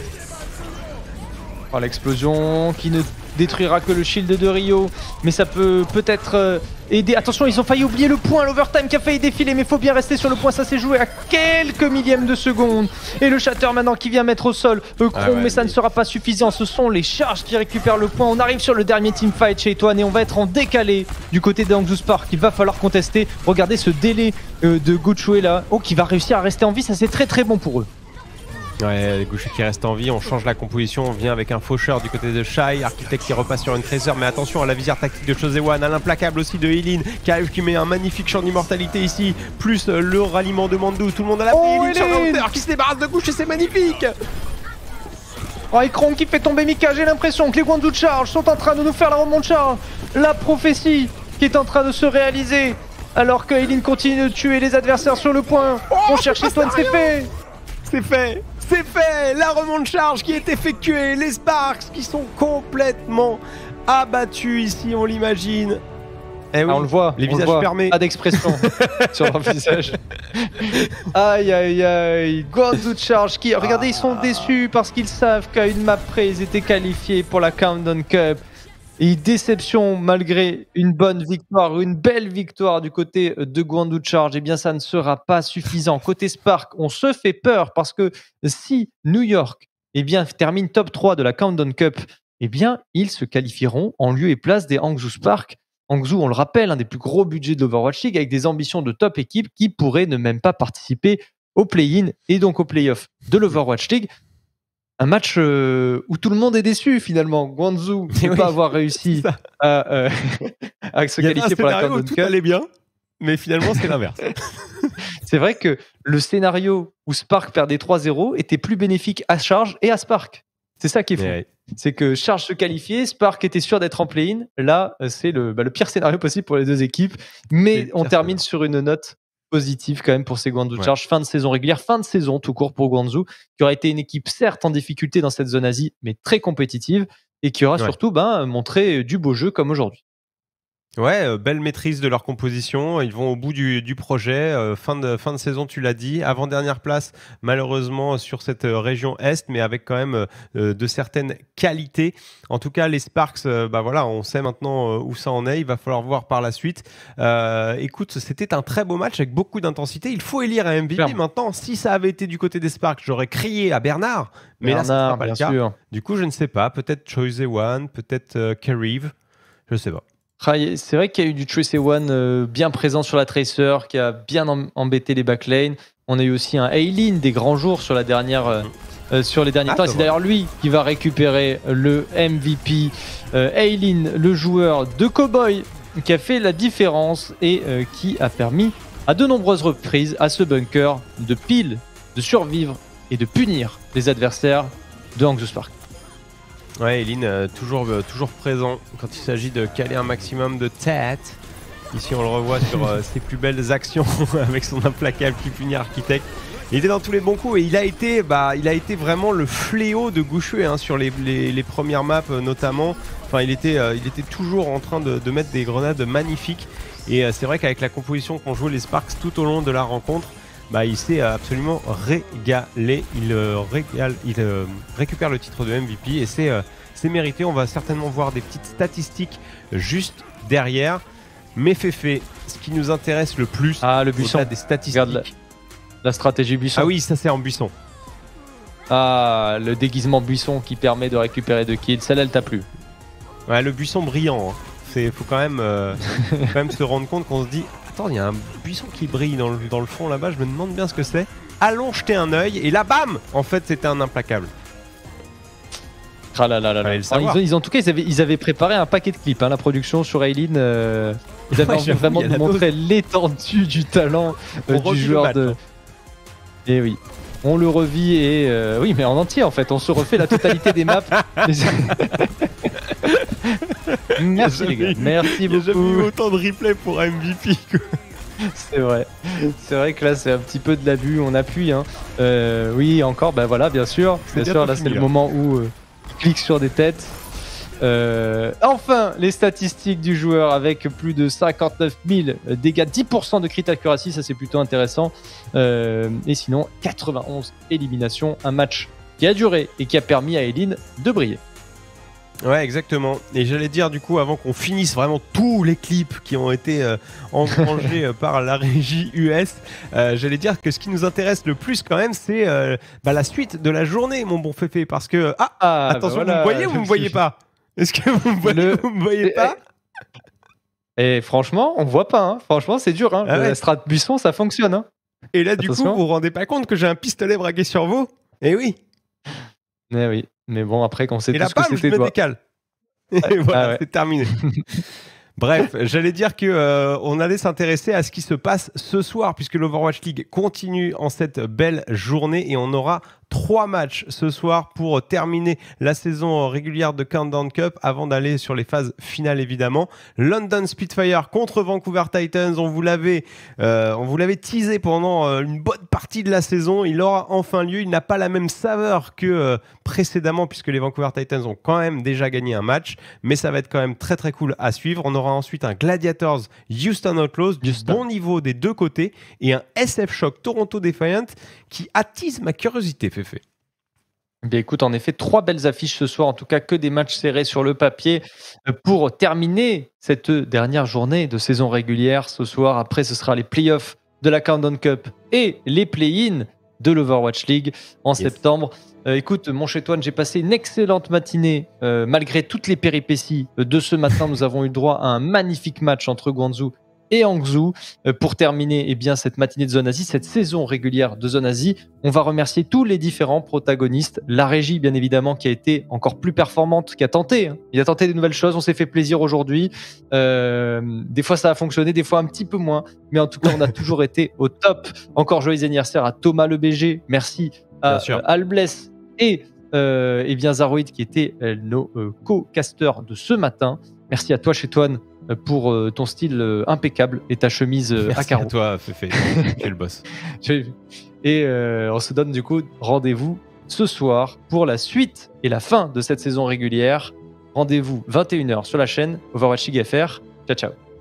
Speaker 3: Oh, l'explosion qui ne détruira que le shield de Rio, mais ça peut peut-être aider. Attention, ils ont failli oublier le point, l'overtime qui a failli défiler, mais il faut bien rester sur le point. Ça s'est joué à quelques millièmes de seconde. Et le shatter maintenant qui vient mettre au sol Chrome, mais ça ne sera pas suffisant. Ce sont les charges qui récupèrent le point. On arrive sur le dernier teamfight chez Toine et on va être en décalé du côté de Hangzhou Spark. Il va falloir contester. Regardez ce délai de Gouchoué là, qui va réussir à rester en vie. Ça c'est très bon pour eux.
Speaker 2: Ouais, Gouchou qui reste en vie, on change la composition, on vient avec un faucheur du côté de Shai, Architect qui repasse sur une Tracer, mais attention à la visière tactique de Chosewan, à l'implacable aussi de Aileen qui arrive, qui met un magnifique champ d'immortalité ici, plus le ralliement de Mandou, tout le monde à la Aileen sur la hauteur qui se débarrasse de Gouchou et c'est magnifique.
Speaker 3: Oh, et Chrome qui fait tomber Mika, j'ai l'impression que les Guangzhou Charge sont en train de nous faire la remonte charge, la prophétie qui est en train de se réaliser, alors que Aileen continue de tuer les adversaires sur le point. On cherche Toine, c'est fait.
Speaker 2: C'est fait, la remonte charge qui est effectuée, les Sparks qui sont complètement abattus ici, on l'imagine.
Speaker 3: Eh oui, on le voit,
Speaker 2: les visages fermés.
Speaker 3: Pas d'expression sur leur visage. Aïe, Guangzhou Charge qui, regardez, ils sont déçus parce qu'ils savent qu'à une map près, ils étaient qualifiés pour la Countdown Cup. Et déception malgré une bonne victoire, une belle victoire du côté de Guangzhou Charge, eh bien ça ne sera pas suffisant. Côté Spark, on se fait peur parce que si New York termine top 3 de la Countdown Cup, eh bien ils se qualifieront en lieu et place des Hangzhou Spark. Hangzhou, on le rappelle, un des plus gros budgets de l'Overwatch League avec des ambitions de top équipe qui pourraient ne même pas participer au play-in et donc au play-off de l'Overwatch League. Un match où tout le monde est déçu finalement. Guangzhou ne pas avoir réussi à se qualifier pour la Countdown Cup.
Speaker 2: Tout allait bien, mais finalement c'est l'inverse.
Speaker 3: C'est vrai que le scénario où Spark perdait 3-0 était plus bénéfique à Charge et à Spark. C'est ça qui est fou. Ouais. C'est que Charge se qualifiait, Spark était sûr d'être en play-in. Là, c'est le pire scénario possible pour les deux équipes. Mais on termine sur une note positive quand même pour ces Guangzhou Charge. Fin de saison régulière, fin de saison tout court pour Guangzhou, qui aura été une équipe certes en difficulté dans cette zone Asie, mais très compétitive et qui aura surtout montré du beau jeu comme aujourd'hui.
Speaker 2: Ouais, belle maîtrise de leur composition. Ils vont au bout du projet. Fin de saison, tu l'as dit. Avant-dernière place, malheureusement, sur cette région Est, mais avec quand même de certaines qualités. En tout cas, les Sparks, voilà, on sait maintenant où ça en est. Il va falloir voir par la suite. Écoute, c'était un très beau match avec beaucoup d'intensité. Il faut élire un MVP.
Speaker 3: Clairement.
Speaker 2: Maintenant, si ça avait été du côté des Sparks, j'aurais crié à Bernard. Mais là, ça ne sera pas le cas.
Speaker 3: Sûr.
Speaker 2: Du coup, je ne sais pas. Peut-être Choice One, peut-être Kariv. Je ne sais pas.
Speaker 3: C'est vrai qu'il y a eu du Trace One bien présent sur la Tracer, qui a bien embêté les backlane. On a eu aussi un Aileen des grands jours sur la dernière, sur les derniers temps. C'est d'ailleurs lui qui va récupérer le MVP. Aileen, le joueur de Cowboy, qui a fait la différence et qui a permis à de nombreuses reprises à ce bunker de pile, de survivre et de punir les adversaires de Hangzhou Spark.
Speaker 2: Ouais, Eileen, toujours présent quand il s'agit de caler un maximum de têtes. Ici, on le revoit sur ses plus belles actions avec son implacable qui punit Architect. Il était dans tous les bons coups et il a été vraiment le fléau de Gouchue sur les premières maps notamment. Enfin, il était toujours en train de mettre des grenades magnifiques. Et c'est vrai qu'avec la composition qu'ont joué les Sparks tout au long de la rencontre, il s'est absolument régalé. Il récupère le titre de MVP et c'est mérité. On va certainement voir des petites statistiques juste derrière. Mais Féfé, ce qui nous intéresse le plus,
Speaker 3: le buisson.
Speaker 2: Des statistiques.
Speaker 3: Regarde la stratégie buisson.
Speaker 2: Ah oui, ça c'est en buisson.
Speaker 3: Ah, le déguisement buisson qui permet de récupérer 2 kills. Celle-là, elle t'a plu.
Speaker 2: Ouais, le buisson brillant. Faut quand même se rendre compte qu'on se dit. Attends, il y a un buisson qui brille dans le fond là-bas, je me demande bien ce que c'est. Allons jeter un œil, et là, bam! En fait, c'était un implacable.
Speaker 3: Ah là là là là. En tout cas, ils avaient préparé un paquet de clips, la production sur Aileen. Ils avaient envie vraiment de montrer l'étendue du talent du joueur de. Et oui. On le revit et oui, mais en entier en fait, on se refait la totalité des maps. Merci les gars, merci beaucoup.
Speaker 2: J'ai jamais eu autant de replay pour un MVP.
Speaker 3: C'est vrai que là c'est un petit peu de l'abus, on appuie. Oui, encore, voilà, bien sûr. Bien sûr, là c'est le moment où il clique sur des têtes. Enfin, les statistiques du joueur avec plus de 59 000 dégâts, 10% de crit accuracy, ça c'est plutôt intéressant. Et sinon, 91 éliminations, un match qui a duré et qui a permis à Eileen de briller.
Speaker 2: Ouais, exactement. Et j'allais dire du coup, avant qu'on finisse vraiment tous les clips qui ont été engrangés par la régie US, j'allais dire que ce qui nous intéresse le plus quand même, c'est la suite de la journée, mon bon Féfé, parce que attention, vous me voyez ou vous me voyez pas? Est-ce que vous me voyez pas?
Speaker 3: Et franchement, on voit pas. Franchement, c'est dur. La strat buisson, ça fonctionne.
Speaker 2: Et là, du coup, vous vous rendez pas compte que j'ai un pistolet braqué sur vous? Eh oui.
Speaker 3: Eh oui. Mais bon, après, quand on sait
Speaker 2: tout
Speaker 3: ce que c'était,
Speaker 2: je me décale. Et voilà, c'est terminé. Bref, j'allais dire que on allait s'intéresser à ce qui se passe ce soir, puisque l'Overwatch League continue en cette belle journée et on aura 3 matchs ce soir pour terminer la saison régulière de Countdown Cup avant d'aller sur les phases finales évidemment. London Spitfire contre Vancouver Titans, on vous l'avait teasé pendant une bonne partie de la saison. Il aura enfin lieu, il n'a pas la même saveur que précédemment puisque les Vancouver Titans ont quand même déjà gagné un match, mais ça va être quand même très très cool à suivre. On aura ensuite un Gladiators Houston Outlaws du bon niveau des deux côtés et un SF Shock Toronto Defiant qui attise ma curiosité, Féfé.
Speaker 3: Bien écoute, en effet, 3 belles affiches ce soir, en tout cas que des matchs serrés sur le papier pour terminer cette dernière journée de saison régulière ce soir. Après, ce sera les playoffs de la Countdown Cup et les play-in de l'Overwatch League en septembre. Écoute, mon chétoine, j'ai passé une excellente matinée malgré toutes les péripéties de ce matin. Nous avons eu droit à un magnifique match entre Guangzhou et Hangzhou pour terminer cette matinée de Zone Asie, cette saison régulière de Zone Asie. On va remercier tous les différents protagonistes, la régie bien évidemment qui a été encore plus performante, qui a tenté. Il a tenté des nouvelles choses, on s'est fait plaisir aujourd'hui. Des fois ça a fonctionné, des fois un petit peu moins, mais en tout cas on a toujours été au top. Encore joyeux anniversaire à Thomas le BG, merci à Albless et Zaroid qui étaient nos co-casteurs de ce matin. Merci à toi Chétoine pour ton style impeccable et ta chemise à carreaux.
Speaker 2: Merci à toi Féfé, tu es le boss.
Speaker 3: Et on se donne du coup rendez-vous ce soir pour la suite et la fin de cette saison régulière. Rendez-vous 21h sur la chaîne Overwatch League FR. Ciao, ciao.